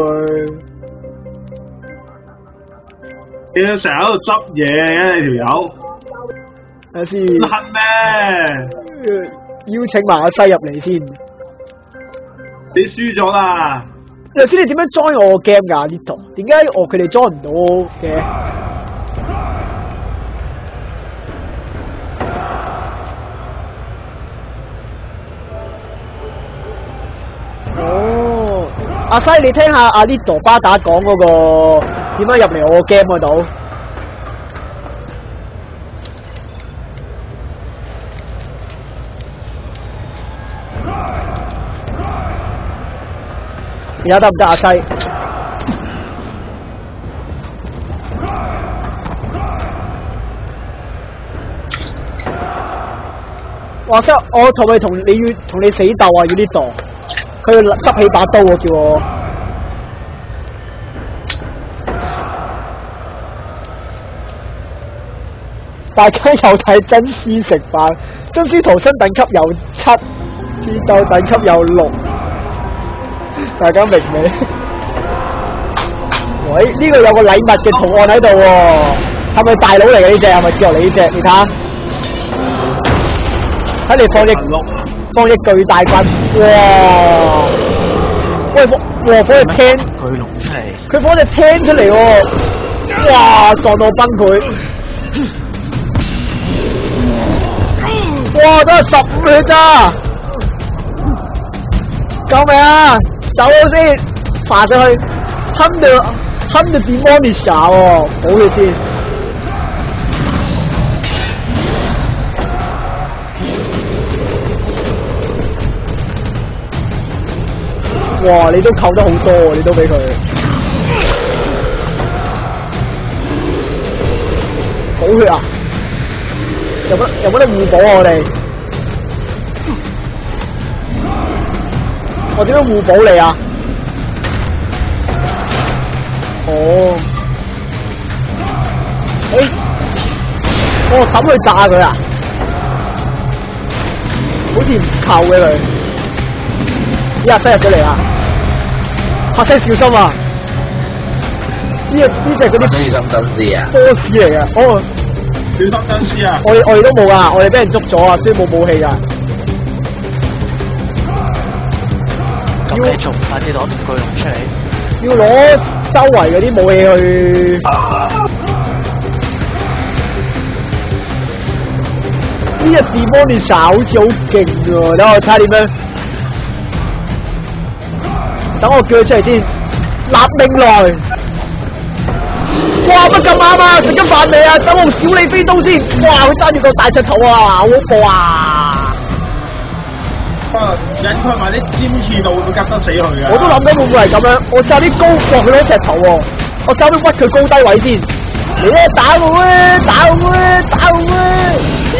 你成日喺度執嘢嘅你條友。 睇先。 恨咩？ 邀請埋阿西入嚟先。 你輸咗啦！ 頭先你點樣 join 我個 game 㗎？呢度點解佢哋 join 唔到嘅？哦，阿西你聽下阿 Lido 巴打講嗰個點樣入嚟我個 game 嗰度？而家得唔得阿西？哇！即係我同你死鬥啊！要呢度，佢要執起把刀喎，叫我。大家有睇真絲食飯，真絲逃生等級有7，戰鬥等級有6。大家明未？喂，呢個有個禮物嘅圖案喺度喎，係咪大佬嚟嘅呢隻？係咪接落嚟呢隻？你睇下，睇嚟放隻巨大棍，哇！喂，放隻青巨龍出嚟， 佢放隻青出嚟喎，哇！撞到崩潰，哇！都係15血咋，救命啊！走咗先，爬上去，吞住 Demonisher 喎，好嘅先。哇！你都扣得好多喎，你都俾佢。補血啊！有冇得互補啊？我哋？我點樣互補你啊？哦，我抌去炸佢啊！好似唔扣嘅佢，阿西入咗嚟啦！阿西小心啊！ 呢隻嗰啲小心真絲啊！ 波士嚟嘅，哦， 小心真絲啊！ 我哋都冇啊，我哋俾人捉咗啊，所以冇武器噶。 咁你仲快啲攞條巨龍出嚟？ 要攞周圍嗰啲武器去。呢隻 Demonisher 好似好勁喎，等我睇下點樣。等我叫佢出嚟先，立命來！哇，乜咁啱啊？食咗飯未啊？等我用小李飛刀先。哇，佢揸住個大隻頭啊，好恐怖啊！ 引佢埋啲尖刺度會夾得死佢啊！ 我都諗緊會唔會係咁樣？我炸啲高過佢攞隻頭喎，我走去屈佢高低位先。你咧打我啊！打我啊！打我啊！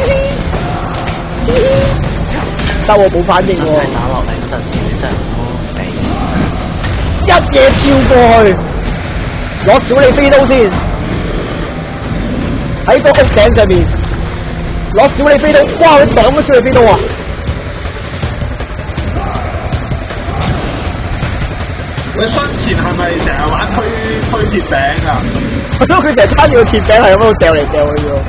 得我冇反應喎。 打落嚟嗰陣時真係好肥。 一嘢跳過去，攞小李飛刀先，喺個屋頂上面攞小李飛刀，哇！佢擋咗小李飛刀啊！ 佢生前係咪成日玩推鐵餅啊？ 我覺得佢成日揸住個鐵餅係咁喺度掉嚟掉去喎。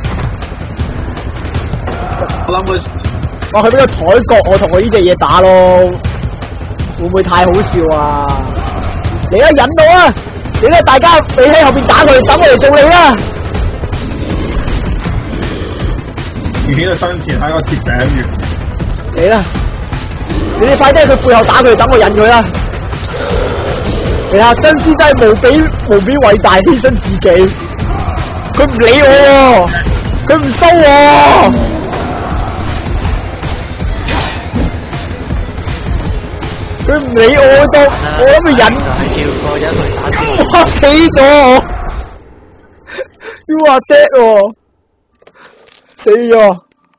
我諗佢， 哇！佢俾個台角我同佢呢隻嘢打咯，會唔會太好笑啊？你啦，引到啊！你咧，大家你喺後邊打佢，等我嚟做你啦！ 自己個生前喺個鐵餅完。 你啦，你哋快啲喺佢背後打佢，等我引佢啦！你睇下真絲真係無比偉大，犧牲自己，佢唔理我喎，佢唔收我，佢唔理我都，我諗佢引， 叫個人去打哇死咗，You are dead 喎，死咗，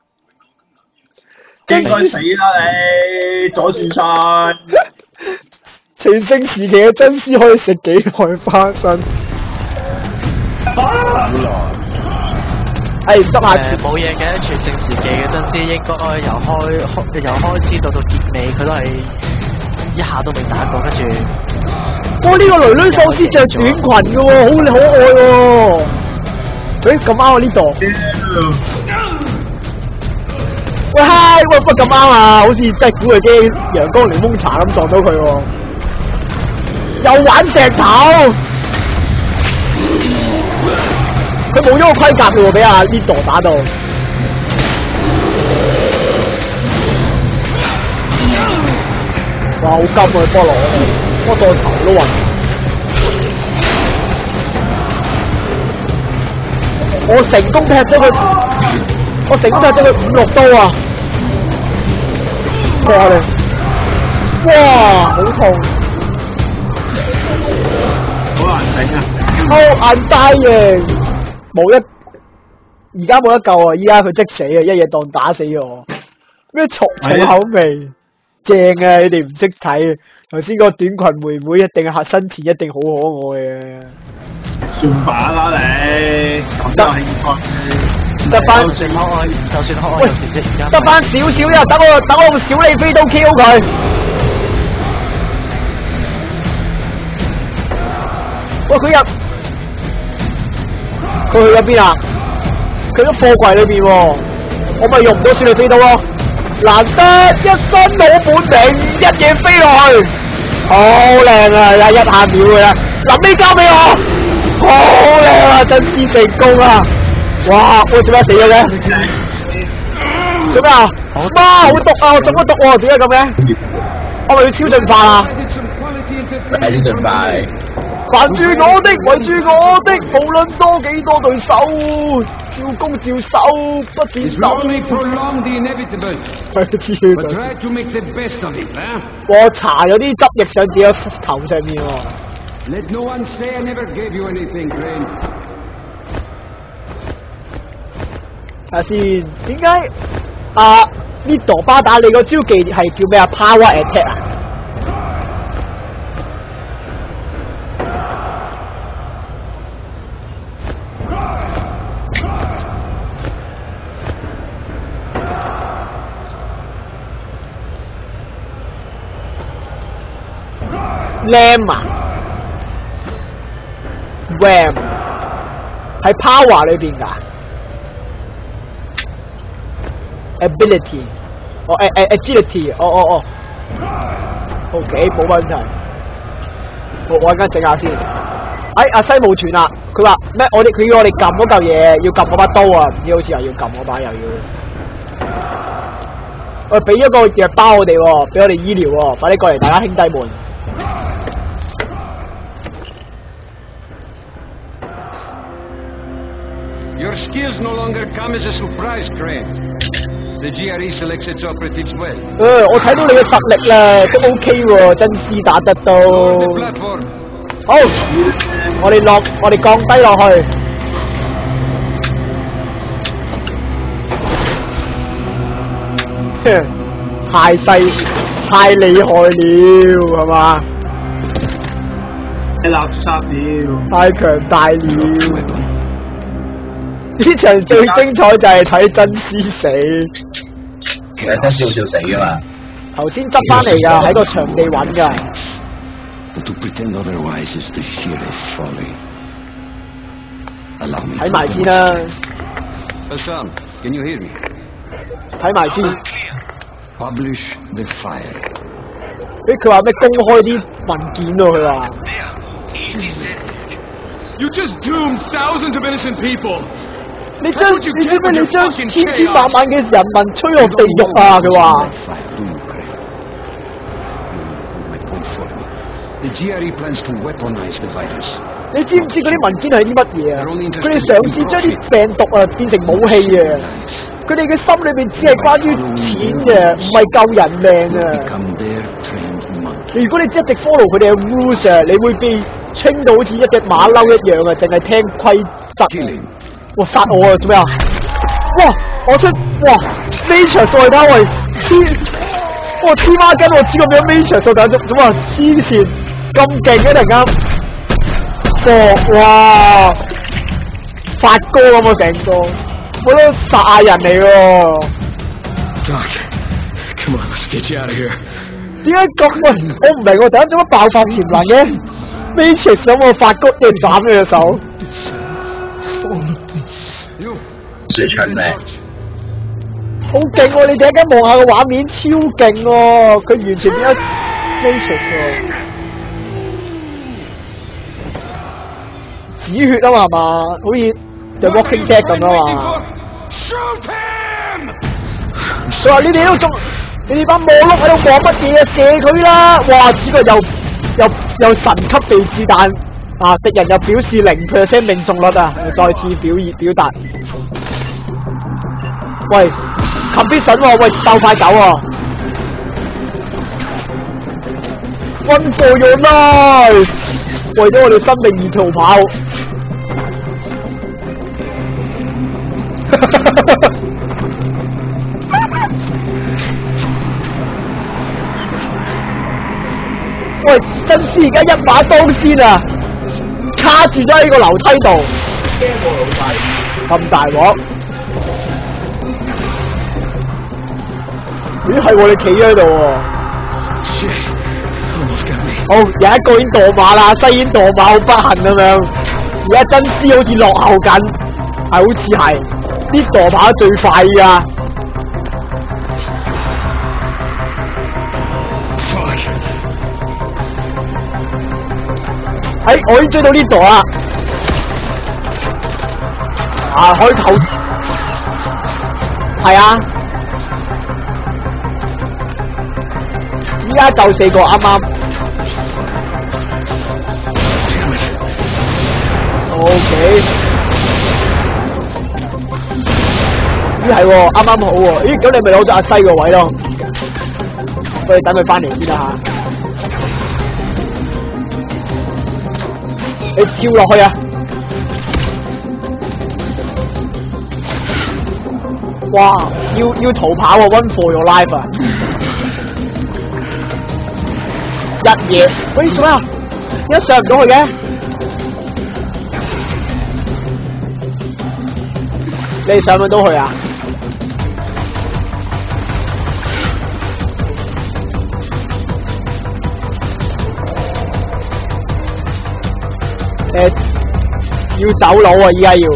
應該死啦你，左轉山。 全盛時期嘅真絲可以食幾耐花生？執下冇嘢嘅，全盛時期嘅真絲應該由開始到結尾，佢都係一下都未打過，跟住。 哇！呢個囡囡喪屍着短裙嘅喎，好可愛喎。咁啱我呢度。喂嗨！喂，乜咁啱啊？好似真係古巨基陽光檸檬茶咁撞到佢喎。又玩石頭，佢冇咗個盔甲嘅喎，俾阿 Lido 打到。哇！好金啊，菠蘿，菠蘿頭都暈。我成功劈咗佢5-6刀啊！過嚟，哇！好痛。 好難頂啊！ I'm dying，而家冇得救啊！依家佢即死啊！一嘢當打死我。咩重口味，正啊！你哋唔識睇，頭先個短裙妹妹一定係身前一定好可愛嘅。 算把啦你，咁有興趣。 得翻， 就算可愛， 喂，得翻少少呀！等我用小李飛刀 KO 佢。喂，佢去咗邊啊？佢喺貨櫃裏邊喎，我咪用唔到小李飛刀咯。難得一身冇本領，一嘢飛落去，好靚啊！一下秒嘅啦，臨尾交俾我，好靚啊！真絲成功啊！哇！我做咩死咗嘅？做咩啊？媽，好毒啊！我中咗毒喎，點解咁嘅？我咪要超進化啊！ 快啲進化！ 煩住我的，圍住我的，無論多幾多對手，照攻照守，不止手。我搽咗啲汁液上自己頭上面喎。睇下先，點解呢朵巴打你個招技係叫咩啊 ？Power Attack 啊？Lam 啊 RAM 喺 power 裏邊㗎 ，ability， agility， OK 冇問題。我陣間整下先。阿西冇傳啦，佢話咩？佢要我哋撳嗰嚿嘢，要撳嗰把刀啊！唔知好似話要撳嗰把又要。俾咗個藥包我哋喎，俾我哋醫療喎，快啲過嚟，大家兄弟們。 Your skills no longer come as a surprise, Crane. The GRE selects its operatives well. 我睇到你嘅實力啦，都 OK 喎，真絲打得到。好，我哋降低落去。太厲害了，係嘛？ 太垃圾了， 太強大了。呢場最精彩就係睇真絲死。 其實真絲好少死噶嘛。 頭先執翻嚟㗎，喺個場地揾㗎。睇埋先啦。 Hassan, can you hear me? 睇埋先。 Publish the file. 佢話咩公開啲文件喎？佢話。 You just doomed thousands of innocent people. 你知唔知你將千萬萬嘅人民吹落地獄啊？佢話。 The GRE plans to weaponize the virus. 你知唔知嗰啲文件係啲乜嘢啊？佢哋嘗試將啲病毒啊變成武器啊！佢哋嘅心裏邊只係關於錢嘅，唔係救人命啊！如果你一直 follow 佢哋嘅 rules 啊，你會被清到好似一隻馬騮一樣啊！淨係聽規則。哇！殺我啊！做咩啊？哇！我出Matrix 再打喂黐孖筋！我知個名 Matrix 再打做啊！黐線咁勁嘅突然間。哇！發哥咁啊成個，我都殺人嚟喎。 Come on, let's get you out of here. 點解咁啊？我唔明喎，突然間做乜爆發潛能嘅 ？Matrix 咁我發哥一斬佢隻手。 雪場咩？ 好勁喎！你哋而家望下個畫面超勁喎，佢完全變咗 Matrix 喎。止血啊嘛係嘛，好似就 Walking Dead 咁啊嘛。佢話你哋喺度做，你哋班網碌喺度望乜嘢啊？射佢啦！哇！呢個又神級地子彈啊！敵人又表示0% 命中率啊！再次表達。喂 ，Commission 喎，喂，鬥快走喎 ！Run for your life！ 為咗我哋生命而逃跑。喂，真絲而家一把刀先啊，卡住咗喺個樓梯度。咁大鑊！咦係喎，你企咗喺度喎。好，有一個已經墮馬啦，西已經墮馬，好不幸咁樣。而家真絲好似落後緊，係好似係啲墮跑得最快㗎。我已經追到呢度啦。開頭係啊，依家就4個啱啱。OK， 咦係喎，啱啱好喎。咦，咁你咪攞咗阿西個位咯。我哋等佢翻嚟先啦嚇。你跳落去啊！哇，要逃跑啊 ！Run for your life 啊！一夜，喂，做咩啊？點解上唔到去嘅？你上唔到去啊？ 要走佬啊！依家要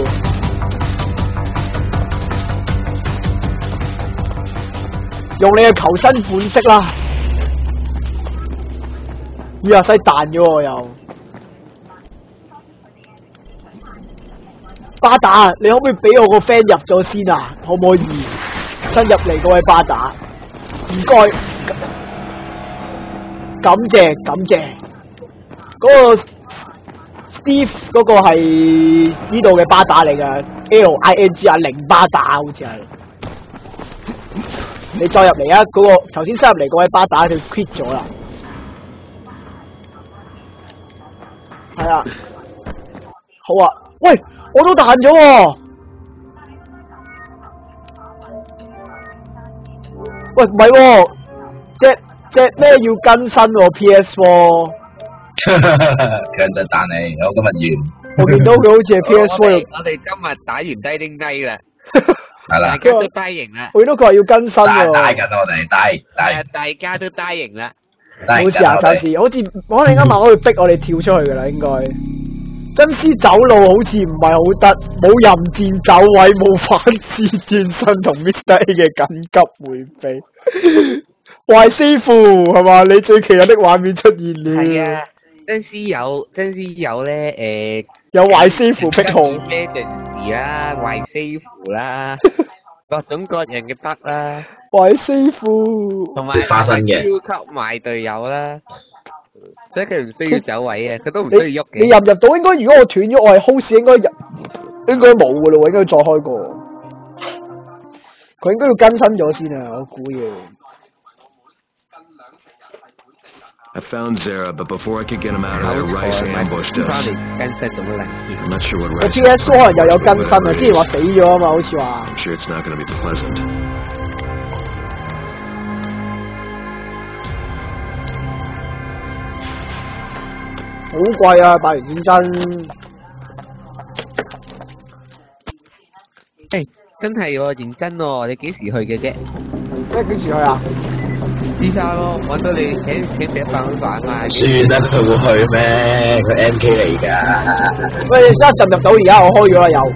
用你嘅求生本色啦！雨下西彈咗喎又。巴打，你可唔可以俾我個 friend 入咗先啊？可唔可以？新入嚟嗰位巴打，唔該，感謝。嗰個 Steve 嗰個係呢度嘅巴打嚟㗎 ，LING 啊，零巴打好似係。你再入嚟啊！嗰個頭先新入嚟嗰位巴打佢 quit 咗啦。係啊，好啊，喂！我都彈咗喎，喂唔係喎，隻咩要更新喎 PS4， 強制彈你，我今日完。 我見到佢好似係 PS4。 我哋今日打完低丁低啦， 係啦， 大家都低型啦。 我見到佢話要更新喎。 低緊我哋低。 大家都低型啦。 冇事啊，暫時好似我哋啱啱可以逼我哋跳出去噶啦，應該。真絲走路好似唔係好得，冇淫戰走位，冇反刺轉身同 Mr. A 嘅緊急迴避。壞師傅係嘛？你最奇特的畫面出現了。 係啊，真絲有咧有壞師傅癖好。 咩陣時啦，壞師傅啦，各種各樣嘅得啦。 壞師傅。同埋超級賣隊友啦。即係佢唔需要走位嘅，佢都唔需要喐嘅。 你入唔入到？應該如果我斷咗，我係 host 應該冇噶咯喎，應該再開過。佢應該要更新咗先啊，我估要。 I found Zara, but before I could get him out of there, Rice ambushed us. I'm not sure what Rice. PS 可能又有更新啊，之前話死咗啊嘛，好似話。 I'm sure it's not going to be pleasant. 好貴啊！百元戰爭。 真係喎，認真喎，你幾時去嘅啫？ 咩幾時去啊？ 知晒咯，揾到你請食一飯啊嘛。 算啦，佢會去咩？佢 MK 嚟㗎。 喂，而家進入到而家我開咗啦又。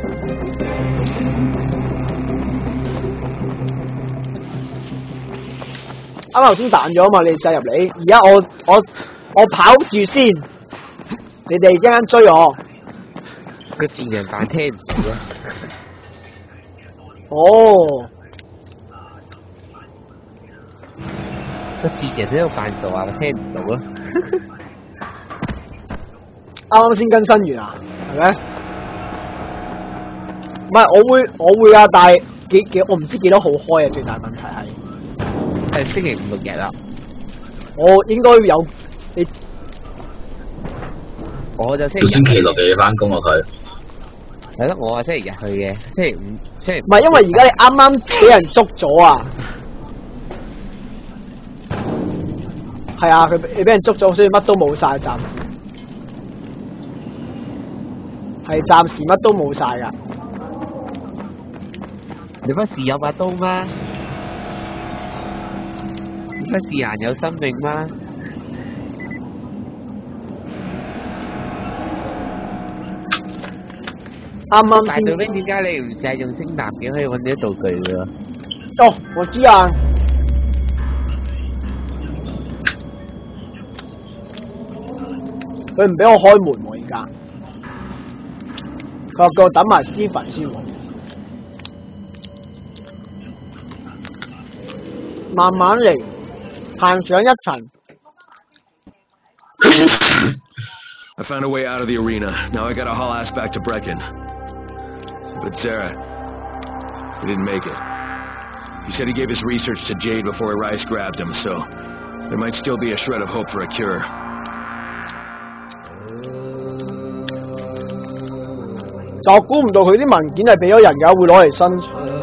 啱啱頭先彈咗啊嘛，你就入嚟。而家我跑住先，你哋一陣追我。 個賤人扮聽唔到啊！ 哦。 個賤人喺度扮傻啊，聽唔到啊！ 啱啱先更新完啊，係咪？唔係，我會啊，但係我唔知幾多號開啊，最大問題係星期五六日啦。 我應該有你， 我就星期六就要翻工啊佢。 係咯，我係星期日去嘅，星期五。 唔係因為而家你啱啱俾人捉咗啊！係啊，你俾人捉咗，所以乜都冇晒暫時。係暫時乜都冇晒噶。 你不是有把刀嗎？你不是人有生命嗎？ 啱啱大道兵點解你唔淨係用星藍嘅可以揾到道具嘅？ 哦，我知啊。佢唔俾我開門喎，而家。佢話叫我等埋Steven先喎。慢慢嚟，行上一層。 I found a way out of the arena. Now I gotta haul ass back to Brecken. But Zara, he didn't make it. He said he gave his research to Jade before Rice grabbed him, so there might still be a shred of hope for a cure. 就估唔到佢啲文件係俾咗人㗎，會攞嚟生產，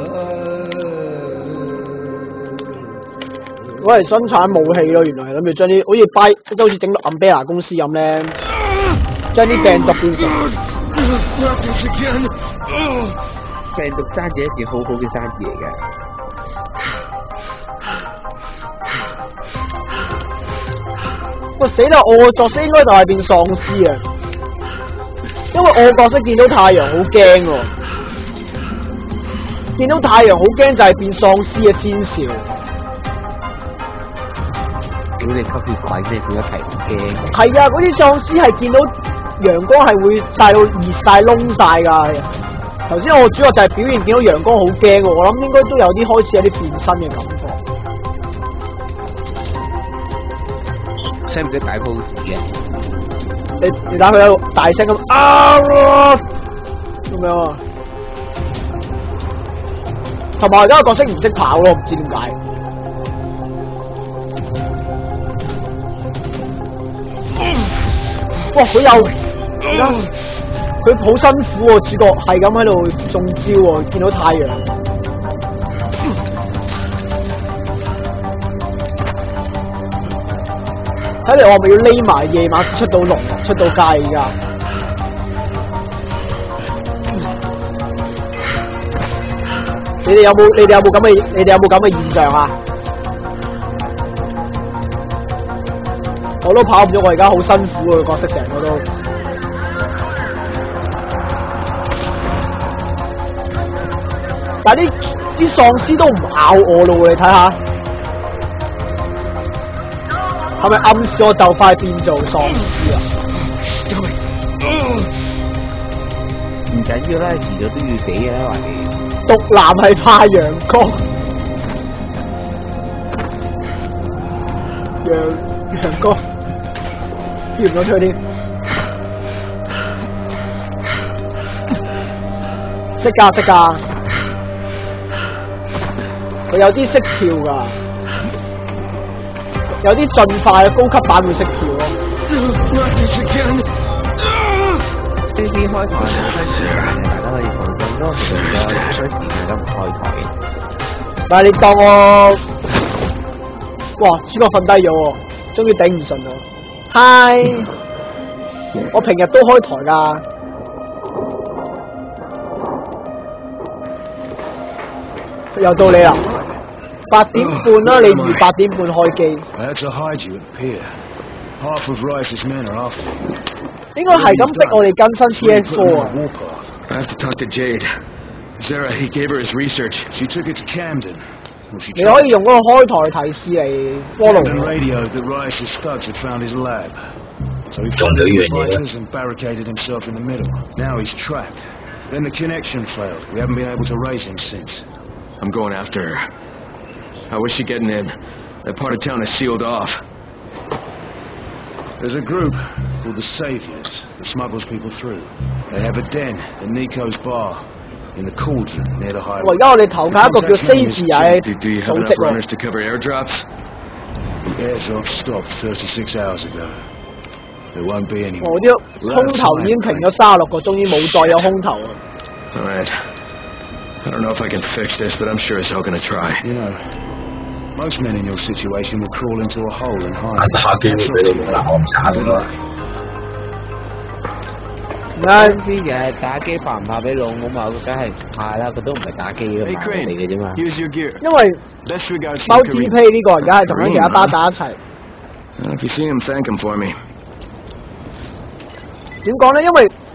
武器咯。原來係諗住將啲好似整到 Umbrella 公司咁咧，將啲病毒變成。 病毒生意一件好好嘅生意嚟嘅。喂， 死啦！我個角色應該就係變喪屍啊！ 因為我角色見到太陽好驚喎，見到太陽好驚就係變喪屍嘅先兆。 屌你吸血鬼啫，點解係唔驚？ 係啊，嗰啲喪屍係見到陽光係會曬到熱曬燶曬㗎。頭先我主角就係表現見到陽光好驚喎，我諗應該都有啲開始有啲變身嘅感覺。 使唔使擺 pose 嘅？ 你打佢喺度大聲咁啊咁樣啊！同埋而家個角色唔識跑咯，唔知點解。哇！佢好辛苦喎，主角係咁喺度中招喎，見到太陽。睇嚟我咪要匿埋夜晚出到街而家。你哋有冇咁嘅現象啊？我都跑唔咗，我而家好辛苦啊！角色成個都。但係啲喪屍都唔咬我咯喎，你睇下。係咪暗示我就快變做喪屍啊？ 唔緊要啦，遲早都要死嘅啦，還是。 毒男係怕陽光，陽光，跳唔到出去添。識㗎，佢有啲識跳㗎。有啲進化嘅高級版會識跳咯。 呢啲開台冇需時間嘅，大家可以放心。多時嘅有需時間都唔開台。 但係你當我，哇！主角瞓低咗喎，終於頂唔順啦。嗨！我平日都開台㗎。又到你啦。8點半啦，你預8點半開機。應該係咁逼我哋更新 PS4 啊。 I have to talk to Jade. Zara, he gave her his research. She took it to Camden. 你可以用嗰個開台提示嚟 follow。 The radio that Rice's thugs had found his lab. So he found the fighters and barricaded himself in the middle. Now he's trapped. Then the connection failed. We haven't been able to raise him since. I'm going after her. How is she getting in? That part of town is sealed off. There's a group called the Saviors that smuggles people through. They have a den at Nico's bar in the cauldron near the highway. 而家我哋投靠一個叫 Savior 嘅組織 runners to cover airdrops? The airdrop stopped 36 hours ago. There won't be any more. 我啲空投已經停咗36個鐘，已經冇再有空投啦。 All right. I don't know if I can fix this, but I'm sure as hell gonna try. You know, most men in your situation will crawl into a hole and hide. 打機會俾你冇嗱，我唔查㗎嘛。 啱先嘅打機怕唔怕俾老母嘛？佢梗係唔怕啦，佢都唔係打機嘅嘛嚟嘅啫嘛。 因為 multiplayer 呢個而家係同緊其他巴打一齊。 If you see him, thank him for me. 點講咧？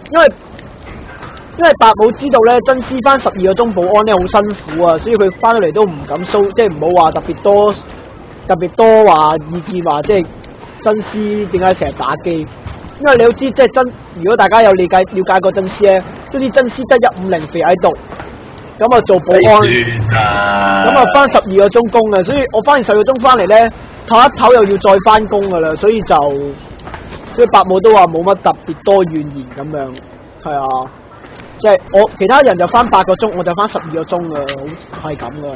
因為白母知道咧，真絲翻12個鐘保安咧好辛苦啊，所以佢翻到嚟都唔敢騷，即係唔好話特別多話意見話，即係真絲點解成日打機？因為你都知，即係真，如果大家有了解過真絲咧，都知真絲得150肥喺度，咁啊做保安，咁啊翻12個鐘工啊，所以我翻完12個鐘翻嚟咧，唞一唞又要再翻工噶啦，所以白母都話冇乜特別多怨言咁樣，係啊。即係我其他人就翻8個鐘，我就翻12個鐘啊，係咁噶。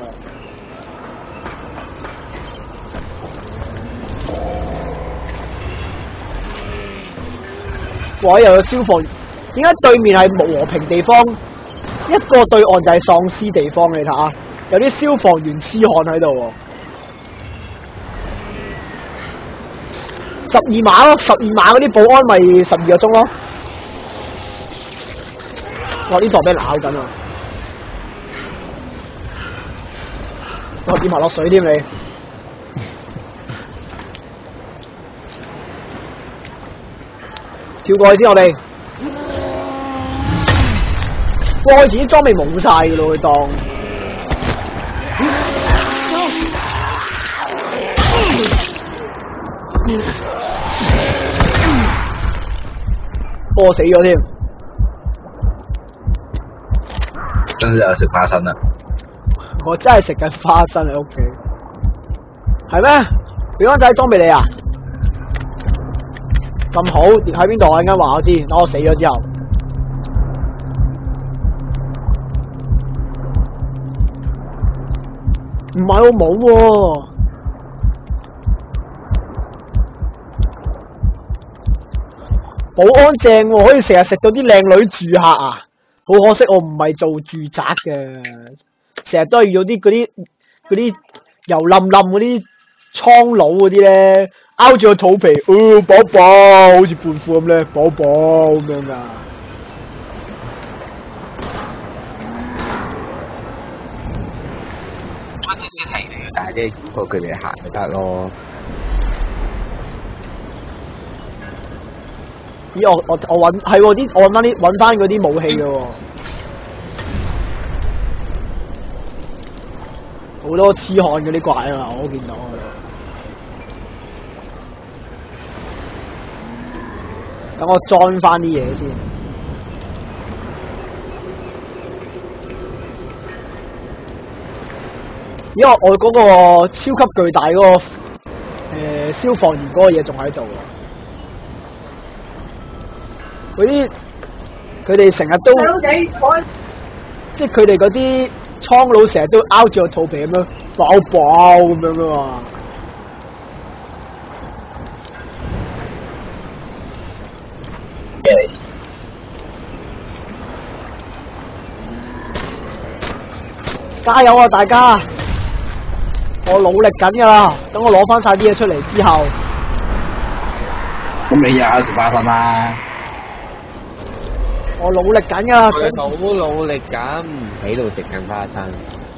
哇！又有消防員，點解對面係冇和平地方？一個對岸就係喪屍地方，你睇下，有啲消防員痴漢喺度喎。12碼咯，12碼嗰啲保安咪12個鐘咯。哇！呢座俾人咬緊啊！我跌埋落水添你。跳過去先，我哋。 哇！佢自己裝備冇晒噶咯，佢當。我死咗添。 真係食花生啦！ 我真係食緊花生喺屋企。係咩？俾翻仔裝備你啊！咁好，喺邊度啊？陣間話我知，等我死咗之後。唔係我冇喎。保安正喎，可以成日食到啲靚女住客啊！好可惜我唔係做住宅嘅，成日都係遇到嗰啲油冧冧嗰啲蒼佬嗰啲咧，拗住個肚皮，寶寶，好似胖虎咁咧，寶寶咁樣噶。 但係即係靠佢哋行就得咯。 咦！我揾係喎啲，我揾翻嗰啲武器嘅喎，好多痴漢嗰啲怪啊！我見到啊。等我裝翻啲嘢先。因為我嗰個超級巨大嗰個消防員嗰個嘢仲喺度啊！嗰啲佢哋成日都，即係佢哋嗰啲蒼佬成日都拗住個肚皮咁樣爆爆咁樣噶嘛。加油啊大家！我努力緊噶啦，等我攞翻晒啲嘢出嚟之後。 咁你又食花生啦？ 我努力緊噶， 佢好努力緊，喺度食緊花生。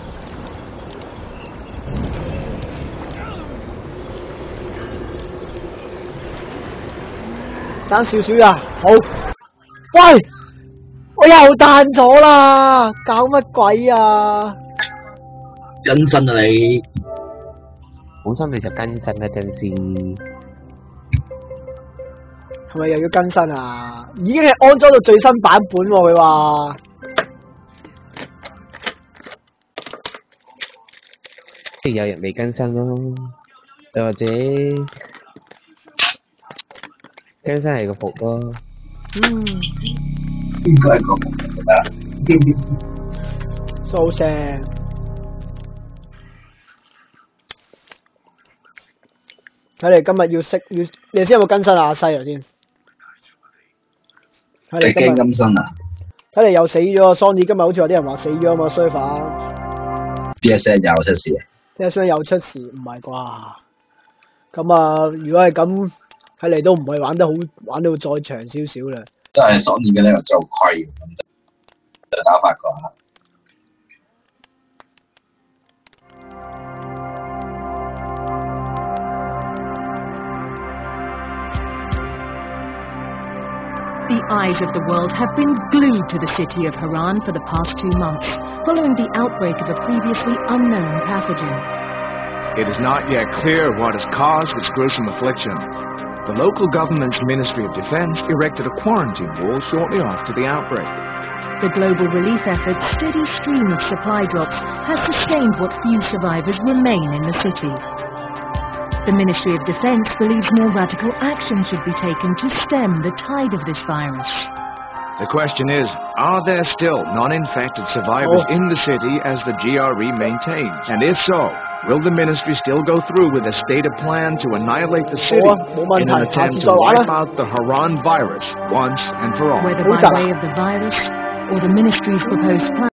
爭少少啊！好，喂，我又彈咗啦，搞乜鬼啊？ 更新啊你！ 本身你就更新一陣先。 係咪又要更新啊？已經係安裝到最新版本喎，佢話。 即係有人未更新咯，又或者更新係個服咯。 應該係個服啦。 收聲。睇嚟今日你先有冇更新啊？阿西頭先。 你驚更新啊？ 睇嚟又死咗，Sony 今日好似話啲人話死咗啊嘛 server。 PSN 又出事。 PSN 又出事，唔係啩？咁啊，如果係咁，睇嚟都唔係玩到再長少少啦。 真係Sony嘅呢個做虧，就打發個啦。 The eyes of the world have been glued to the city of Haran for the past 2 months, following the outbreak of a previously unknown pathogen. It is not yet clear what has caused this gruesome affliction. The local government's Ministry of Defense erected a quarantine wall shortly after the outbreak. The global relief effort's steady stream of supply drops has sustained what few survivors remain in the city. The Ministry of Defense believes more radical action should be taken to stem the tide of this virus. The question is, are there still non-infected survivors in the city as the GRE maintains? And if so, will the ministry still go through with a stated plan to annihilate the city in an attempt to wipe out the Haran virus once and for all? Whether by way of the virus or the ministry's proposed plan.